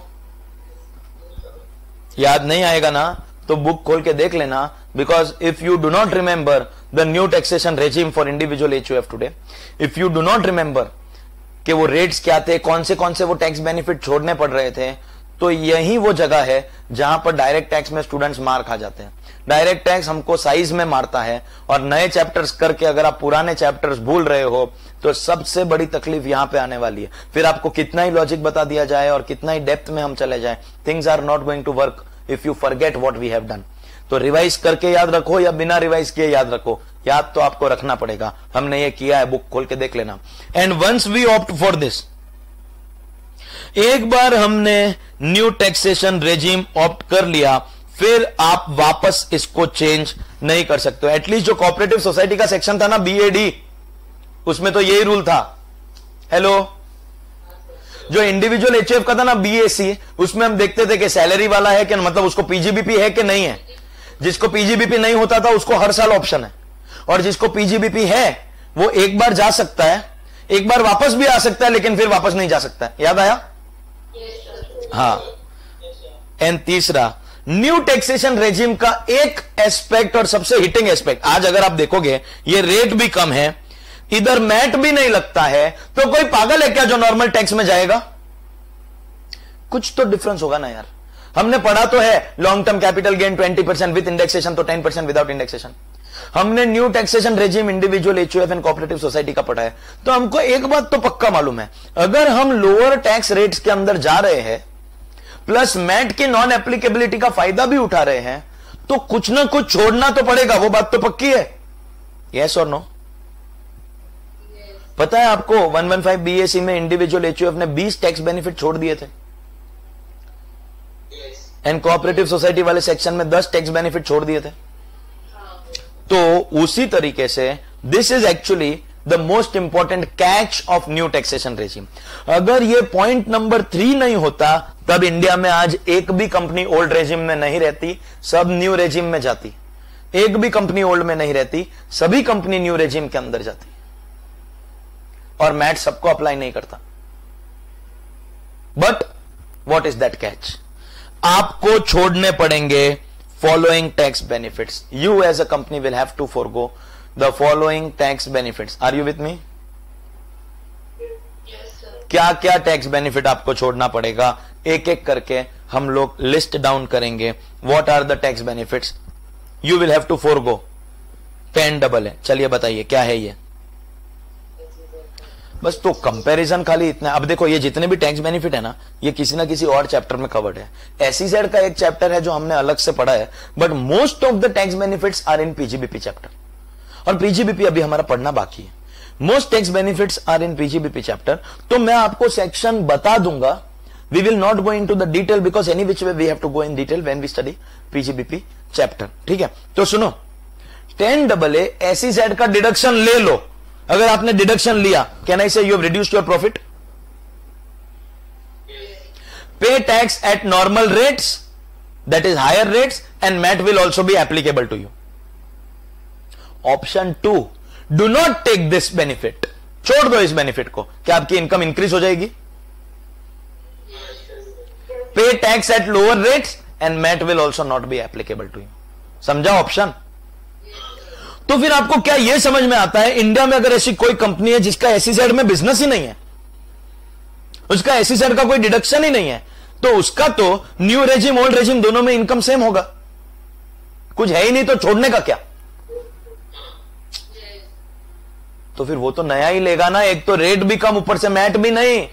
याद नहीं आएगा ना तो बुक खोल के देख लेना, because if you do not remember the new taxation regime for individual HUF today, if you do not remember कि वो रेट्स क्या थे, कौन से कौन से वो टैक्स बेनिफिट छोड़ने पड़ रहे थे, तो यही वो जगह है जहां पर डायरेक्ट टैक्स में स्टूडेंट्स मार खा जाते हैं। डायरेक्ट टैक्स हमको साइज में मारता है और नए चैप्टर्स करके अगर आप पुराने चैप्टर्स भूल रहे हो तो सबसे बड़ी तकलीफ यहां पे आने वाली है। फिर आपको कितना ही लॉजिक बता दिया जाए और कितना ही डेप्थ में हम चले जाए, things are not going to work if you forget what we have done. तो रिवाइज करके याद रखो या बिना रिवाइज किए याद रखो, याद तो आपको रखना पड़ेगा। हमने ये किया है, बुक खोल के देख लेना। And once we opt for this, एक बार हमने न्यू टैक्सेशन रेजिम ऑप्ट कर लिया, फिर आप वापस इसको चेंज नहीं कर सकते हो। एटलीस्ट जो कोऑपरेटिव सोसाइटी का सेक्शन था ना बीएडी, उसमें तो यही रूल था। हेलो, जो इंडिविजुअल एचयूएफ का था ना बीएसी, उसमें हम देखते थे कि सैलरी वाला है कि मतलब उसको पीजीबीपी है कि नहीं है। जिसको पीजीबीपी नहीं होता था उसको हर साल ऑप्शन है, और जिसको पीजीबीपी है वो एक बार जा सकता है, एक बार वापस भी आ सकता है, लेकिन फिर वापस नहीं जा सकता है। याद आया? हाँ। एंड तीसरा, न्यू टैक्सेशन रेजिम का एक एस्पेक्ट और सबसे हिटिंग एस्पेक्ट, आज अगर आप देखोगे ये रेट भी कम है, इधर मैट भी नहीं लगता है, तो कोई पागल है क्या जो नॉर्मल टैक्स में जाएगा? कुछ तो डिफरेंस होगा ना यार। हमने पढ़ा तो है long term capital gain twenty percent with indexation, तो टेन परसेंट विदाउट इंडेक्सेशन। हमने new taxation regime individual HUF and cooperative society का पढ़ा है। तो हमको एक बात तो पक्का मालूम है, अगर हम लोअर टैक्स रेट्स के अंदर जा रहे हैं प्लस मैट की नॉन एप्लीकेबिलिटी का फायदा भी उठा रहे हैं, तो कुछ ना कुछ छोड़ना तो पड़ेगा। वो बात तो पक्की है। यस और नो? पता है आपको एक सौ पंद्रह बीएसी में इंडिविजुअल एचयूएफ ने बीस टैक्स बेनिफिट छोड़ दिए थे, एंड कोऑपरेटिव सोसाइटी वाले सेक्शन में दस टैक्स बेनिफिट छोड़ दिए थे। तो उसी तरीके से this is actually the most important catch of new taxation regime. अगर ये पॉइंट नंबर थ्री नहीं होता तब इंडिया में आज एक भी कंपनी ओल्ड रेजिम में नहीं रहती, सब न्यू रेजिम में जाती। एक भी कंपनी ओल्ड में नहीं रहती, सभी कंपनी न्यू रेजिम के अंदर जाती, और मैट सबको अप्लाई नहीं करता। But what is that catch? आपको छोड़ने पड़ेंगे following tax benefits. You as a company will have to forgo the following tax benefits. Are you with me? क्या क्या टैक्स बेनिफिट आपको छोड़ना पड़ेगा, एक एक करके हम लोग लिस्ट डाउन करेंगे। What are the tax benefits you will have to forgo? Pen double है, चलिए बताइए क्या है ये। बस तो कंपैरिजन खाली इतना। अब देखो ये जितने भी टैक्स बेनिफिट है ना, ये किसी ना किसी और चैप्टर में कवर्ड है। एसईजेड का एक चैप्टर है जो हमने अलग से पढ़ा है, but most of the tax benefits are in PGBP chapter, और पीजीबीपी अभी हमारा पढ़ना बाकी है। Most tax benefits are in PGBP chapter. तो मैं आपको सेक्शन बता दूंगा, we will not go into the detail because any which way we have to go in detail when we study PGBP chapter. ठीक है, तो सुनो, टेन डबल ए एसईजेड का डिडक्शन ले लो, अगर आपने डिडक्शन लिया, can I say you have reduced your profit? Pay tax at normal rates, that is higher rates, and MAT will also be applicable to you. Option two, do not take this benefit, छोड़ दो इस benefit को. क्या आपकी income increase हो जाएगी? Pay tax at lower rates and MAT will also not be applicable to you. समझा option? तो फिर आपको क्या यह समझ में आता है, इंडिया में अगर ऐसी कोई कंपनी है जिसका एसईजेड में बिजनेस ही नहीं है, उसका एसईजेड का कोई डिडक्शन ही नहीं है, तो उसका तो न्यू रेजिम ओल्ड रेजिम दोनों में इनकम सेम होगा. कुछ है ही नहीं तो छोड़ने का क्या? तो फिर वो तो नया ही लेगा ना. एक तो रेट भी कम, ऊपर से मैट भी नहीं.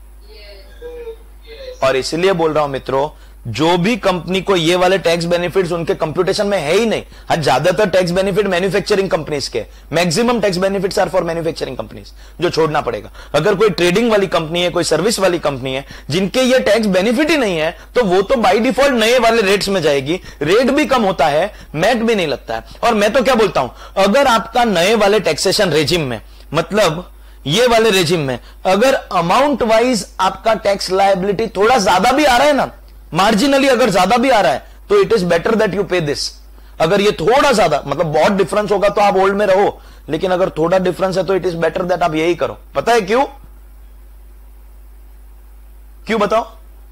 और इसलिए बोल रहा हूं मित्रों, जो भी कंपनी को ये वाले टैक्स बेनिफिट्स उनके कंप्यूटेशन में है ही नहीं. हाँ, ज्यादातर टैक्स बेनिफिट मैन्युफैक्चरिंग कंपनीज के, maximum tax benefits are for manufacturing companies, जो छोड़ना पड़ेगा. अगर कोई ट्रेडिंग वाली कंपनी है, कोई सर्विस वाली कंपनी है जिनके ये टैक्स बेनिफिट ही नहीं है, तो वो तो बाय डिफॉल्ट नए वाले रेट्स में जाएगी. रेट भी कम होता है, मैट भी नहीं लगता है. और मैं तो क्या बोलता हूं, अगर आपका नए वाले टैक्सेशन रेजिम में, मतलब ये वाले रेजिम में, अगर अमाउंट वाइज आपका टैक्स लायबिलिटी थोड़ा ज्यादा भी आ रहा है ना, मार्जिनली अगर ज्यादा भी आ रहा है, तो it is better that you pay this. अगर ये थोड़ा ज्यादा, मतलब बहुत डिफरेंस होगा तो आप ओल्ड में रहो, लेकिन अगर थोड़ा डिफरेंस है तो इट इज बेटर दैट आप यही करो. पता है क्यों? क्यों बताओ?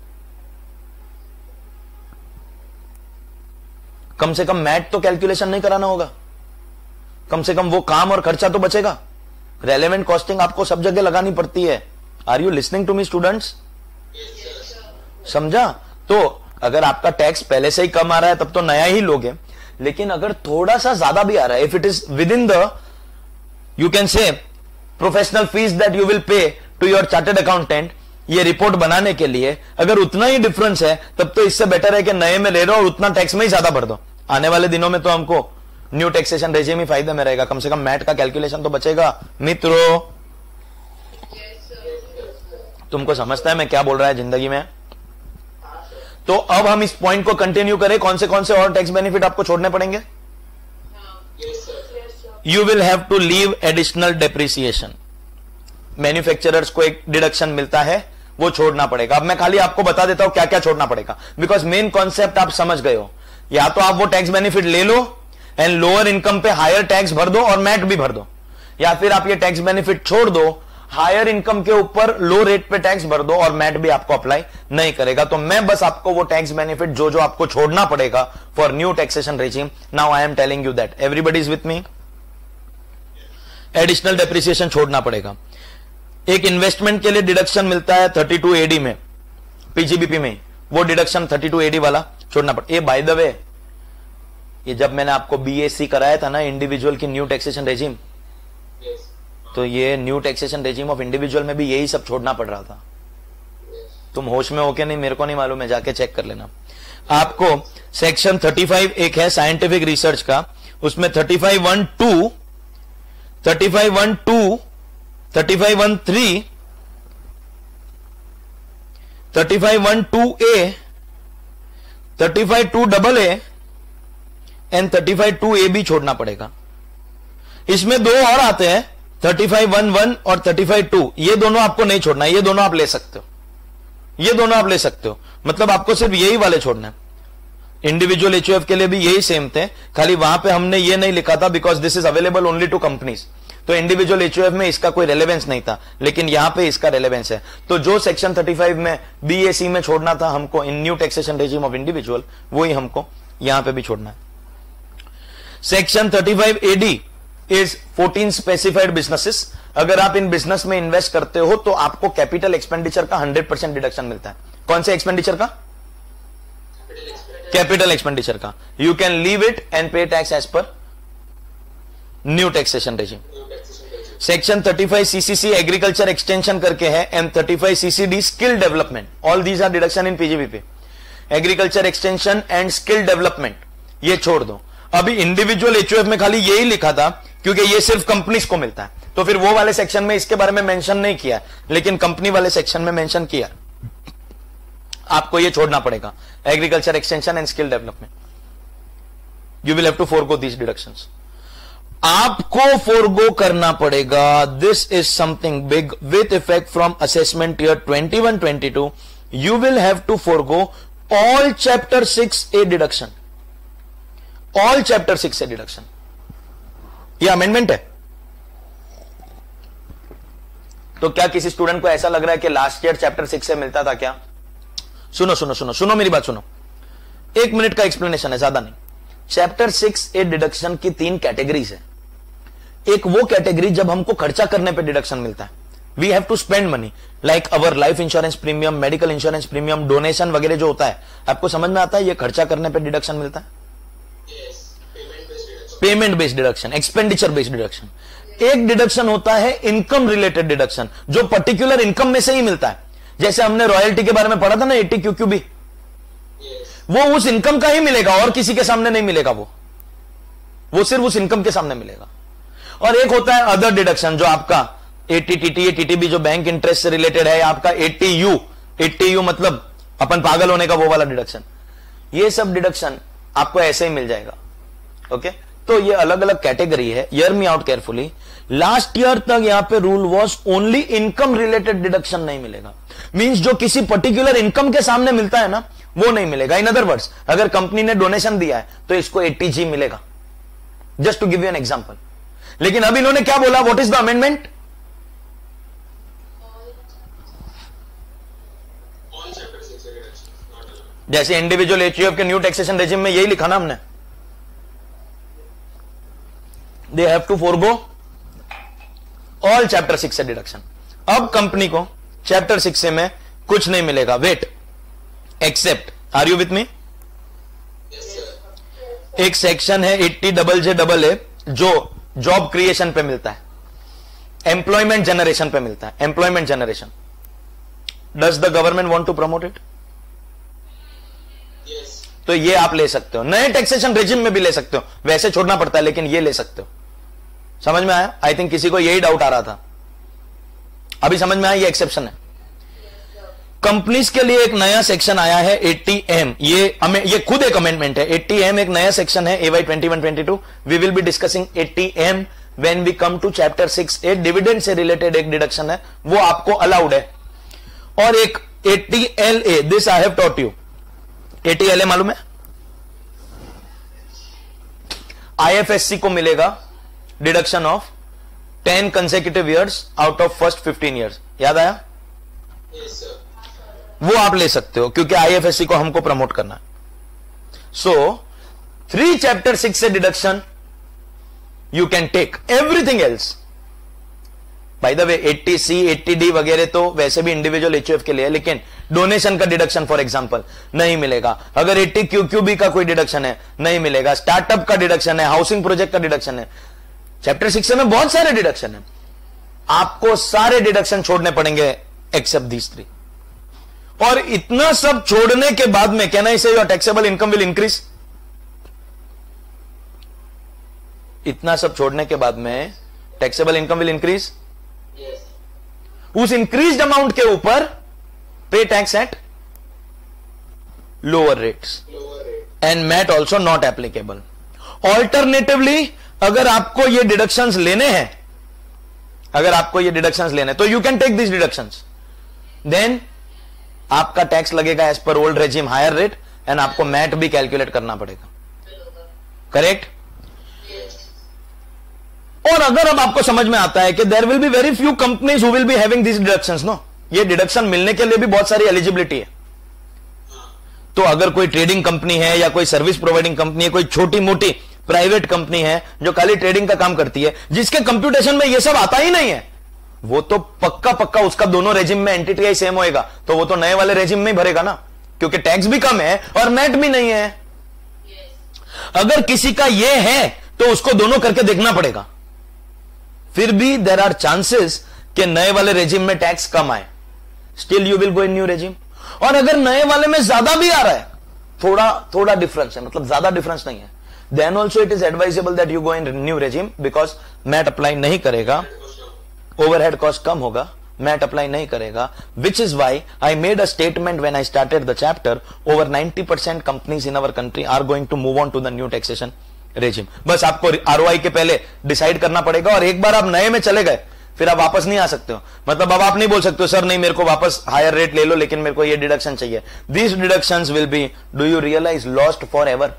कम से कम मैट तो कैलकुलेशन नहीं कराना होगा, कम से कम वो काम और खर्चा तो बचेगा. रेलेवेंट कॉस्टिंग आपको सब जगह लगानी पड़ती है. Are you listening to me students? समझा? तो अगर आपका टैक्स पहले से ही कम आ रहा है तब तो नया ही लोगे, लेकिन अगर थोड़ा सा ज्यादा भी आ रहा है, if it is within the, you can say professional fees that you will pay to your chartered accountant, ये रिपोर्ट बनाने के लिए, अगर उतना ही डिफरेंस है, तब तो इससे बेटर है कि नए में ले लो और उतना टैक्स में ही ज्यादा भर दो. आने वाले दिनों में तो हमको न्यू टैक्सेशन रेजिम ही फायदे में रहेगा. कम से कम मैट का कैलकुलेशन तो बचेगा. मित्रों, तुमको समझता है मैं क्या बोल रहा है जिंदगी में? तो अब हम इस पॉइंट को कंटिन्यू करें. कौन से कौन से और टैक्स बेनिफिट आपको छोड़ने पड़ेंगे? You will have to leave additional depreciation. Manufacturers को एक डिडक्शन मिलता है, वो छोड़ना पड़ेगा. अब मैं खाली आपको बता देता हूं क्या क्या छोड़ना पड़ेगा, बिकॉज मेन कॉन्सेप्ट आप समझ गए हो. या तो आप वो टैक्स बेनिफिट ले लो and lower income pay higher tax भर दो और मैट भी भर दो, या फिर आप ये टैक्स बेनिफिट छोड़ दो, हायर इनकम के ऊपर लो रेट पे टैक्स भर दो और मैट भी आपको अप्लाई नहीं करेगा. तो मैं बस आपको वो टैक्स बेनिफिट जो जो आपको छोड़ना पड़ेगा for new taxation regime, now I am telling you that. Everybody is with me? Additional depreciation छोड़ना पड़ेगा. एक इन्वेस्टमेंट के लिए डिडक्शन मिलता है थर्टी टू ए डी में, पीजीबीपी में, वो deduction thirty two A D वाला छोड़ना पड़ेगा. ये बाय द वे, ये जब मैंने आपको बीएससी कराया था ना, इंडिविजुअल की न्यू टैक्सेशन रेजिम, तो ये new taxation regime of individual में भी यही सब छोड़ना पड़ रहा था. तुम होश में हो के नहीं मेरे को नहीं मालूम है, जाके चेक कर लेना. आपको सेक्शन थर्टी फाइव एक है साइंटिफिक रिसर्च का, उसमें thirty five one two, thirty five one two, thirty five one three, thirty five one two A, thirty five two double A and thirty five two A भी छोड़ना पड़ेगा. इसमें दो और आते हैं, थर्टी फाइव वन वन और thirty five two. ये दोनों आपको नहीं छोड़ना है, ये दोनों आप ले सकते हो, ये दोनों आप ले सकते हो. मतलब आपको सिर्फ यही वाले छोड़ना है. इंडिविजुअल एचयूएफ के लिए भी यही सेम थे, खाली वहां पे हमने ये नहीं लिखा था because this is available only to companies. तो इंडिविजुअल एचयूएफ में इसका कोई रेलेवेंस नहीं था, लेकिन यहां पे इसका रेलेवेंस है. तो जो सेक्शन थर्टी फाइव में बीएसी में छोड़ना था हमको in new taxation regime of individual, वही हमको यहां पे भी छोड़ना है. Section thirty five A D is fourteen specified businesses. अगर आप इन बिजनेस में इन्वेस्ट करते हो तो आपको कैपिटल एक्सपेंडिचर का हंड्रेड परसेंट डिडक्शन मिलता है. कौन से एक्सपेंडिचर का? कैपिटल एक्सपेंडिचर का. You can leave it and pay tax as per new taxation regime. Section thirty five CCC agriculture extension करके है, and thirty five CCD skill development. All these are deduction in PGBP. Agriculture extension and skill development ये छोड़ दो. अभी individual HUF में खाली यही लिखा था क्योंकि ये सिर्फ कंपनीज को मिलता है, तो फिर वो वाले सेक्शन में इसके बारे में मेंशन नहीं किया, लेकिन कंपनी वाले सेक्शन में मेंशन किया. आपको ये छोड़ना पड़ेगा, agriculture extension and skill development. You will have to forgo these deductions. आपको फोरगो करना पड़ेगा. This is something big with effect from assessment year twenty one twenty two. You will have to forgo all chapter six A deduction. All chapter six A deduction. यह amendment है. तो क्या किसी student को ऐसा लग रहा है कि लास्ट ईयर चैप्टर सिक्स से मिलता था क्या? सुनो सुनो सुनो सुनो मेरी बात सुनो. एक मिनट का एक्सप्लेनेशन है, ज्यादा नहीं. चैप्टर सिक्स ए डिडक्शन की तीन कैटेगरीज है. एक वो कैटेगरी जब हमको खर्चा करने पे डिडक्शन मिलता है. We have to spend money like our life insurance premium, medical insurance premium, donation वगैरह जो होता है. आपको समझ में आता है ये खर्चा करने पे डिडक्शन मिलता है. Payment based deduction, expenditure based deduction. एक डिडक्शन होता है इनकम रिलेटेड डिडक्शन, जो पर्टिकुलर इनकम में से ही मिलता है. जैसे हमने रॉयल्टी के बारे में पढ़ा था ना, एटी क्यूक्यूबी, वो उस इनकम का ही मिलेगा और किसी के सामने नहीं मिलेगा. वो वो सिर्फ उस इनकम के सामने मिलेगा. और एक होता है अदर डिडक्शन, जो आपका एटी टीटीए टीटीबी जो बैंक इंटरेस्ट से रिलेटेड है, आपका एटी यू. एटी यू मतलब अपन पागल होने का वो वाला डिडक्शन. ये सब डिडक्शन आपको ऐसे ही मिल जाएगा. ओके, तो ये अलग अलग कैटेगरी है. Hear me out carefully. Last year तक यहां पे rule was only income related deduction नहीं मिलेगा. मींस जो किसी पर्टिकुलर इनकम के सामने मिलता है ना, वो नहीं मिलेगा. इन अदर वर्ड्स, अगर कंपनी ने डोनेशन दिया है तो इसको एटी जी मिलेगा. Just to give you an example. लेकिन अब इन्होंने क्या बोला? What is the amendment? जैसे इंडिविजुअल एचयूएफ के न्यू टैक्सेशन रेजिम में यही लिखा ना हमने, they have to forgo all chapter six से डिडक्शन. अब कंपनी को चैप्टर सिक्स से में कुछ नहीं मिलेगा. Wait, except, are you with मी? एक सेक्शन है eighty double J double A जो जॉब क्रिएशन पे मिलता है, एम्प्लॉयमेंट जनरेशन पे मिलता है. Employment generation, does the government want to promote it? तो ये आप ले सकते हो. नए टैक्सेशन रेजिम में भी ले सकते हो, वैसे छोड़ना पड़ता है, लेकिन ये ले सकते हो. समझ में आया? आई थिंक किसी को यही डाउट आ रहा था, अभी समझ में आया. ये एक्सेप्शन है. कंपनीज के लिए एक नया सेक्शन आया है एटी एम. ये ये खुद एक अमेंडमेंट है. एटी एम एक नया सेक्शन है AY twenty one twenty two. We will be discussing eighty M when we come to chapter six. A dividend से रिलेटेड एक डिडक्शन है, वो आपको अलाउड है. और एक eighty L A, this I have taught you. Eighty L A मालूम है? आईएफएससी को मिलेगा deduction of ten consecutive years out of first fifteen years. याद आया? yes, वो आप ले सकते हो क्योंकि आईएफएससी को हमको प्रमोट करना है. सो थ्री चैप्टर सिक्स से deduction you can take. Everything else, by the way eighty C eighty D वगैरह तो वैसे भी इंडिविजुअल एचयूएफ के लिए, लेकिन डोनेशन का डिडक्शन फॉर एग्जांपल नहीं मिलेगा. अगर एट्टी क्यूक्यूबी का कोई डिडक्शन है नहीं मिलेगा. स्टार्टअप का डिडक्शन है, हाउसिंग प्रोजेक्ट का डिडक्शन है. चैप्टर सिक्स में बहुत सारे डिडक्शन है. आपको सारे डिडक्शन छोड़ने पड़ेंगे एक्सेप्ट दीज थ्री. और इतना सब छोड़ने के बाद में can I say your taxable income will increase? इतना सब छोड़ने के बाद में टैक्सेबल इनकम विल इंक्रीज. उस इंक्रीज्ड अमाउंट के ऊपर pay tax at lower rates and MAT also not applicable. Alternatively अगर आपको ये डिडक्शंस लेने हैं, अगर आपको ये डिडक्शंस लेने हैं तो you can take this deductions. Then आपका टैक्स लगेगा as per old regime higher rate and आपको मैट भी कैलकुलेट करना पड़ेगा. करेक्ट? और अगर अब आपको समझ में आता है कि there will be very few companies who will be having this deductions. No, ये डिडक्शन मिलने के लिए भी बहुत सारी एलिजिबिलिटी है. तो अगर कोई ट्रेडिंग कंपनी है या कोई सर्विस प्रोवाइडिंग कंपनी है, कोई छोटी मोटी प्राइवेट कंपनी है जो खाली ट्रेडिंग का काम करती है, जिसके कंप्यूटेशन में ये सब आता ही नहीं है, वो तो पक्का पक्का उसका दोनों रेजिम में एंटिटी सेम होएगा, तो वो तो नए वाले रेजिम में ही भरेगा ना, क्योंकि टैक्स भी कम है और मैट भी नहीं है. अगर किसी का ये है तो उसको दोनों करके देखना पड़ेगा. फिर भी देर आर चांसेस कि नए वाले रेजिम में टैक्स कम आए. Still you will go in new regime. और अगर नए वाले में ज्यादा भी आ रहा है, थोड़ा थोड़ा डिफरेंस है, मतलब ज्यादा डिफरेंस नहीं है, then also it is advisable that you go in new regime, because MAT apply नहीं करेगा, ओवरहेड कॉस्ट कम होगा, मैट अप्लाई नहीं करेगा. Which is why I made a statement when I started the chapter, over ninety percent companies in our country are going to move on to the new taxation regime. बस आपको ROI के पहले decide करना पड़ेगा, और एक बार आप नए में चले गए फिर आप वापस नहीं आ सकते हो। मतलब अब आप नहीं बोल सकते हो सर नहीं मेरे को वापस हायर रेट ले लो लेकिन मेरे को ये डिडक्शन चाहिए। These deductions will be, do you realise, lost forever.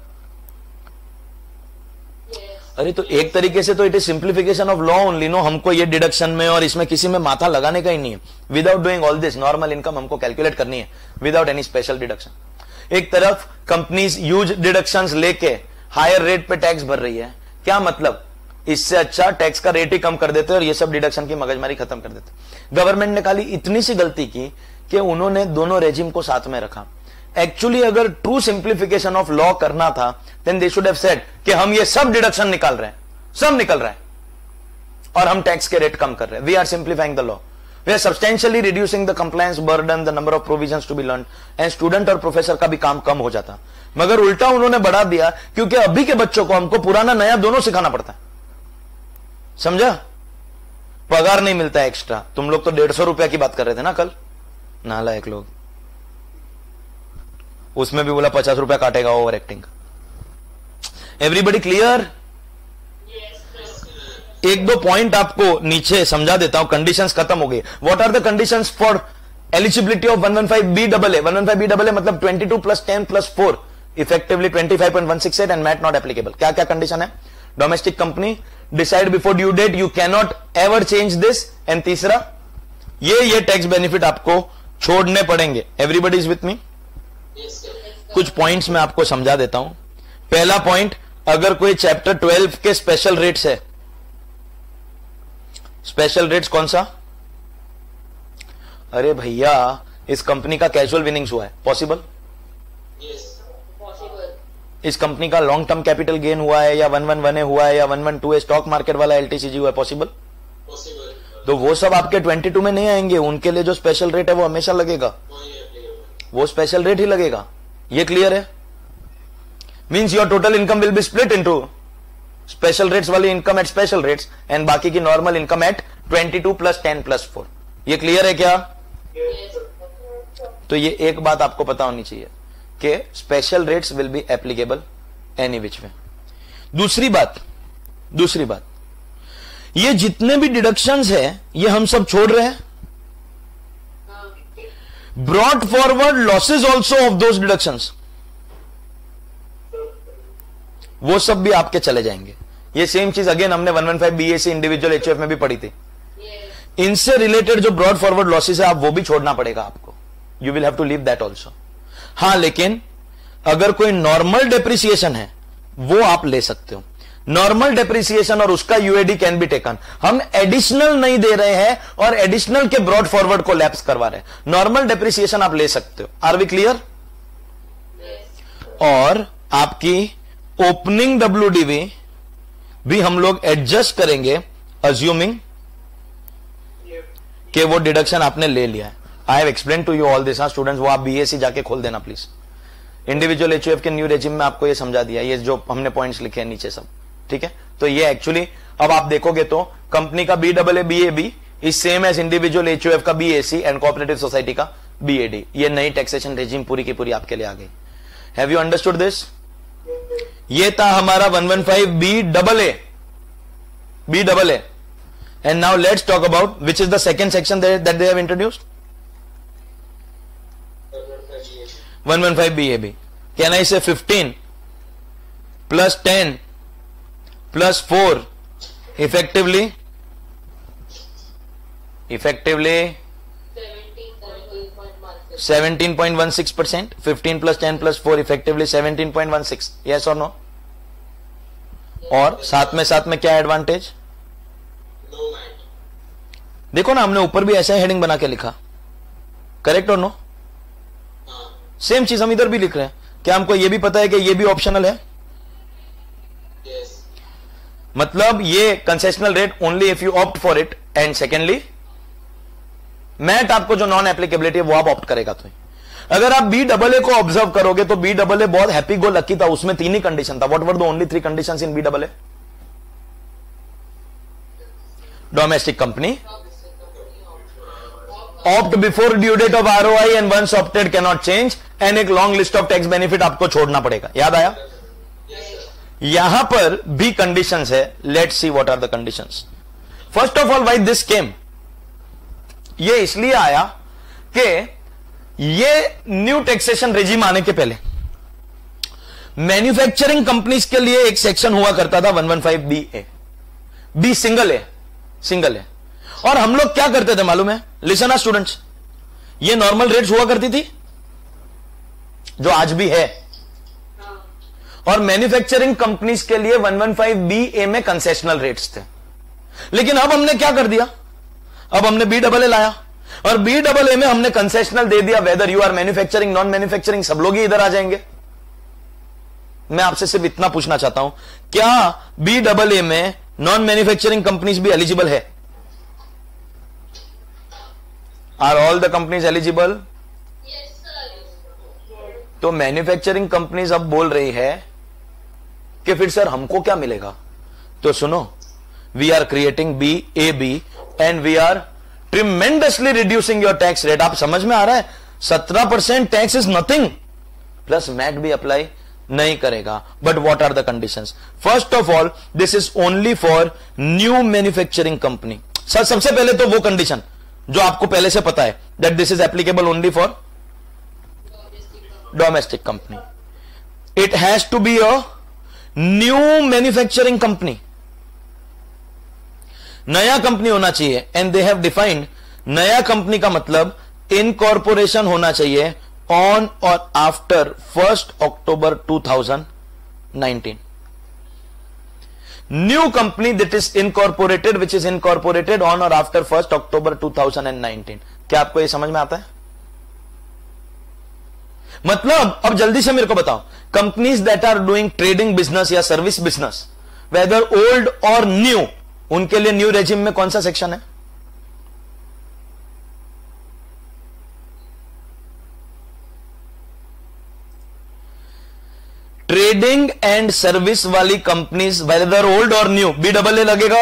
अरे तो एक तरीके से तो it is simplification of law only no. हमको ये डिडक्शन में और इसमें किसी में माथा लगाने का ही नहीं है। Without doing all this normal income हमको कैलकुलेट करनी है विदाउट एनी स्पेशल डिडक्शन। एक तरफ कंपनीज ह्यूज डिडक्शंस लेके हायर रेट पे टैक्स भर रही है, क्या मतलब, इससे अच्छा टैक्स का रेट ही कम कर देते और ये सब डिडक्शन की मगजमारी खत्म कर देते। गवर्नमेंट ने खाली इतनी सी गलती की कि उन्होंने दोनों रेजिम को साथ में रखा। एक्चुअली अगर ट्रू सिंप्लीफिकेशन ऑफ लॉ करना था then they should have said कि हम ये सब डिडक्शन निकाल रहे हैं, सब निकल रहा है और हम टैक्स के रेट कम कर रहे हैं। We are simplifying the law, we are substantially reducing the compliance burden, the number of provisions to be learn, and student और प्रोफेसर का भी काम कम हो जाता। मगर उल्टा उन्होंने बढ़ा दिया क्योंकि अभी के बच्चों को हमको पुराना नया दोनों सिखाना पड़ता है। समझा? पगार नहीं मिलता है एक्स्ट्रा। तुम लोग तो डेढ़ सौ रुपया की बात कर रहे थे ना कल, नालायक लोग। उसमें भी बोला पचास रुपया काटेगा ओवर एक्टिंग। Everybody clear? एक दो पॉइंट आपको नीचे समझा देता हूं, कंडीशंस खत्म हो गई। What are the conditions for eligibility of one one five B double A? One one five B double A मतलब twenty two plus ten plus four, effectively twenty five point one six eight, and MAT not applicable. क्या क्या condition है? Domestic company, decide before due date, you can not ever change this, and तीसरा ये ये tax benefit आपको छोड़ने पड़ेंगे। Everybody is with मी? कुछ पॉइंट्स मैं आपको समझा देता हूं। पहला पॉइंट, अगर कोई चैप्टर ट्वेल्व के स्पेशल रेट्स है, स्पेशल रेट्स कौन सा? अरे भैया इस कंपनी का कैजुअल विनिंग्स हुआ है, पॉसिबल? इस कंपनी का लॉन्ग टर्म कैपिटल गेन हुआ है, या वन वन वन ए हुआ है, या one one two A stock market वाला एलटीसीजी हुआ है, पॉसिबल? तो वो सब आपके ट्वेंटी टू में नहीं आएंगे। उनके लिए जो स्पेशल रेट है वो हमेशा लगेगा, वो स्पेशल रेट ही लगेगा। ये क्लियर है? Means your total income will be split into special rates वाली income at special rates and बाकी की normal income at twenty two plus ten plus four. ये क्लियर है क्या? तो ये एक बात आपको पता होनी चाहिए कि special rates will be applicable any which way. दूसरी बात, दूसरी बात, ये जितने भी डिडक्शंस है ये हम सब छोड़ रहे हैं। Brought forward losses also of those deductions, वो सब भी आपके चले जाएंगे। ये सेम चीज अगेन हमने one one five BSC individual HUF में भी पढ़ी थी। इनसे रिलेटेड जो ब्रॉड फॉरवर्ड लॉसेज है आप वो भी छोड़ना पड़ेगा आपको। You will have to leave that also. हां, लेकिन अगर कोई नॉर्मल डेप्रिसिएशन है वो आप ले सकते हो। नॉर्मल डेप्रिसिएशन और उसका यूएडी कैन बी टेकन। हम एडिशनल नहीं दे रहे हैं और एडिशनल के ब्रॉड फॉरवर्ड को लैप्स करवा रहे हैं। नॉर्मल डेप्रिसिएशन आप ले सकते हो। Are we clear? और आपकी ओपनिंग डब्ल्यूडीवी भी हम लोग एडजस्ट करेंगे अज्यूमिंग कि वो डिडक्शन आपने ले लिया है। I have explain to you all this. हाँ स्टूडेंट्स, वो आप बीएससी जाके खोल देना प्लीज। इंडिविजुअल एचयूएफ के न्यू रेजिम में आपको ये समझा दिया, ये जो हमने पॉइंट्स लिखे हैं नीचे सब, ठीक है? तो ये एक्चुअली अब आप देखोगे तो कंपनी का B double A B A B is same as individual HUF का बीएससी एंड कोऑपरेटिव सोसाइटी का बीएडी। ये नई टैक्सेशन रेजिम पूरी की पूरी आपके लिए आ गई। Have you understood this? ये था हमारा one one five B double A, B double A. And now let's talk about which is the second section that they have introduced, one one five B A B. Can I say fifteen plus ten plus four effectively effectively seventeen point one six percent. Fifteen plus ten plus four effectively seventeen point one six. Yes और no? और साथ में साथ में क्या advantage? देखो ना, हमने ऊपर भी ऐसा हेडिंग बना के लिखा, करेक्ट और नो? सेम चीज हम इधर भी लिख रहे हैं। क्या हमको यह भी पता है कि यह भी ऑप्शनल है? yes. मतलब ये concessional rate only if you opt for it, and secondly MAT आपको जो नॉन एप्लीकेबिलिटी है वो आप ऑप्ट करेगा। तो अगर आप बी डबल ए को ऑब्जर्व करोगे तो बी डबल ए बहुत हैप्पी गो लकी था, उसमें तीन ही कंडीशन था। Whatever the only three conditions in B double A? Domestic company, opt before due date of ROI and once opted can not change, and एक long list of tax benefit आपको छोड़ना पड़ेगा। याद आया? यहां पर भी कंडीशंस है. Let's see what are the conditions. First of all why this came, ये इसलिए आया कि ये न्यू टैक्सेशन रेजिम आने के पहले मैन्युफैक्चरिंग कंपनीज के लिए एक सेक्शन हुआ करता था one one five B A. B single है, सिंगल है. और हम लोग क्या करते थे मालूम है? लिसन आ स्टूडेंट्स, ये नॉर्मल रेट्स हुआ करती थी जो आज भी है, और मैन्युफैक्चरिंग कंपनीज के लिए one one five B A में कंसेशनल रेट्स थे. लेकिन अब हमने क्या कर दिया? अब हमने बी डबल ए लाया, और बी डबल ए में हमने कंसेशनल दे दिया. Whether you are manufacturing non manufacturing सब लोग ही इधर आ जाएंगे. मैं आपसे सिर्फ इतना पूछना चाहता हूं, क्या बी डबल ए में नॉन मैन्युफैक्चरिंग कंपनीज भी एलिजिबल है? Are all the companies eligible? तो मैन्युफैक्चरिंग कंपनीज अब बोल रही है कि फिर सर हमको क्या मिलेगा? तो सुनो, we are creating B A B and we are tremendously reducing your tax rate. आप समझ में आ रहा है? सत्रह percent tax is nothing, plus MAT भी अप्लाई नहीं करेगा. But what are the conditions? First of all, this is only for new manufacturing company. Sir सबसे पहले तो वो कंडीशन जो आपको पहले से पता है, that this is applicable only for domestic company. It has to be a new manufacturing company, नया कंपनी होना चाहिए. एंड दे हैव डिफाइंड, नया कंपनी का मतलब इनकॉर्पोरेशन होना चाहिए on or after first October two thousand nineteen. New company that is incorporated which is incorporated on or after first October two thousand nineteen. क्या आपको यह समझ में आता है? मतलब अब जल्दी से मेरे को बताओ, companies that are doing trading business या service business, whether old or new, उनके लिए न्यू रेजिम में कौन सा सेक्शन है? ट्रेडिंग एंड सर्विस वाली companies, whether old or new, B double A लगेगा.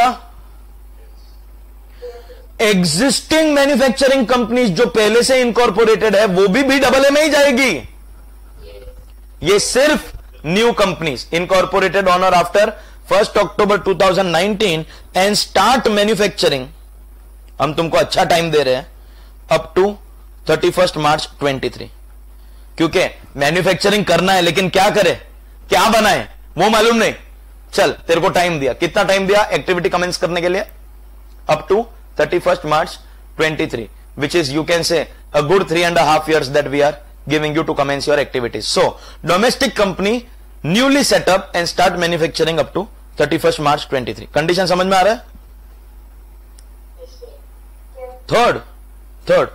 एग्जिस्टिंग मैन्युफैक्चरिंग कंपनीज जो पहले से इनकॉर्पोरेटेड है वो भी बी डबल ए में ही जाएगी. ये सिर्फ new companies incorporated on or after first October two thousand nineteen and start manufacturing. हम तुमको अच्छा टाइम दे रहे हैं up to thirty first March twenty three, क्योंकि मैन्युफैक्चरिंग करना है लेकिन क्या करे, क्या बनाए वो मालूम नहीं. चल तेरे को टाइम दिया, कितना टाइम दिया एक्टिविटी कमेंस करने के लिए? Up to thirty first March twenty three, which is you can say a good three and a half years that we are giving you to commence your activities. So domestic company newly set up and start manufacturing up to thirty first March twenty three. Condition समझ में आ रहा है? Third third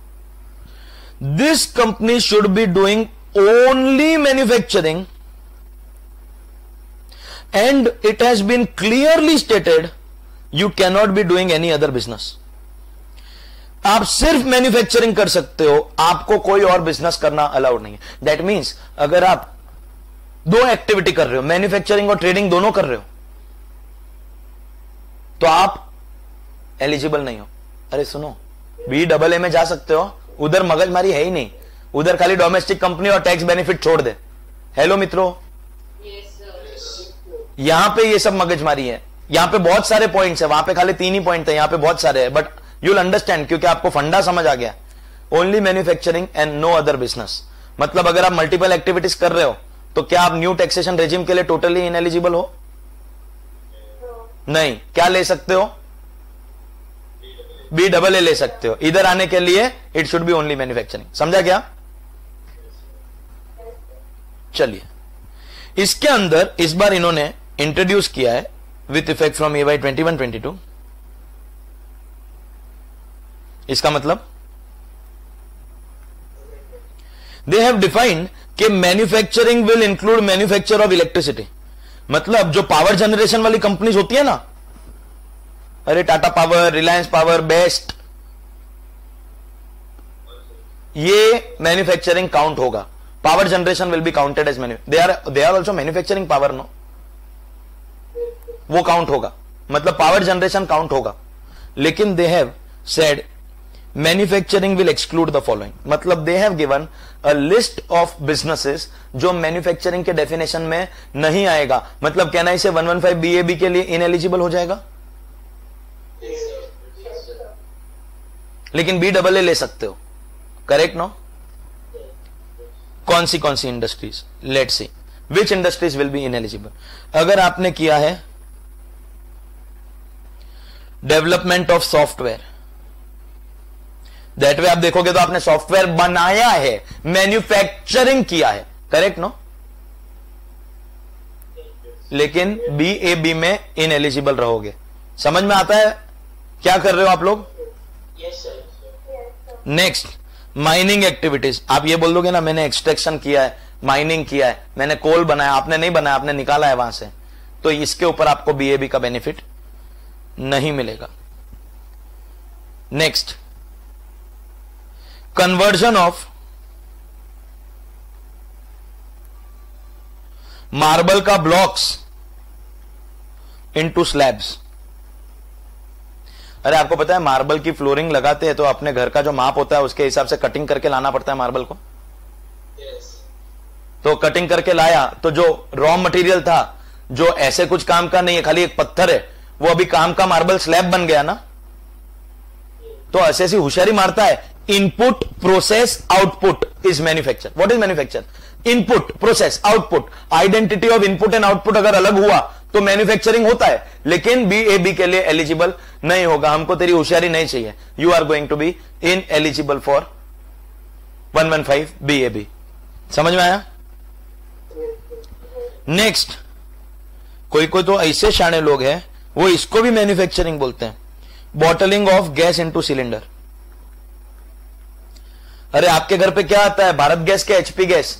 this company should be doing only manufacturing and it has been clearly stated you cannot be doing any other business. आप सिर्फ manufacturing कर सकते हो, आपको कोई और बिजनेस करना अलाउड नहीं है. दैट मीन्स अगर आप दो एक्टिविटी कर रहे हो, मैन्युफैक्चरिंग और ट्रेडिंग दोनों कर रहे हो, तो आप एलिजिबल नहीं हो. अरे सुनो, बी डबल ए में जा सकते हो, उधर मगजमारी है ही नहीं, उधर खाली डोमेस्टिक कंपनी और टैक्स बेनिफिट छोड़ दे. हेलो मित्रों, यहां पे ये सब मगजमारी है. यहां पे बहुत सारे पॉइंट्स है, वहां पे खाली तीन ही पॉइंट है, यहां पे बहुत सारे हैं. बट यू विल अंडरस्टैंड क्योंकि आपको फंडा समझ आ गया. Only manufacturing and no other business. मतलब अगर आप मल्टीपल एक्टिविटीज कर रहे हो तो क्या आप न्यू टैक्सेशन रेजिम के लिए टोटली इनएलिजिबल हो? नहीं. क्या ले सकते हो? बी डबल ए ले सकते हो. इधर आने के लिए it should be only manufacturing. समझा क्या? चलिए, इसके अंदर इस बार इन्होंने इंट्रोड्यूस किया है with effect from A Y twenty one twenty two. इसका मतलब दे हैव डिफाइंड कि manufacturing will include manufacture of electricity. मतलब जो पावर जनरेशन वाली कंपनीज होती है ना, अरे Tata power, Reliance power, BEST, ये मैन्युफैक्चरिंग काउंट होगा. Power generation will be counted as manu. They are they are also manufacturing power, no, वो काउंट होगा. मतलब पावर जनरेशन काउंट होगा. लेकिन they have said manufacturing will exclude the following, मतलब they have given a list of businesses जो manufacturing के definition में नहीं आएगा, मतलब कहना इसे one one five B A B के लिए इनएलिजिबल हो जाएगा, लेकिन बी डबल ए ले सकते हो, करेक्ट नो? कौन सी कौन सी industries, let's see which industries will be ineligible. अगर आपने किया है development of software, that way आप देखोगे तो आपने सॉफ्टवेयर बनाया है, मैन्युफैक्चरिंग किया है, करेक्ट नो? लेकिन बी ए बी में इनएलिजिबल रहोगे। समझ में आता है क्या कर रहे हो आप लोग? Next, mining activities. आप ये बोल दोगे ना मैंने एक्सट्रैक्शन किया है, माइनिंग किया है, मैंने कोल बनाया, आपने नहीं बनाया, आपने निकाला है वहां से, तो इसके ऊपर आपको बी ए बी का बेनिफिट नहीं मिलेगा। नेक्स्ट, कन्वर्जन ऑफ मार्बल का ब्लॉक्स इनटू स्लैब्स। अरे आपको पता है मार्बल की फ्लोरिंग लगाते हैं तो अपने घर का जो माप होता है उसके हिसाब से कटिंग करके लाना पड़ता है मार्बल को। yes. तो कटिंग करके लाया तो जो रॉ मटेरियल था, जो ऐसे कुछ काम का नहीं है, खाली एक पत्थर है, वो अभी काम का मार्बल स्लैब बन गया ना। तो ऐसे ऐसी होशियारी मारता है, input process output is manufacture. What is manufacture? Input process output, identity of input and output अगर अलग हुआ तो मैन्युफैक्चरिंग होता है, लेकिन बी ए बी के लिए एलिजिबल नहीं होगा। हमको तेरी होशियारी नहीं चाहिए, you are going to be in eligible for one one five B A B. समझ में आया? नेक्स्ट, कोई कोई तो ऐसे शाणे लोग हैं वो इसको भी मैन्युफैक्चरिंग बोलते हैं, bottling of gas into cylinder. अरे आपके घर पे क्या आता है, भारत गैस के एचपी गैस?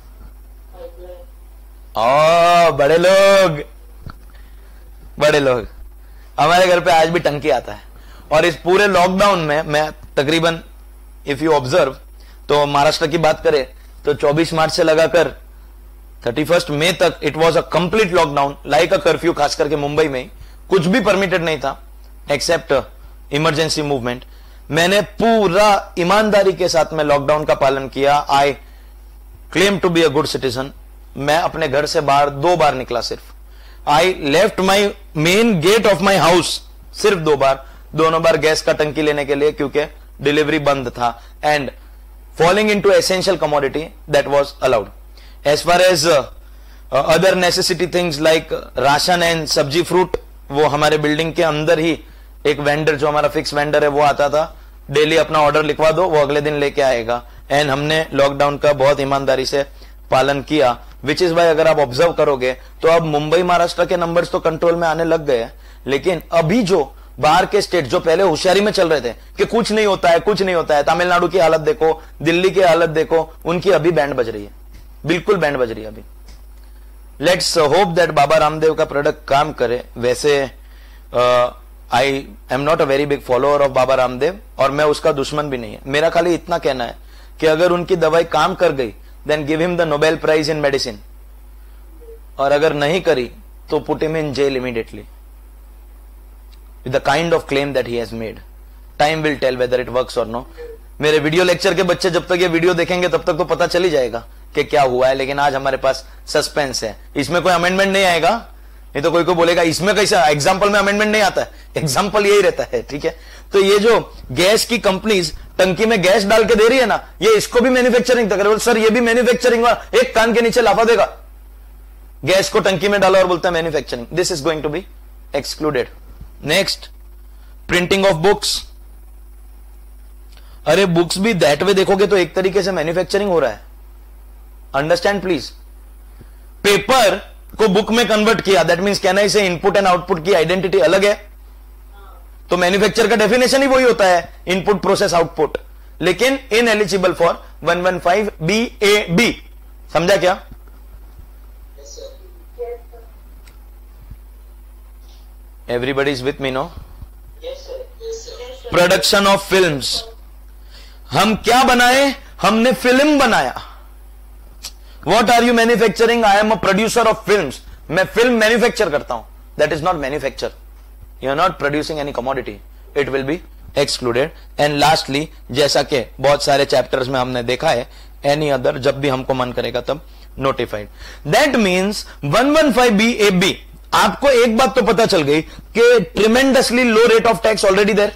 ओ बड़े लोग, बड़े लोग, हमारे घर पे आज भी टंकी आता है। और इस पूरे लॉकडाउन में मैं तकरीबन इफ यू ऑब्जर्व तो महाराष्ट्र की बात करें तो चौबीस मार्च से लगाकर थर्टी फर्स्ट मई तक it was a complete lockdown, like a curfew. खास करके मुंबई में कुछ भी परमिटेड नहीं था एक्सेप्ट इमरजेंसी मूवमेंट। मैंने पूरा ईमानदारी के साथ में लॉकडाउन का पालन किया। I claim to be a good citizen. मैं अपने घर से बाहर दो बार निकला सिर्फ। I left my main gate of my house सिर्फ दो बार, दोनों बार गैस का टंकी लेने के लिए क्योंकि डिलीवरी बंद था। And following into essential commodity that was allowed. As far as other necessity things like ration and sabzi fruit, वो हमारे बिल्डिंग के अंदर ही एक वेंडर जो हमारा फिक्स वेंडर है वो आता था, डेली अपना ऑर्डर लिखवा दो वो अगले दिन लेके आएगा। एंड हमने लॉकडाउन का बहुत ईमानदारी से पालन किया, विच इज वाई अगर आप ऑब्जर्व करोगे तो अब मुंबई महाराष्ट्र के नंबर्स तो कंट्रोल में आने लग गए हैं, लेकिन अभी जो बाहर के स्टेट जो पहले होशियारी में चल रहे थे कि कुछ नहीं होता है कुछ नहीं होता है, तमिलनाडु की हालत देखो, दिल्ली की हालत देखो, उनकी अभी बैंड बज रही है, बिल्कुल बैंड बज रही है अभी। Let's hope that Baba Ramdev का प्रोडक्ट काम करे। वैसे I am not a very big follower of Baba Ramdev और मैं उसका दुश्मन भी नहीं है। मेरा खाली इतना कहना है कि अगर उनकी दवाई काम कर गई then give him the Nobel prize in medicine, और अगर नहीं करी तो put him in jail immediately with the kind of claim that he has made. Time will tell whether it works or no. मेरे वीडियो लेक्चर के बच्चे जब तक ये वीडियो देखेंगे तब तक तो पता चल ही जाएगा कि क्या हुआ है, लेकिन आज हमारे पास सस्पेंस है। इसमें कोई अमेंडमेंट नहीं आएगा, नहीं तो कोई को बोलेगा इसमें कैसा एग्जाम्पल में अमेंडमेंट नहीं आता है, एग्जाम्पल यही रहता है, ठीक है। तो ये जो गैस की कंपनीज टंकी में गैस डाल के दे रही है ना, ये इसको भी मैन्युफैक्चरिंग तक। सर ये भी मैन्युफैक्चरिंग हुआ, एक कान के नीचे लाफा देगा, गैस को टंकी में डाला और बोलता है manufacturing. This is going to be excluded. Next, printing of books. अरे बुक्स भी दैट वे देखोगे तो एक तरीके से मैन्युफैक्चरिंग हो रहा है, अंडरस्टैंड प्लीज। पेपर को बुक में कन्वर्ट किया, दैट मीन्स कहना इसे इनपुट एंड आउटपुट की आइडेंटिटी अलग है, तो मैन्युफैक्चर का डेफिनेशन ही वही होता है, इनपुट प्रोसेस आउटपुट, लेकिन इन eligible for one one five B A B. समझा क्या? Everybody is with me no? Production of films. हम क्या बनाए? हमने फिल्म बनाया। What are you manufacturing? I am a producer of films. मैं फिल्म मैन्युफैक्चर करता हूं, that is not manufacture. You are not producing any commodity, it will be excluded, and lastly जैसा कि बहुत सारे चैप्टर्स में हमने देखा है, एनी अदर, जब भी हमको मन करेगा तब notified. That means one one five B A B. आपको एक बात तो पता चल गई कि tremendously low rate of tax already there,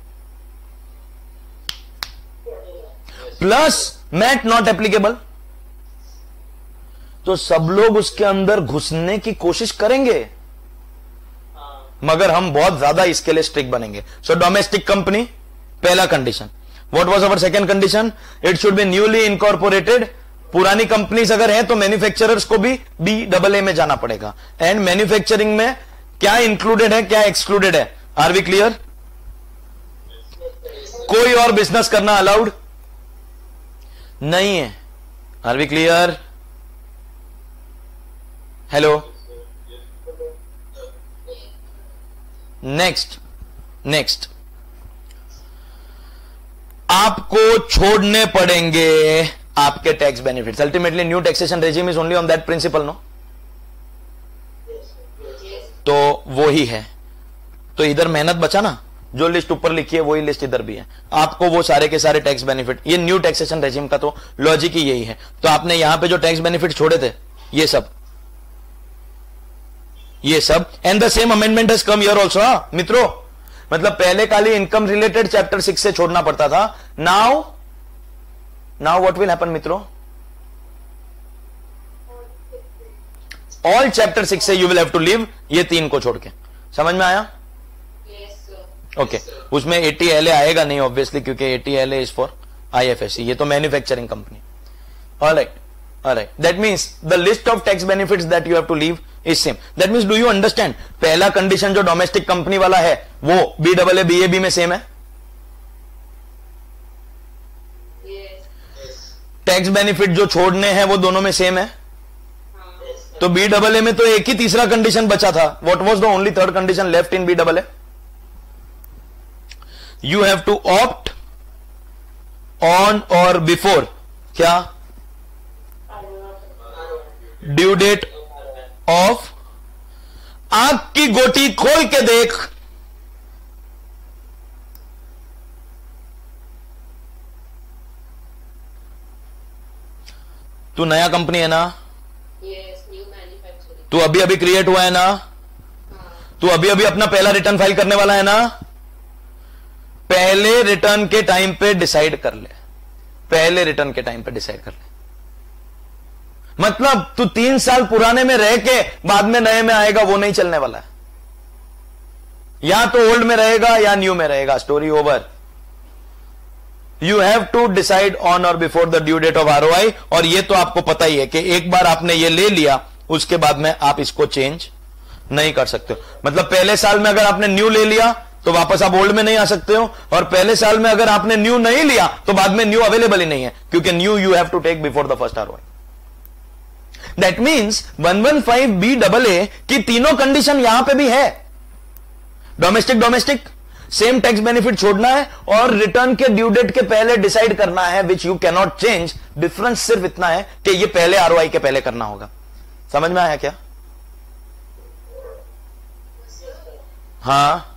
plus MAT not applicable. तो सब लोग उसके अंदर घुसने की कोशिश करेंगे, मगर हम बहुत ज्यादा इसके लिए स्ट्रिक्ट बनेंगे. सो डोमेस्टिक कंपनी, पहला condition. What was our second condition? It should be newly incorporated. पुरानी कंपनीज अगर है तो मैन्युफैक्चरर्स को भी बी डबल ए में जाना पड़ेगा. एंड मैन्युफैक्चरिंग में क्या इंक्लूडेड है, क्या एक्सक्लूडेड है? Are we clear? कोई और बिजनेस करना अलाउड नहीं है. Are we clear? Hello. Next next आपको छोड़ने पड़ेंगे आपके tax benefits. Ultimately new taxation regime is only on that principle, no? तो वो ही है. तो इधर मेहनत बचा ना, जो लिस्ट ऊपर लिखी है वही लिस्ट इधर भी है. आपको वो सारे के सारे टैक्स बेनिफिट, ये न्यू टैक्सेशन रेजिम का तो लॉजिक ही यही है. तो आपने यहां पे जो टैक्स बेनिफिट छोड़े थे, ये सब ये सब and the same amendment has come here also. मित्रों, मतलब पहले खाली इनकम रिलेटेड चैप्टर सिक्स से छोड़ना पड़ता था. Now now what will happen मित्रों? ऑल चैप्टर सिक्स से you will have to leave, ये तीन को छोड़ के. समझ में आया? Okay okay. उसमें एटी एल ए आएगा नहीं ऑब्वियसली, क्योंकि eighty L A is for I F S C, ये तो manufacturing company. All right all right that means the list of tax benefits that you have to leave is same. That means do you understand? पहला condition जो domestic company वाला है वो B double A B A B में same है. Tax benefit जो छोड़ने हैं वो दोनों में सेम है. तो बी डबल ए में तो एक ही तीसरा कंडीशन बचा था. What was the only third condition left in B double A? You have to opt on or before क्या ड्यू डेट ऑफ. आपकी गोटी खोल के देख, तू नया कंपनी है ना? Yes, new manufacturing. तू अभी अभी क्रिएट हुआ है ना? तू अभी अभी अपना पहला रिटर्न फाइल करने वाला है ना? पहले रिटर्न के टाइम पे डिसाइड कर ले. पहले रिटर्न के टाइम पे डिसाइड कर ले. मतलब तू तीन साल पुराने में रह के बाद में नए में आएगा, वो नहीं चलने वाला है. या तो ओल्ड में रहेगा या न्यू में रहेगा. Story over. You have to decide on or before the due date of ROI. और ये तो आपको पता ही है कि एक बार आपने ये ले लिया, उसके बाद में आप इसको चेंज नहीं कर सकते हो. मतलब पहले साल में अगर आपने न्यू ले लिया तो वापस आप ओल्ड में नहीं आ सकते हो, और पहले साल में अगर आपने न्यू नहीं लिया तो बाद में न्यू अवेलेबल ही नहीं है, क्योंकि new you have to take before the first ROI. That means one one five B double A की तीनों कंडीशन यहां पे भी है. Domestic domestic same tax benefit छोड़ना है और रिटर्न के ड्यू डेट के पहले डिसाइड करना है, which you can not change. Difference सिर्फ इतना है कि ये पहले आरओआई के पहले करना होगा. समझ में आया क्या? हाँ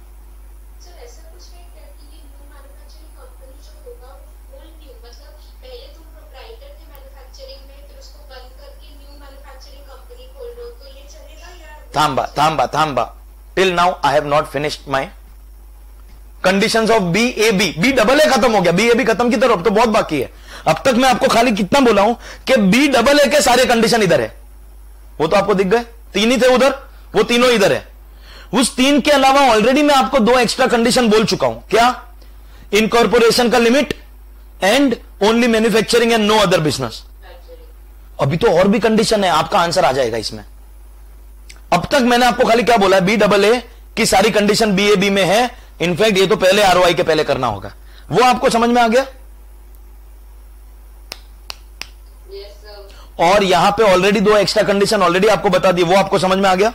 थांबा थांबा थांबा. Till now I have not finished my conditions of B A B. B double A खत्म हो गया, बी ए बी खत्म की तरफ तो बहुत बाकी है. अब तक मैं आपको खाली कितना बोला हूं कि बी डबल ए के सारे कंडीशन इधर है. वो तो आपको दिख गए, तीन ही थे उधर, वो तीनों इधर है. उस तीन के अलावा ऑलरेडी मैं आपको दो एक्स्ट्रा कंडीशन बोल चुका हूं. क्या? इनकॉर्पोरेशन का limit and only manufacturing and no other business. अभी तो और भी कंडीशन है, आपका आंसर आ जाएगा इसमें. अब तक मैंने आपको खाली क्या बोला है? बी डबल ए की सारी कंडीशन बी ए बी में है. इनफैक्ट ये तो पहले आरओआई के पहले करना होगा. वो आपको समझ में आ गया? Yes, sir. और यहां पे ऑलरेडी दो एक्स्ट्रा कंडीशन ऑलरेडी आपको बता दी, वो आपको समझ में आ गया?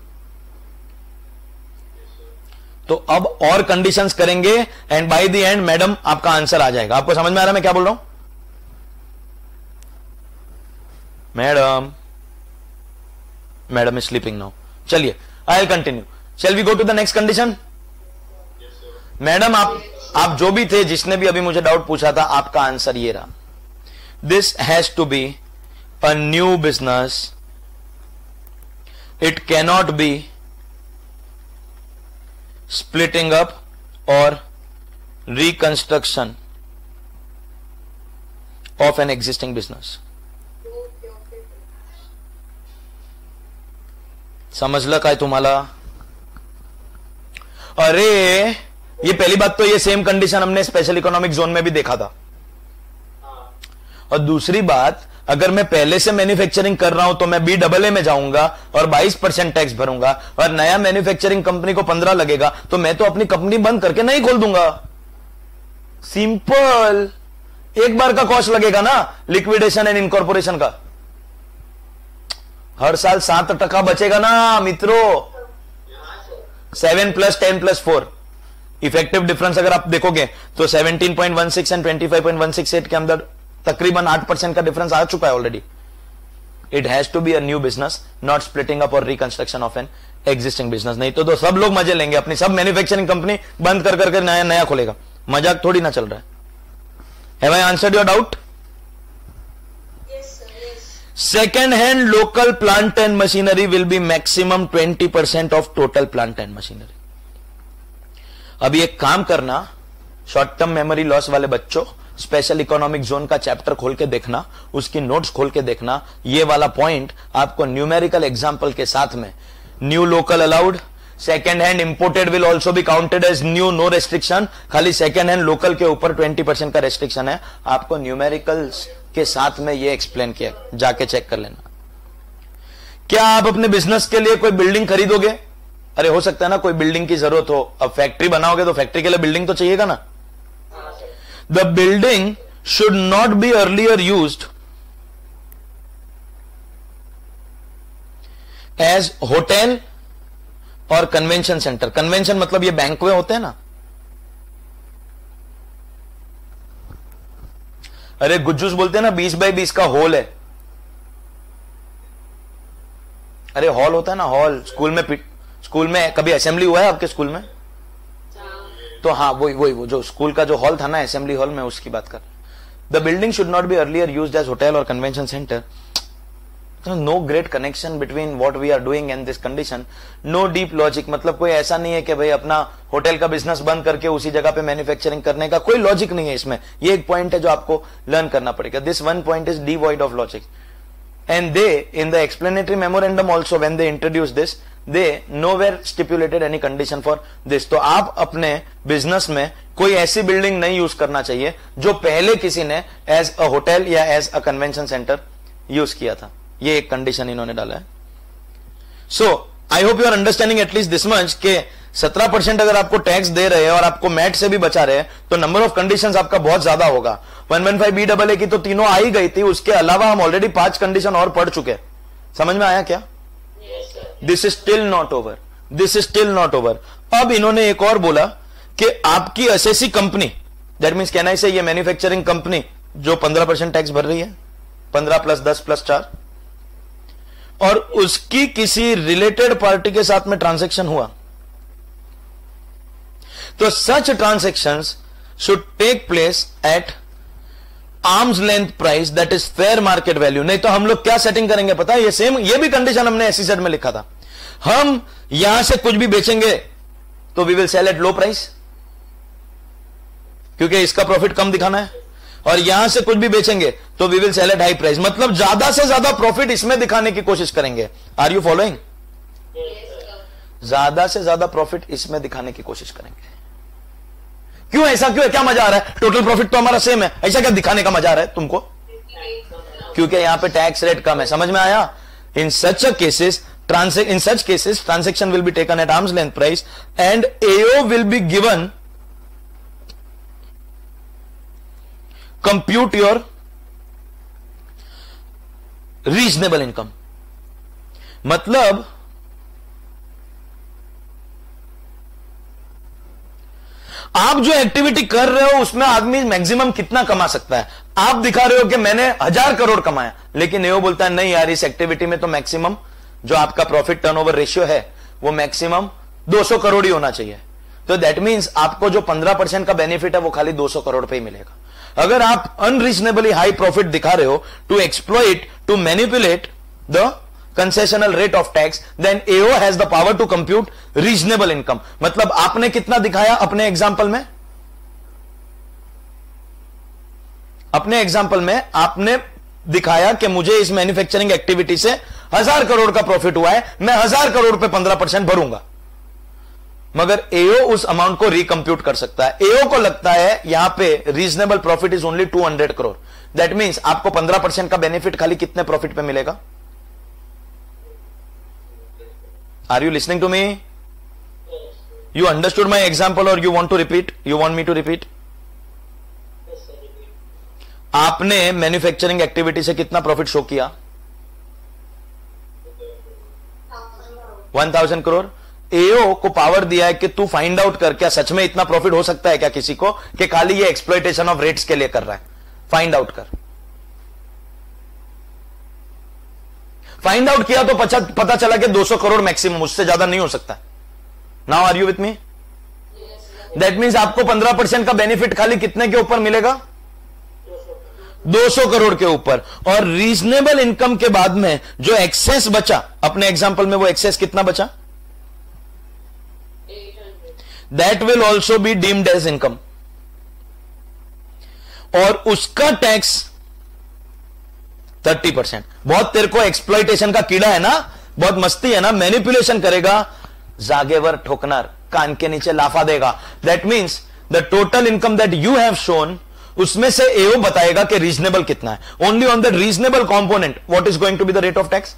तो अब और कंडीशंस करेंगे and by the end madam आपका आंसर आ जाएगा. आपको समझ में आ रहा है मैं क्या बोल रहा हूं? Madam madam is sleeping now. चलिए I will continue. Shall we go to the next condition? Madam आप आप जो भी थे, जिसने भी अभी मुझे डाउट पूछा था, आपका आंसर ये रहा. This has to be a new business. It cannot be splitting up or reconstruction of an existing business. समजलं काय तुम्हाला? अरे ये पहली बात तो ये सेम कंडीशन हमने स्पेशल इकोनॉमिक जोन में भी देखा था. और दूसरी बात, अगर मैं पहले से मैन्युफैक्चरिंग कर रहा हूं तो मैं बी डबल ए में जाऊंगा और बाईस परसेंट टैक्स भरूंगा, और नया मैन्युफैक्चरिंग कंपनी को पंद्रह लगेगा, तो मैं तो अपनी कंपनी बंद करके नहीं खोल दूंगा. सिंपल. एक बार का कॉस्ट लगेगा ना लिक्विडेशन एंड इनकॉर्पोरेशन का. हर साल सात टका बचेगा ना मित्रों. Seven plus ten plus four effective difference अगर आप देखोगे तो seventeen point one six and twenty five point one six eight के अंदर तकरीबन आठ परसेंट का डिफरेंस आ चुका है already. It has to be a new business, not splitting up or reconstruction of an existing business. नहीं तो, तो सब लोग मजे लेंगे, अपनी सब मैन्युफैक्चरिंग कंपनी बंद कर करके नया नया खोलेगा. मजाक थोड़ी ना चल रहा है. Have I answered your doubt? Second hand local plant and machinery will be maximum twenty percent of total plant and machinery. अभी एक काम करना, शॉर्ट टर्म मेमोरी लॉस वाले बच्चों, स्पेशल इकोनॉमिक जोन का चैप्टर खोल के देखना, उसकी नोट्स खोल के देखना. ये वाला पॉइंट आपको न्यूमेरिकल एग्जांपल के साथ में, new local allowed, second hand imported will also be counted as new, no restriction, खाली सेकेंड हैंड लोकल के ऊपर ट्वेंटी परसेंट का रेस्ट्रिक्शन है. आपको न्यूमेरिकल्स के साथ में ये एक्सप्लेन किया, जाके चेक कर लेना. क्या आप अपने बिजनेस के लिए कोई बिल्डिंग खरीदोगे? अरे हो सकता है ना कोई बिल्डिंग की जरूरत हो. अब फैक्ट्री बनाओगे तो फैक्ट्री के लिए बिल्डिंग तो चाहिएगा ना. The building should not be earlier used as hotel or convention center. Convention मतलब ये बैंकवे होते हैं ना. अरे गुज्जूस बोलते हैं ना बीस बाई बीस का हॉल है. अरे हॉल होता है ना, हॉल. स्कूल में स्कूल में कभी असेंबली हुआ है आपके स्कूल में? तो हाँ, वही वही वो जो स्कूल का जो हॉल था ना, असेंबली हॉल, में उसकी बात कर. The building should not be earlier used as hotel or convention centre. No great connection between what we are doing and this condition. No deep logic. मतलब कोई ऐसा नहीं है कि भाई अपना होटल का बिजनेस बंद करके उसी जगह पे मैन्युफैक्चरिंग करने का कोई लॉजिक नहीं है इसमें. ये एक पॉइंट है जो आपको लर्न करना पड़ेगा. This one point is devoid of logic. And they, in the explanatory memorandum also, when they introduced this, they nowhere stipulated any condition for this. तो आप अपने बिजनेस में कोई ऐसी बिल्डिंग नहीं यूज करना चाहिए जो पहले किसी ने एज अ होटल या as a convention centre use किया था. ये एक कंडीशन इन्होंने डाला है. So I hope you are understanding at least this much के सत्रह परसेंट अगर आपको टैक्स दे रहे हैं और आपको मैट से भी बचा रहे हैं तो नंबर ऑफ कंडीशंस आपका बहुत ज्यादा होगा. One one five B double A की तो तीनों आ ही गई थी, उसके अलावा हम ऑलरेडी पांच कंडीशन और पढ़ चुके हैं. समझ में आया क्या? This is still not over. This is still not over. अब इन्होंने एक और बोला कि आपकी एसएससी कंपनी, दैट मीन्स कहना से ये मैन्युफैक्चरिंग कंपनी जो पंद्रह परसेंट टैक्स भर रही है, पंद्रह प्लस दस प्लस चार, और उसकी किसी रिलेटेड पार्टी के साथ में ट्रांसेक्शन हुआ, तो such transactions should take place at arm's length price, that is fair market value. नहीं तो हम लोग क्या सेटिंग करेंगे पता है? ये सेम, ये भी कंडीशन हमने एस सेट में लिखा था. हम यहां से कुछ भी बेचेंगे तो we will sell at low price, क्योंकि इसका प्रॉफिट कम दिखाना है, और यहां से कुछ भी बेचेंगे तो we will sell at high price. मतलब ज्यादा से ज्यादा प्रॉफिट इसमें दिखाने की कोशिश करेंगे. Are you following? ज्यादा से ज्यादा प्रॉफिट इसमें दिखाने की कोशिश करेंगे. क्यों? ऐसा क्यों है? क्या मजा आ रहा है? टोटल प्रॉफिट तो हमारा सेम है, ऐसा क्या दिखाने का मजा आ रहा है तुमको? क्योंकि यहां पे टैक्स रेट कम है. समझ में आया? In such cases transaction in such cases transaction will be taken at arm's length price and AO will be given compute your reasonable income. मतलब आप जो एक्टिविटी कर रहे हो उसमें आदमी मैक्सिमम कितना कमा सकता है. आप दिखा रहे हो कि मैंने हजार करोड़ कमाया, लेकिन एओ बोलता है नहीं यार, इस एक्टिविटी में तो मैक्सिमम जो आपका प्रॉफिट टर्नओवर रेशियो है वो मैक्सिमम दो सौ करोड़ ही होना चाहिए. तो दैट मींस आपको जो पंद्रह परसेंट का बेनिफिट है वो खाली दो सौ करोड़ पे ही मिलेगा। अगर आप अनरीजनेबली हाई प्रॉफिट दिखा रहे हो to exploit, to manipulate the concessional rate of tax, then AO has the power to compute reasonable income. मतलब आपने कितना दिखाया अपने एग्जाम्पल में? अपने एग्जाम्पल में आपने दिखाया कि मुझे इस मैन्युफैक्चरिंग एक्टिविटी से हजार करोड़ का प्रॉफिट हुआ है, मैं हजार करोड़ पे पंद्रह परसेंट भरूंगा। मगर एओ उस अमाउंट को रिकंप्यूट कर सकता है। एओ को लगता है यहां पे reasonable profit is only two hundred crore. That means आपको पंद्रह परसेंट का बेनिफिट खाली कितने प्रॉफिट पे मिलेगा? Are you listening to me? You understood my example or you want to repeat? You want me to repeat? आपने मैन्युफैक्चरिंग एक्टिविटी से कितना प्रॉफिट शो किया? One thousand crore. एओ को पावर दिया है कि तू फाइंड आउट कर, क्या सच में इतना प्रॉफिट हो सकता है क्या किसी को, कि खाली ये एक्सप्लॉइटेशन ऑफ रेट्स के लिए कर रहा है? फाइंड आउट कर। फाइंड आउट किया तो पचा, पता चला कि दो सौ करोड़ मैक्सिमम, उससे ज्यादा नहीं हो सकता। Now are you with me? That means आपको पंद्रह परसेंट का बेनिफिट खाली कितने के ऊपर मिलेगा? दो सौ करोड़ के ऊपर। और रीजनेबल इनकम के बाद में जो एक्सेस बचा, अपने एग्जांपल में वो एक्सेस कितना बचा? That will also be deemed as income, और उसका टैक्स थर्टी परसेंट। बहुत तेरे को एक्सप्लॉइटेशन का कीड़ा है ना, बहुत मस्ती है ना, मैनिपुलेशन करेगा, जागेवर ठोकनार, कान के नीचे लाफा देगा। That means the total income that you have shown, उसमें से एओ बताएगा कि रीजनेबल कितना है। Only on the reasonable component what is going to be the rate of tax?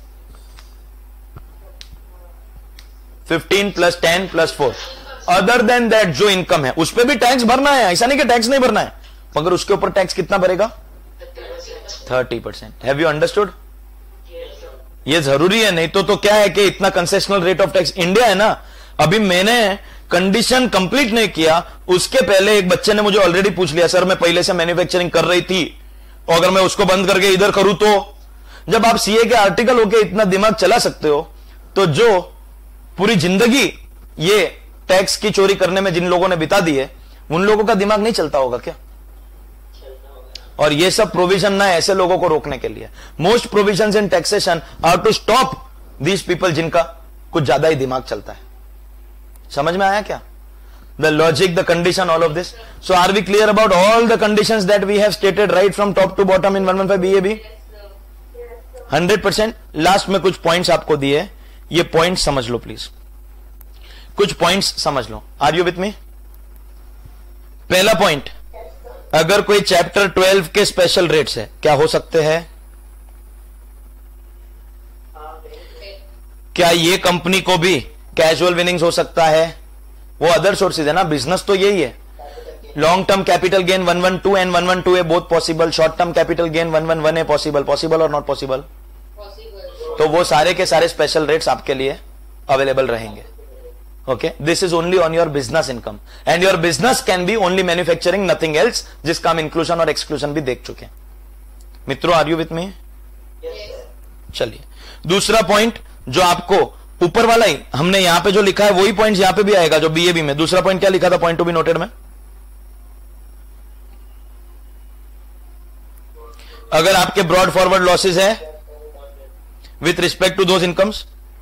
Fifteen plus ten plus four. Other than that जो income है उस पर भी टैक्स भरना है, ऐसा नहीं कि टैक्स नहीं भरना है, मगर उसके ऊपर टैक्स कितना भरेगा? Thirty percent. Have you understood? ये जरूरी है, नहीं तो तो क्या है कि इतना concessional rate of tax. India है ना, अभी मैंने कंडीशन कंप्लीट नहीं किया, उसके पहले एक बच्चे ने मुझे ऑलरेडी पूछ लिया, सर मैं पहले से मैन्युफैक्चरिंग कर रही थी, और अगर मैं उसको बंद करके इधर करूं तो। जब आप सीए के आर्टिकल होके इतना दिमाग चला सकते हो, तो जो पूरी जिंदगी ये टैक्स की चोरी करने में जिन लोगों ने बिता दी है, उन लोगों का दिमाग नहीं चलता होगा क्या? और ये सब प्रोविजन ना ऐसे लोगों को रोकने के लिए। Most provision in taxation are to stop these people जिनका कुछ ज्यादा ही दिमाग चलता है। समझ में आया क्या? The logic, the condition, all of this. So are we clear about all the conditions that we have stated right from top to bottom in one one five B A B? Hundred percent. Last में कुछ points आपको दिए, ये points समझ लो please, कुछ points समझ लो। Are you with me? पहला पॉइंट, अगर कोई चैप्टर ट्वेल्व के स्पेशल रेट्स है, क्या हो सकते हैं? क्या ये कंपनी को भी कैजुअल विनिंग्स हो सकता है? वो अदर सोर्सेज है ना, बिजनेस तो यही है। Long term capital gain one one two and one one two है both possible, short term capital gain one one one है possible, possible or not possible? तो वो सारे के सारे स्पेशल रेट्स आपके लिए अवेलेबल रहेंगे। Okay, this is only on your business income, and your business can be only manufacturing, nothing else, जिसका हम इंक्लूजन और एक्सक्लूजन भी देख चुके हैं। मित्रों, आर यू विथ मी? चलिए, दूसरा पॉइंट जो आपको ऊपर वाला ही हमने यहां पे जो लिखा है वही पॉइंट यहां पे भी आएगा, जो बीएबी में। दूसरा पॉइंट क्या लिखा था पॉइंट टू बी नोटेड में? अगर आपके ब्रॉड फॉरवर्ड लॉसेस है with respect to those incomes,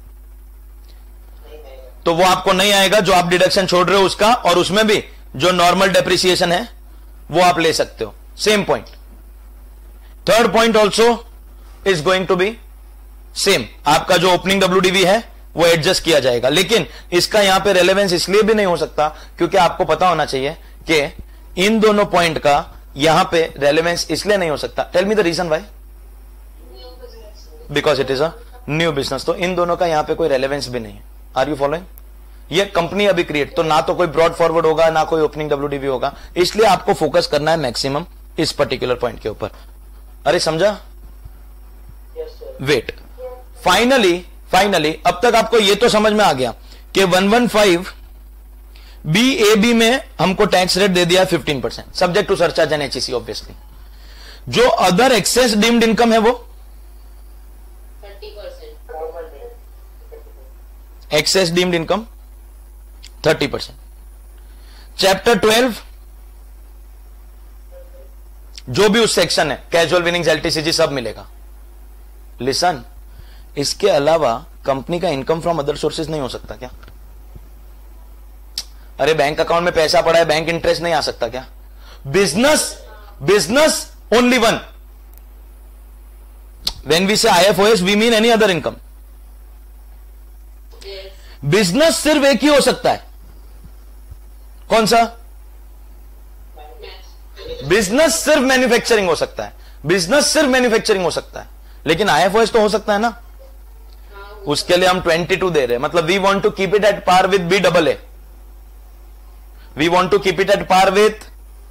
तो वो आपको नहीं आएगा जो आप डिडक्शन छोड़ रहे हो उसका, और उसमें भी जो नॉर्मल डेप्रिसिएशन है वो आप ले सकते हो। Same point. Third point also is going to be same. आपका जो ओपनिंग डब्ल्यूडीवी है वो एडजस्ट किया जाएगा, लेकिन इसका यहां पे रेलेवेंस इसलिए भी नहीं हो सकता क्योंकि आपको पता होना चाहिए कि इन दोनों पॉइंट का यहां पे रेलेवेंस इसलिए नहीं हो सकता। Tell me the reason why? Because it is a new business. तो इन दोनों का यहां पे कोई रेलेवेंस भी नहीं है। Are you following? ये कंपनी अभी क्रिएट, तो ना तो कोई ब्रॉड फॉरवर्ड होगा ना कोई ओपनिंग डब्ल्यूडीवी होगा, इसलिए आपको फोकस करना है मैक्सिमम इस पर्टिकुलर पॉइंट के ऊपर। अरे समझा? वेट, फाइनली फाइनली अब तक आपको ये तो समझ में आ गया कि one one five B A B में हमको टैक्स रेट दे दिया fifteen percent, subject to surcharge and HEC obviously. जो अदर एक्सेस डीम्ड इनकम है वो thirty percent. Excess deemed income thirty percent. Chapter twelve जो भी उस सेक्शन है, कैजुअल विनिंग्स, एलटीसीजी सब मिलेगा। लिसन, इसके अलावा कंपनी का इनकम फ्रॉम अदर सोर्सेज नहीं हो सकता क्या? अरे बैंक अकाउंट में पैसा पड़ा है, बैंक इंटरेस्ट नहीं आ सकता क्या? Business business only one. When we say IFOS we mean any other income. Business सिर्फ एक ही हो सकता है, कौन सा? बिजनेस सिर्फ मैन्युफैक्चरिंग हो सकता है, बिजनेस सिर्फ मैन्युफैक्चरिंग हो सकता है, लेकिन आईएफओएस तो हो सकता है ना। उसके लिए हम बाईस दे रहे हैं, मतलब we want to keep it at par with B double A, we want to keep it at par with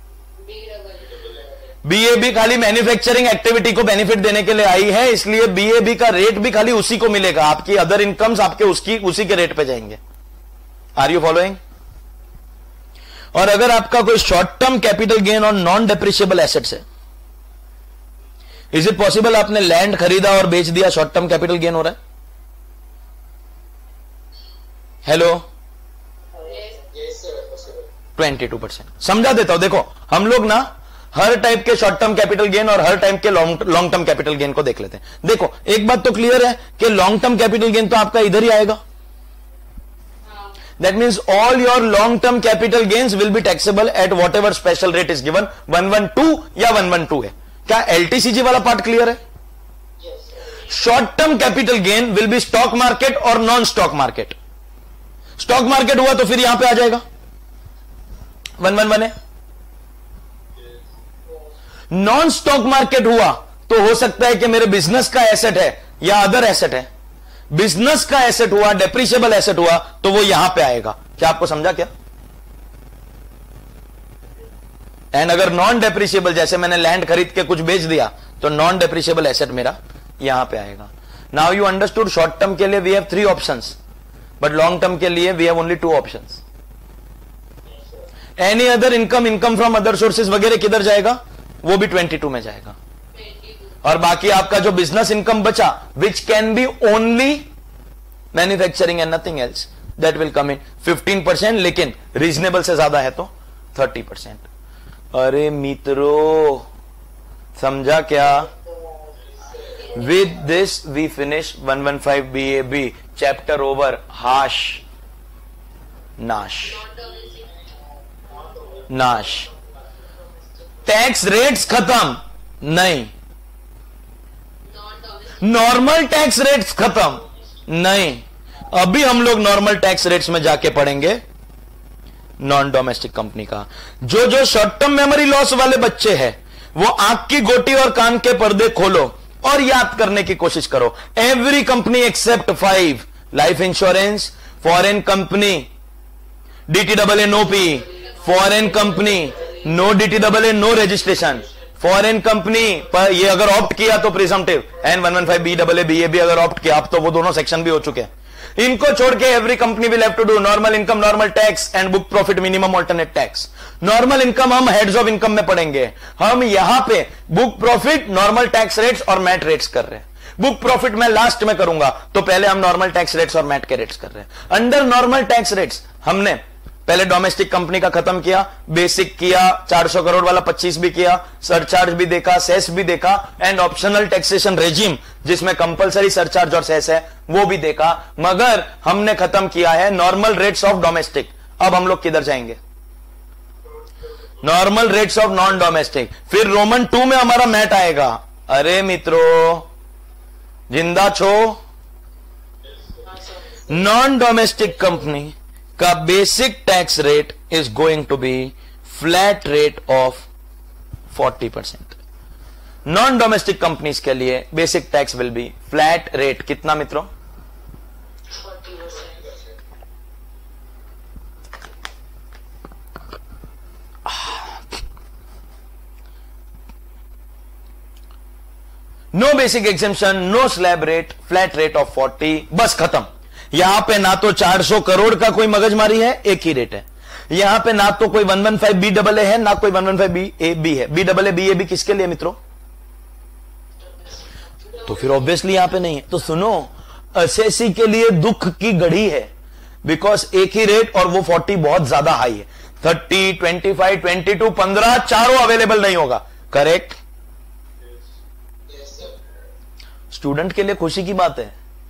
BAB. खाली मैन्युफैक्चरिंग एक्टिविटी को बेनिफिट देने के लिए आई है, इसलिए बीएबी का रेट भी खाली उसी को मिलेगा, आपकी अदर इनकम्स आपके उसकी उसी के रेट पे जाएंगे। Are you following? और अगर आपका कोई शॉर्ट टर्म कैपिटल गेन और नॉन डेप्रिशिएबल एसेट्स है, इज इट पॉसिबल आपने लैंड खरीदा और बेच दिया, शॉर्ट टर्म कैपिटल गेन हो रहा है? Hello, twenty two percent. समझा देता हूं, देखो हम लोग ना हर टाइप के शॉर्ट टर्म कैपिटल गेन और हर टाइप के long long term capital gain को देख लेते हैं। देखो एक बात तो क्लियर है कि लॉन्ग टर्म कैपिटल गेन तो आपका इधर ही आएगा। That means all your long term capital gains will be taxable at whatever special rate is given, one one two या वन वन टू है। क्या एलटीसीजी वाला पार्ट क्लियर है? Short term capital gain will be stock market और non stock market. Stock market हुआ तो फिर यहां पे आ जाएगा वन वन वन है। नॉन स्टॉक मार्केट हुआ तो हो सकता है कि मेरे बिजनेस का एसेट है या अदर एसेट है। बिजनेस का एसेट हुआ, डेप्रिशिएबल एसेट हुआ तो वो यहां पे आएगा। क्या आपको समझा क्या? एंड अगर नॉन डेप्रिशिएबल, जैसे मैंने लैंड खरीद के कुछ बेच दिया, तो नॉन डेप्रिशिएबल एसेट मेरा यहां पे आएगा। Now you understood, short term के लिए we have three options, but long term के लिए we have only two options. Any other income, income from other sources वगैरह किधर जाएगा? वो भी बाईस में जाएगा। और बाकी आपका जो बिजनेस इनकम बचा, which can be only manufacturing and nothing else, that will come in fifteen percent, लेकिन रीजनेबल से ज्यादा है तो थर्टी परसेंट। अरे मित्रों समझा क्या? With this we finish one one five B A B chapter over. हाश नाश नाश। टैक्स रेट्स खत्म नहीं, नॉर्मल टैक्स रेट्स खत्म नहीं। अभी हम लोग नॉर्मल टैक्स रेट्स में जाके पढ़ेंगे नॉन डोमेस्टिक कंपनी का। जो जो शॉर्ट टर्म मेमोरी लॉस वाले बच्चे हैं, वो आंख की गोटी और कान के पर्दे खोलो और याद करने की कोशिश करो। Every company except five, life insurance, foreign company, DT double A no P, foreign company no DT double A no registration, foreign company पर ये अगर ऑप्ट किया तो presumptive, and one one five B double A B A भी अगर opt किया, अब तो वो दोनों सेक्शन भी हो चुके हैं। इनको छोड़ के every company will have to do normal income, normal tax and book profit minimum alternate tax. Normal income हम हेड्स ऑफ इनकम में पढ़ेंगे। हम यहां पे book profit, normal tax rates और मैट रेट्स कर रहे हैं। बुक प्रॉफिट मैं लास्ट में करूंगा, तो पहले हम नॉर्मल टैक्स रेट्स और मैट के रेट्स कर रहे हैं। अंडर नॉर्मल टैक्स रेट्स हमने पहले डोमेस्टिक कंपनी का खत्म किया, बेसिक किया, चार सौ करोड़ वाला पच्चीस भी किया, सरचार्ज भी देखा, सेस भी देखा, एंड ऑप्शनल टैक्सेशन रेजिम जिसमें कंपलसरी सरचार्ज और सेस है वो भी देखा। मगर हमने खत्म किया है नॉर्मल रेट्स ऑफ डोमेस्टिक। अब हम लोग किधर जाएंगे? Normal rates of non domestic. फिर रोमन टू में हमारा मैट आएगा। अरे मित्रों जिंदा छो। नॉन डोमेस्टिक कंपनी का basic tax rate is going to be flat rate of forty percent. Non domestic companies के लिए basic tax will be flat rate. कितना मित्रों? No basic exemption, no slab rate, flat rate of forty. बस खत्म। यहां पे ना तो चार सौ करोड़ का कोई मगजमारी है, एक ही रेट है। यहां पे ना तो कोई one one five B double A है, ना कोई one one five B A B है। B double A B A B किसके लिए मित्रों? तो फिर ऑब्वियसली यहां पे नहीं है। तो सुनो, एसएससी के लिए दुख की घड़ी है, बिकॉज एक ही रेट और वो फोर्टी बहुत ज्यादा हाई है। Thirty, twenty five, twenty two, पंद्रह, चारों अवेलेबल नहीं होगा। करेक्ट? स्टूडेंट के लिए खुशी की बात है।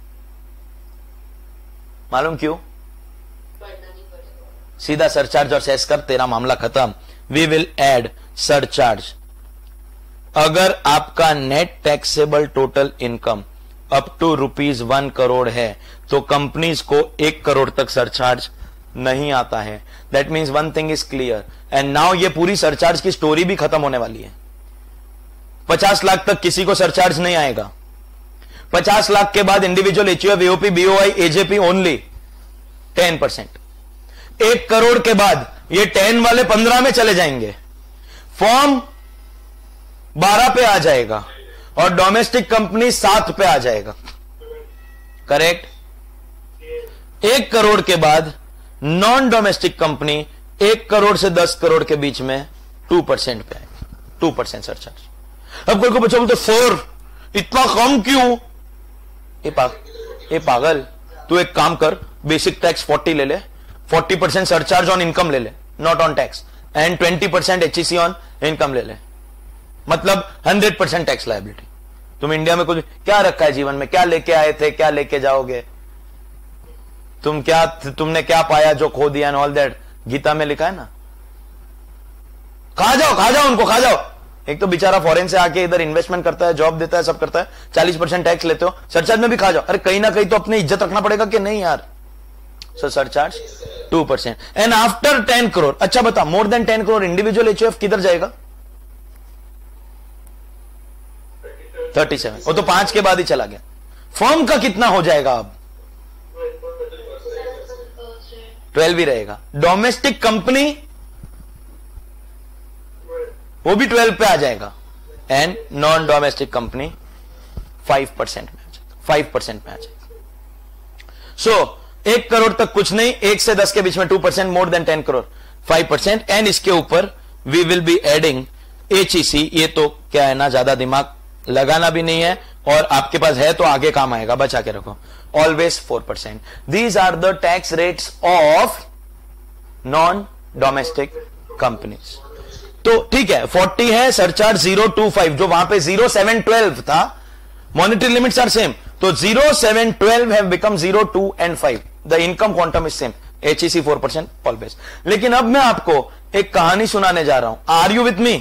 मालूम क्यों? सीधा सरचार्ज और सेस कर, तेरा मामला खत्म। We will add surcharge. अगर आपका net taxable total income up to rupees one crore है तो कंपनीज को एक करोड़ तक सरचार्ज नहीं आता है। That means one thing is clear. And now ये पूरी सरचार्ज की स्टोरी भी खत्म होने वाली है। पचास लाख तक किसी को सरचार्ज नहीं आएगा। पचास लाख के बाद individual HUF, AOP, BOI, AJP only ten percent. एक करोड़ के बाद ये टेन वाले पंद्रह में चले जाएंगे, फॉर्म बारह पे आ जाएगा और डोमेस्टिक कंपनी सात पे आ जाएगा। करेक्ट? एक करोड़ के बाद नॉन डोमेस्टिक कंपनी एक करोड़ से दस करोड़ के बीच में टू परसेंट पे आएगा, टू परसेंट सरचार्ज। अब कोई को बच्चा बोलते फोर, इतना कम क्यों? ये पाग, ये पागल, तू एक काम कर, बेसिक टैक्स फोर्टी ले ले, forty percent surcharge on income ले ले, not on tax, and twenty percent HEC on income ले ले, मतलब हंड्रेड परसेंट टैक्स लायबिलिटी। तुम इंडिया में कुछ क्या रखा है जीवन में? क्या लेके आए थे, क्या लेके जाओगे? तुम क्या, तुमने क्या पाया जो खो दिया एंड ऑल दैट, गीता में लिखा है ना। खा जाओ, खा जाओ उनको, खा जाओ। एक तो बेचारा फॉरेन से आके इधर इन्वेस्टमेंट करता है, जॉब देता है, सब करता है, चालीस परसेंट टैक्स लेते हो, सरचार्ज में भी खा जाओ। अरे कहीं ना कहीं तो अपनी इज्जत रखना पड़ेगा कि नहीं यार। So surcharge two percent and after ten crore. अच्छा बता, more than ten crore individual HUF किधर जाएगा? Thirty seven. वो तो पांच के बाद ही चला गया। फर्म का कितना हो जाएगा अब? ट्वेल्व ही रहेगा। डोमेस्टिक कंपनी वो भी ट्वेल्व पे आ जाएगा and non domestic company five percent में आ जाएगा, फाइव परसेंट में आ जाएगा। सो so, एक करोड़ तक कुछ नहीं, एक से दस के बीच में two percent, more than ten crore five percent, and इसके ऊपर we will be adding HEC. ये तो क्या है ना, ज्यादा दिमाग लगाना भी नहीं है, और आपके पास है तो आगे काम आएगा, बचा के रखो। Always four percent. These are the tax rates of non domestic companies. तो ठीक है, फोर्टी है, सरचार्ज जीरो टू फाइव, जो वहां पे जीरो सेवन ट्वेल्व था, मॉनिटरी लिमिट्स आर सेम, तो zero seven twelve have become zero two and five, the income quantum is same, HEC four percent always. लेकिन अब मैं आपको एक कहानी सुनाने जा रहा हूं। Are you with me?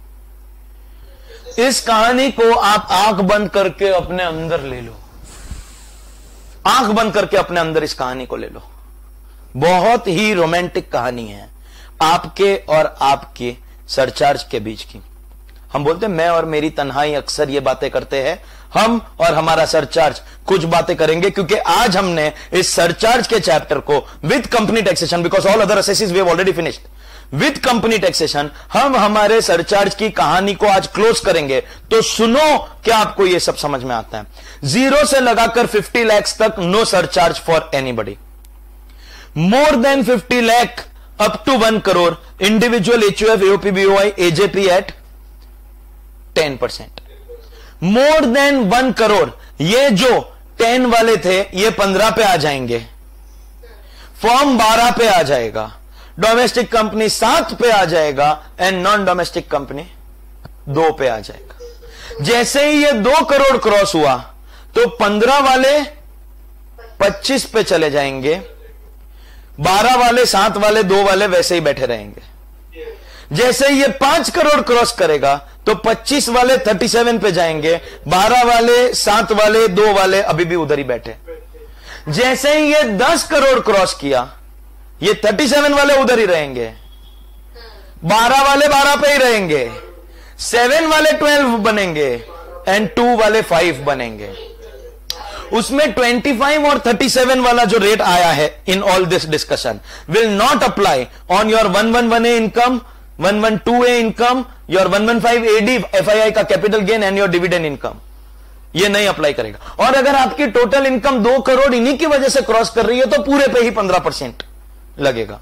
इस कहानी को आप आंख बंद करके अपने अंदर ले लो, आंख बंद करके अपने अंदर इस कहानी को ले लो। बहुत ही रोमांटिक कहानी है आपके और आपके सरचार्ज के बीच की। हम बोलते हैं मैं और मेरी तन्हाई अक्सर ये बातें करते हैं, हम और हमारा सरचार्ज कुछ बातें करेंगे, क्योंकि आज हमने इस सरचार्ज के चैप्टर को with company taxation, because all other assessees we have already finished, with company taxation हम हमारे सरचार्ज की कहानी को आज क्लोज करेंगे। तो सुनो, क्या आपको यह सब समझ में आता है? जीरो से लगाकर फिफ्टी लाख तक no surcharge for anybody, more than fifty lakh up to one crore individual HUF, AOP, BOI, AJP at ten percent, more than one crore ये जो टेन वाले थे ये पंद्रह पे आ जाएंगे, फॉर्म बारह पे आ जाएगा, डोमेस्टिक कंपनी सात पे आ जाएगा, एंड नॉन डोमेस्टिक कंपनी दो पे आ जाएगा। जैसे ही ये दो करोड़ क्रॉस हुआ तो पंद्रह वाले पच्चीस पे चले जाएंगे, बारह वाले, सात वाले, दो वाले वैसे ही बैठे रहेंगे। जैसे ही ये पांच करोड़ क्रॉस करेगा तो पच्चीस वाले सैंतीस पे जाएंगे, बारह वाले, सात वाले, दो वाले अभी भी उधर ही बैठे। जैसे ही ये दस करोड़ क्रॉस किया, ये सैंतीस वाले उधर ही रहेंगे, बारह वाले बारह पे ही रहेंगे, सेवन वाले ट्वेल्व बनेंगे, एंड टू वाले फाइव बनेंगे। उसमें ट्वेंटी फाइव और थर्टी सेवन वाला जो रेट आया है in all this discussion will not apply on your one one one A income, one one two A income, your one one five A D FII का capital gain and your dividend income. ये नहीं apply करेगा। और अगर आपकी total income दो करोड़ इन्हीं की वजह से क्रॉस कर रही है तो पूरे पे ही पंद्रह परसेंट लगेगा।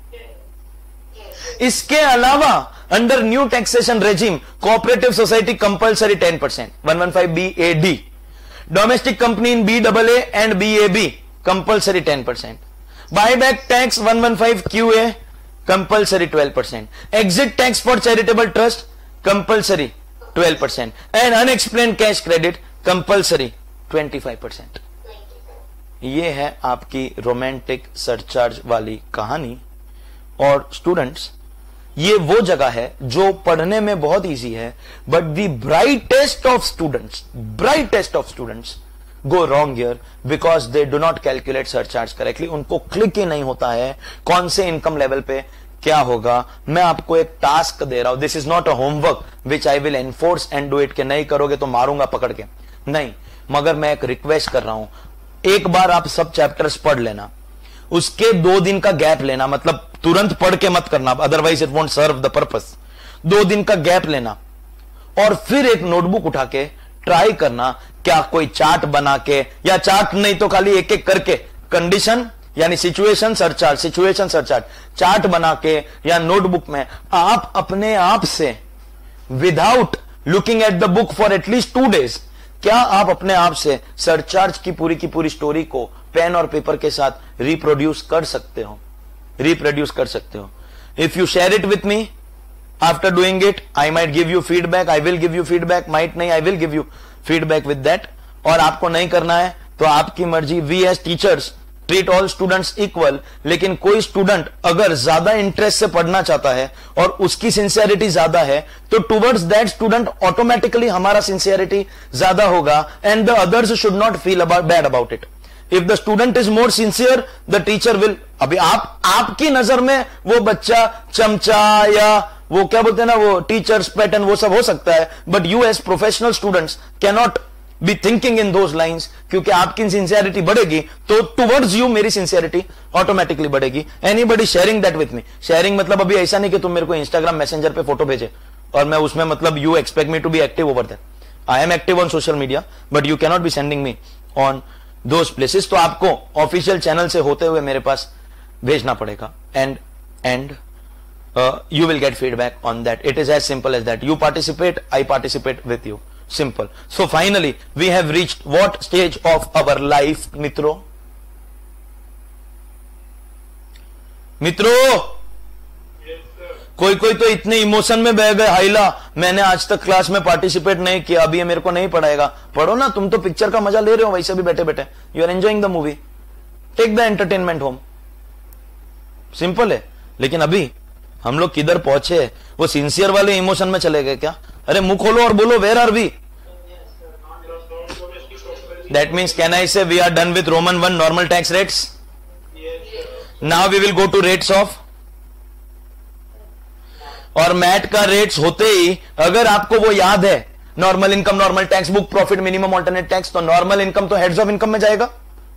इसके अलावा under new taxation regime cooperative society compulsory ten percent, one one five B A D, domestic company in B double A and B A B compulsory ten percent, buyback tax one one five Q A compulsory twelve percent. Exit tax for charitable trust compulsory twelve percent and unexplained cash credit compulsory twenty five percent. ये है आपकी romantic surcharge वाली कहानी। और students, ये वो जगह है जो पढ़ने में बहुत इजी है, but the brightest of students brightest of students go wrong here because they do not calculate surcharge correctly. उनको क्लिक ही नहीं होता है कौन से इनकम लेवल पे क्या होगा। मैं आपको एक टास्क दे रहा हूं, this is not a homework which I will enforce and do it, के नहीं करोगे तो मारूंगा पकड़ के, नहीं, मगर मैं एक रिक्वेस्ट कर रहा हूं, एक बार आप सब चैप्टर्स पढ़ लेना, उसके दो दिन का गैप लेना, मतलब तुरंत पढ़ के मत करना, otherwise it won't serve the purpose. दो दिन का गैप लेना और फिर एक नोटबुक उठा के ट्राई करना, क्या कोई चार्ट बना के, या चार्ट नहीं तो खाली एक एक करके कंडीशन यानी situation surcharge situation surcharge chart बना के या नोटबुक में आप अपने आप से without looking at the book for at least two days, क्या आप अपने आप से सरचार्ज की पूरी की पूरी स्टोरी को पेन और पेपर के साथ रिप्रोड्यूस कर सकते हो रिप्रोड्यूस कर सकते हो। If you share it with me after doing it, I might give you feedback, I will give you feedback, might नहीं, I will give you feedback with that. और आपको नहीं करना है तो आपकी मर्जी। We as teachers treat all students equal, लेकिन कोई स्टूडेंट अगर ज्यादा इंटरेस्ट से पढ़ना चाहता है और उसकी सिंसियरिटी ज्यादा है तो टुवर्ड्स दैट स्टूडेंट ऑटोमेटिकली हमारा सिंसियरिटी ज्यादा होगा and the others should not feel about bad about it. If the student is more sincere the teacher will, अभी आप आपकी नजर में वो बच्चा चमचा या वो क्या बोलते हैं ना वो टीचर्स पैटर्न वो सब हो सकता है, but you as professional students cannot be thinking in those lines, क्योंकि आपकी सिंसियरिटी बढ़ेगी तो टुवर्ड्स यू मेरी सिंसियरिटी ऑटोमेटिकली बढ़ेगी। Anybody sharing that with me, sharing मतलब अभी ऐसा नहीं कि तुम मेरे को इंस्टाग्राम मैसेंजर पे फोटो भेजे और मैं उसमें मतलब you expect me to be active over that. I am active on social media but you cannot be sending me on those places. तो आपको ऑफिशियल चैनल से होते हुए मेरे पास भेजना पड़ेगा and and you will get feedback on that. It is as simple as that. You participate, I participate with you. Simple. So finally, we have reached what stage of our life, mitro? मित्रों, कोई कोई तो इतने emotion में बह गए, हाइला मैंने आज तक क्लास में पार्टिसिपेट नहीं किया, अभी ये मेरे को नहीं पढ़ाएगा। पढ़ो ना, तुम तो पिक्चर का मजा ले रहे हो वैसे भी बैठे बैठे, you are enjoying the movie, take the entertainment home. Simple है। लेकिन अभी हम लोग किधर पहुंचे, वो सिंसियर वाले इमोशन में चले गए क्या? अरे मुंह खोलो और बोलो, where are we? That means can I say we are done with Roman one normal tax rates? Now we will go to rates of, और मैट का रेट्स होते ही अगर आपको वो याद है, normal income, normal tax, book profit, minimum alternate tax, तो नॉर्मल इनकम तो हेड्स ऑफ इनकम में जाएगा।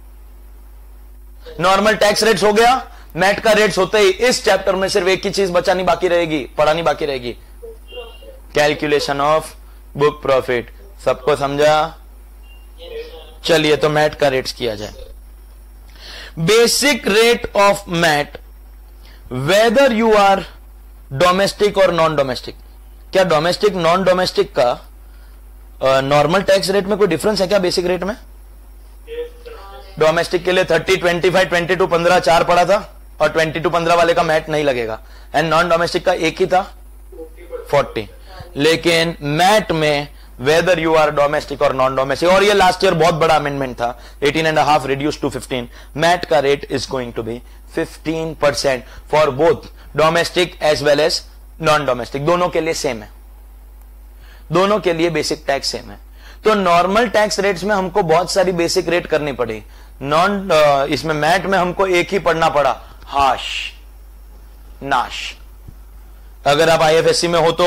नॉर्मल टैक्स रेट्स हो गया, मैट का रेट्स होते ही इस चैप्टर में सिर्फ एक ही चीज बचानी बाकी रहेगी, पढ़ानी बाकी रहेगी, कैलकुलेशन ऑफ बुक प्रॉफिट। सबको समझा? चलिए तो मैट का रेट्स किया जाए। Basic rate of MAT, whether you are domestic और नॉन डोमेस्टिक। क्या डोमेस्टिक नॉन डोमेस्टिक का नॉर्मल टैक्स रेट में कोई डिफरेंस है क्या? बेसिक रेट में डोमेस्टिक के लिए thirty, twenty five, twenty two, पंद्रह चार पड़ा था और ट्वेंटी टू पंद्रह वाले का मैट नहीं लगेगा, एंड नॉन डोमेस्टिक का एक ही था फोर्टी। लेकिन मैट में वेदर यू आर डोमेस्टिक और नॉन डोमेस्टिक, और ये लास्ट ईयर बहुत बड़ा अमेंडमेंट था, eighteen and half reduce to fifteen, MAT का rate is going to be fifteen percent for both domestic as well as non domestic. दोनों के लिए सेम है, दोनों के लिए बेसिक टैक्स सेम है। तो नॉर्मल टैक्स रेट्स में हमको बहुत सारी बेसिक रेट करनी पड़ी, नॉन इसमें मैट में हमको एक ही पढ़ना पड़ा, हाश नाश। अगर आप आईएफएससी में हो तो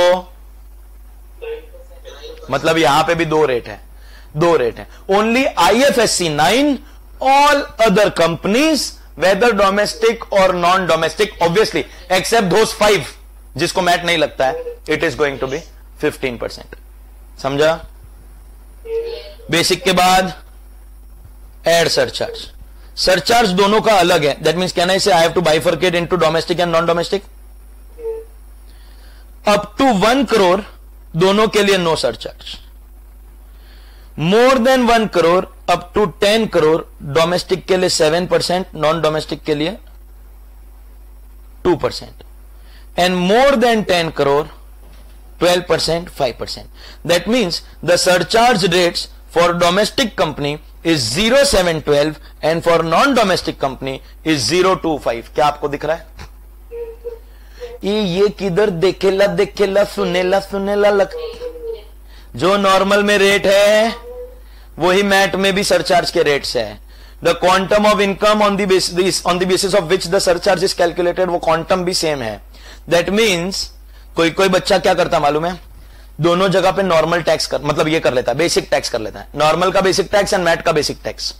मतलब यहां पे भी दो रेट है, दो रेट है, only IFSC nine, all other companies whether domestic और non domestic obviously except those five जिसको मैट नहीं लगता है, it is going to be fifteen percent. समझा? बेसिक के बाद एड सरचार्ज। सरचार्ज दोनों का अलग है, that means can I say I have to bifurcate into domestic and non domestic. Up to one crore दोनों के लिए no surcharge, more than one crore up to ten crore domestic के लिए सेवन परसेंट, नॉन डोमेस्टिक के लिए two percent. and more than ten crore, twelve percent, five percent. That means the surcharge rates for domestic company is zero point seven one two and for non-domestic company is zero point two five. क्या आपको दिख रहा है? ये ये किधर देखेला देखेला सुनेला सुनेला लग, जो नॉर्मल में रेट है वही मैट में भी सरचार्ज के रेट्स है. The quantum of income on the basis on the basis of which the surcharge is calculated, वो क्वांटम भी सेम है. दैट मीन्स कोई कोई बच्चा क्या करता मालूम है, दोनों जगह पे नॉर्मल टैक्स कर, मतलब ये कर लेता है, बेसिक टैक्स कर लेता है, नॉर्मल का बेसिक टैक्स एंड मैट का बेसिक टैक्स,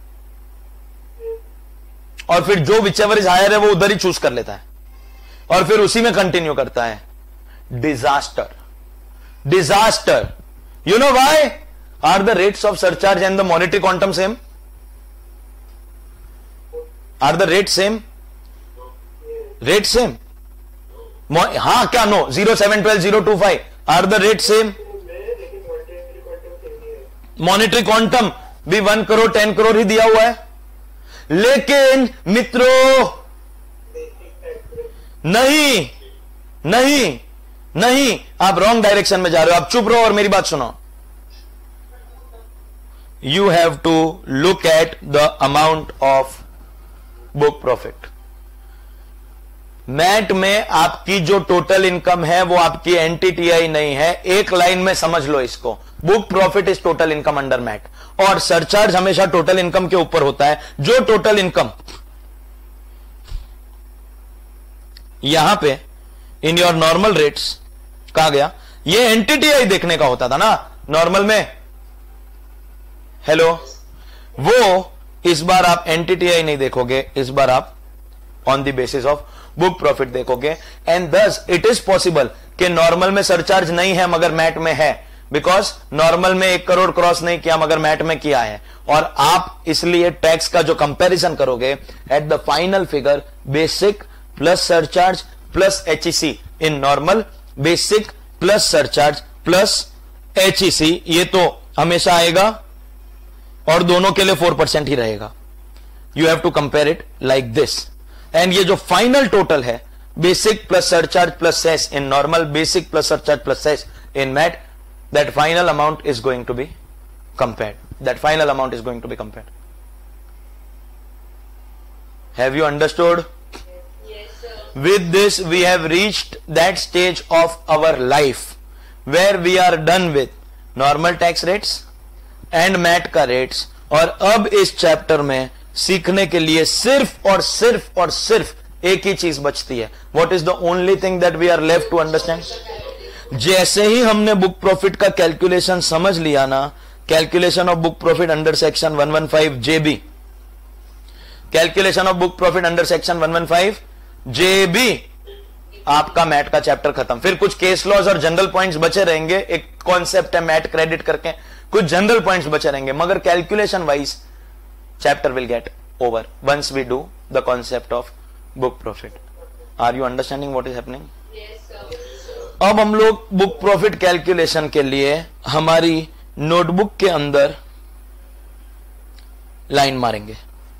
और फिर जो विच एवर इज हायर है वो उधर ही चूज कर लेता है और फिर उसी में कंटिन्यू करता है. Disaster, disaster. You know why are the rates of surcharge and the monetary quantum same? Are the rate same? Rate same? हाँ क्या? No. Zero seven twelve zero two five are the rate same. Monetary quantum भी one crore ten crore ही दिया हुआ है. लेकिन मित्रों नहीं नहीं नहीं, आप रॉन्ग डायरेक्शन में जा रहे हो. आप चुप रहो और मेरी बात सुनो. You have to look at the amount of book profit. MAT में आपकी जो टोटल इनकम है वो आपकी एनटीटीआई नहीं है. एक लाइन में समझ लो इसको. Book profit is total income under MAT और सरचार्ज हमेशा टोटल इनकम के ऊपर होता है. जो टोटल इनकम यहां पे इन योर नॉर्मल रेट्स कहा गया, ये एनटीटीआई देखने का होता था ना नॉर्मल में. हेलो, वो इस बार आप एनटीटीआई नहीं देखोगे, इस बार आप on the basis of book profit देखोगे. And this it is possible कि नॉर्मल में सरचार्ज नहीं है मगर मैट में है, बिकॉज नॉर्मल में एक करोड़ क्रॉस नहीं किया मगर मैट में किया है. और आप इसलिए टैक्स का जो कंपैरिजन करोगे at the final figure, basic plus surcharge plus HEC in normal, basic plus surcharge plus HEC, ये तो हमेशा आएगा और दोनों के लिए फोर परसेंट ही रहेगा. You have to compare it like this. And ये जो फाइनल टोटल है, basic plus surcharge plus cess in normal, basic plus surcharge plus cess in MAT, that final amount is going to be compared. That final amount is going to be compared. Have you understood? With this we have reached that stage of our life where we are done with normal tax rates and M A T का rates. और अब इस chapter में सीखने के लिए सिर्फ और सिर्फ और सिर्फ एक ही चीज बचती है. What is the only thing that we are left to understand? जैसे ही हमने बुक प्रॉफिट का कैलकुलेशन समझ लिया ना, calculation of book profit under section one one five J B, calculation of book profit under section one one five J B, आपका MAT का chapter खत्म. फिर कुछ केस लॉज और जनरल पॉइंट्स बचे रहेंगे. एक कॉन्सेप्ट है मैट क्रेडिट करके, कुछ जनरल पॉइंट्स बचे रहेंगे, मगर calculation wise chapter will get over once we do the concept of book profit. Are you understanding what is happening? अब हम लोग बुक प्रॉफिट कैलकुलेशन के लिए हमारी नोटबुक के अंदर लाइन मारेंगे.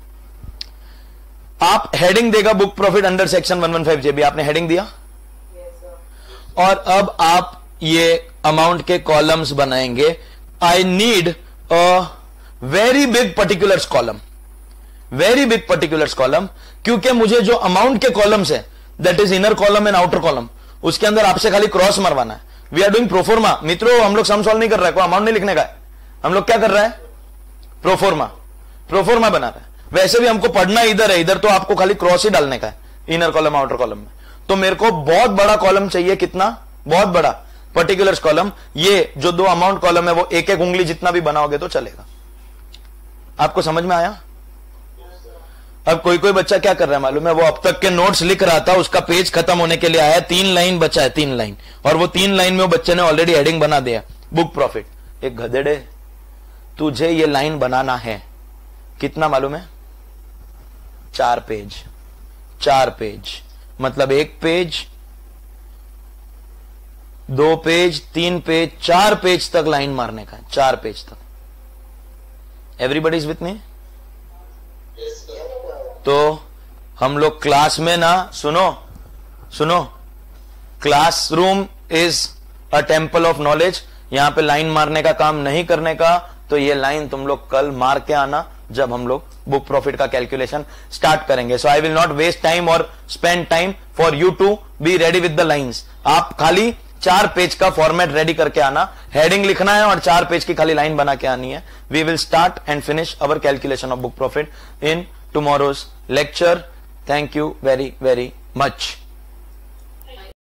आप हेडिंग देगा book profit under section one one five J B, आपने हेडिंग दिया. yes, और अब आप ये अमाउंट के कॉलम्स बनाएंगे. I need a very big particulars column, very big particulars column, क्योंकि मुझे जो अमाउंट के कॉलम्स है that is inner column and outer column, उसके अंदर आपसे खाली क्रॉस मरवाना है. We are doing proforma. मित्रों, हम लोग सम सॉल्व नहीं कर रहा है, कोई अमाउंट नहीं लिखने का है. हम लोग क्या कर रहा है? प्रोफोर्मा, प्रोफोर्मा बना रहा है. वैसे भी हमको पढ़ना इधर है, इधर तो आपको खाली क्रॉस ही डालने का है इनर कॉलम आउटर कॉलम में. तो मेरे को बहुत बड़ा कॉलम चाहिए. कितना? बहुत बड़ा पर्टिकुलर्स कॉलम. ये जो दो अमाउंट कॉलम है वो एक एक उंगली जितना भी बनाओगे तो चलेगा. आपको समझ में आया? अब कोई कोई बच्चा क्या कर रहा है मालूम है, वो अब तक के नोट्स लिख रहा था, उसका पेज खत्म होने के लिए आया, तीन लाइन बचा है, तीन लाइन, और वो तीन लाइन में वो बच्चे ने ऑलरेडी हेडिंग बना दिया बुक प्रॉफिट. एक गधेड़े, तुझे ये लाइन बनाना है कितना मालूम है? चार पेज. चार पेज मतलब एक पेज, दो पेज, तीन पेज, चार पेज तक लाइन मारने का है. चार पेज तक. Everybody is with me? तो हम लोग क्लास में ना, सुनो सुनो, classroom is a temple of knowledge, यहां पे लाइन मारने का काम नहीं करने का, तो ये लाइन तुम लोग कल मार के आना जब हम लोग बुक प्रॉफिट का कैलकुलेशन स्टार्ट करेंगे. So I will not waste time और spend time for you to be ready with the lines. आप खाली चार पेज का फॉर्मेट रेडी करके आना, हेडिंग लिखना है और चार पेज की खाली लाइन बना के आनी है. We will start and finish our calculation of book profit in tomorrow's lecture. Thank you very very much.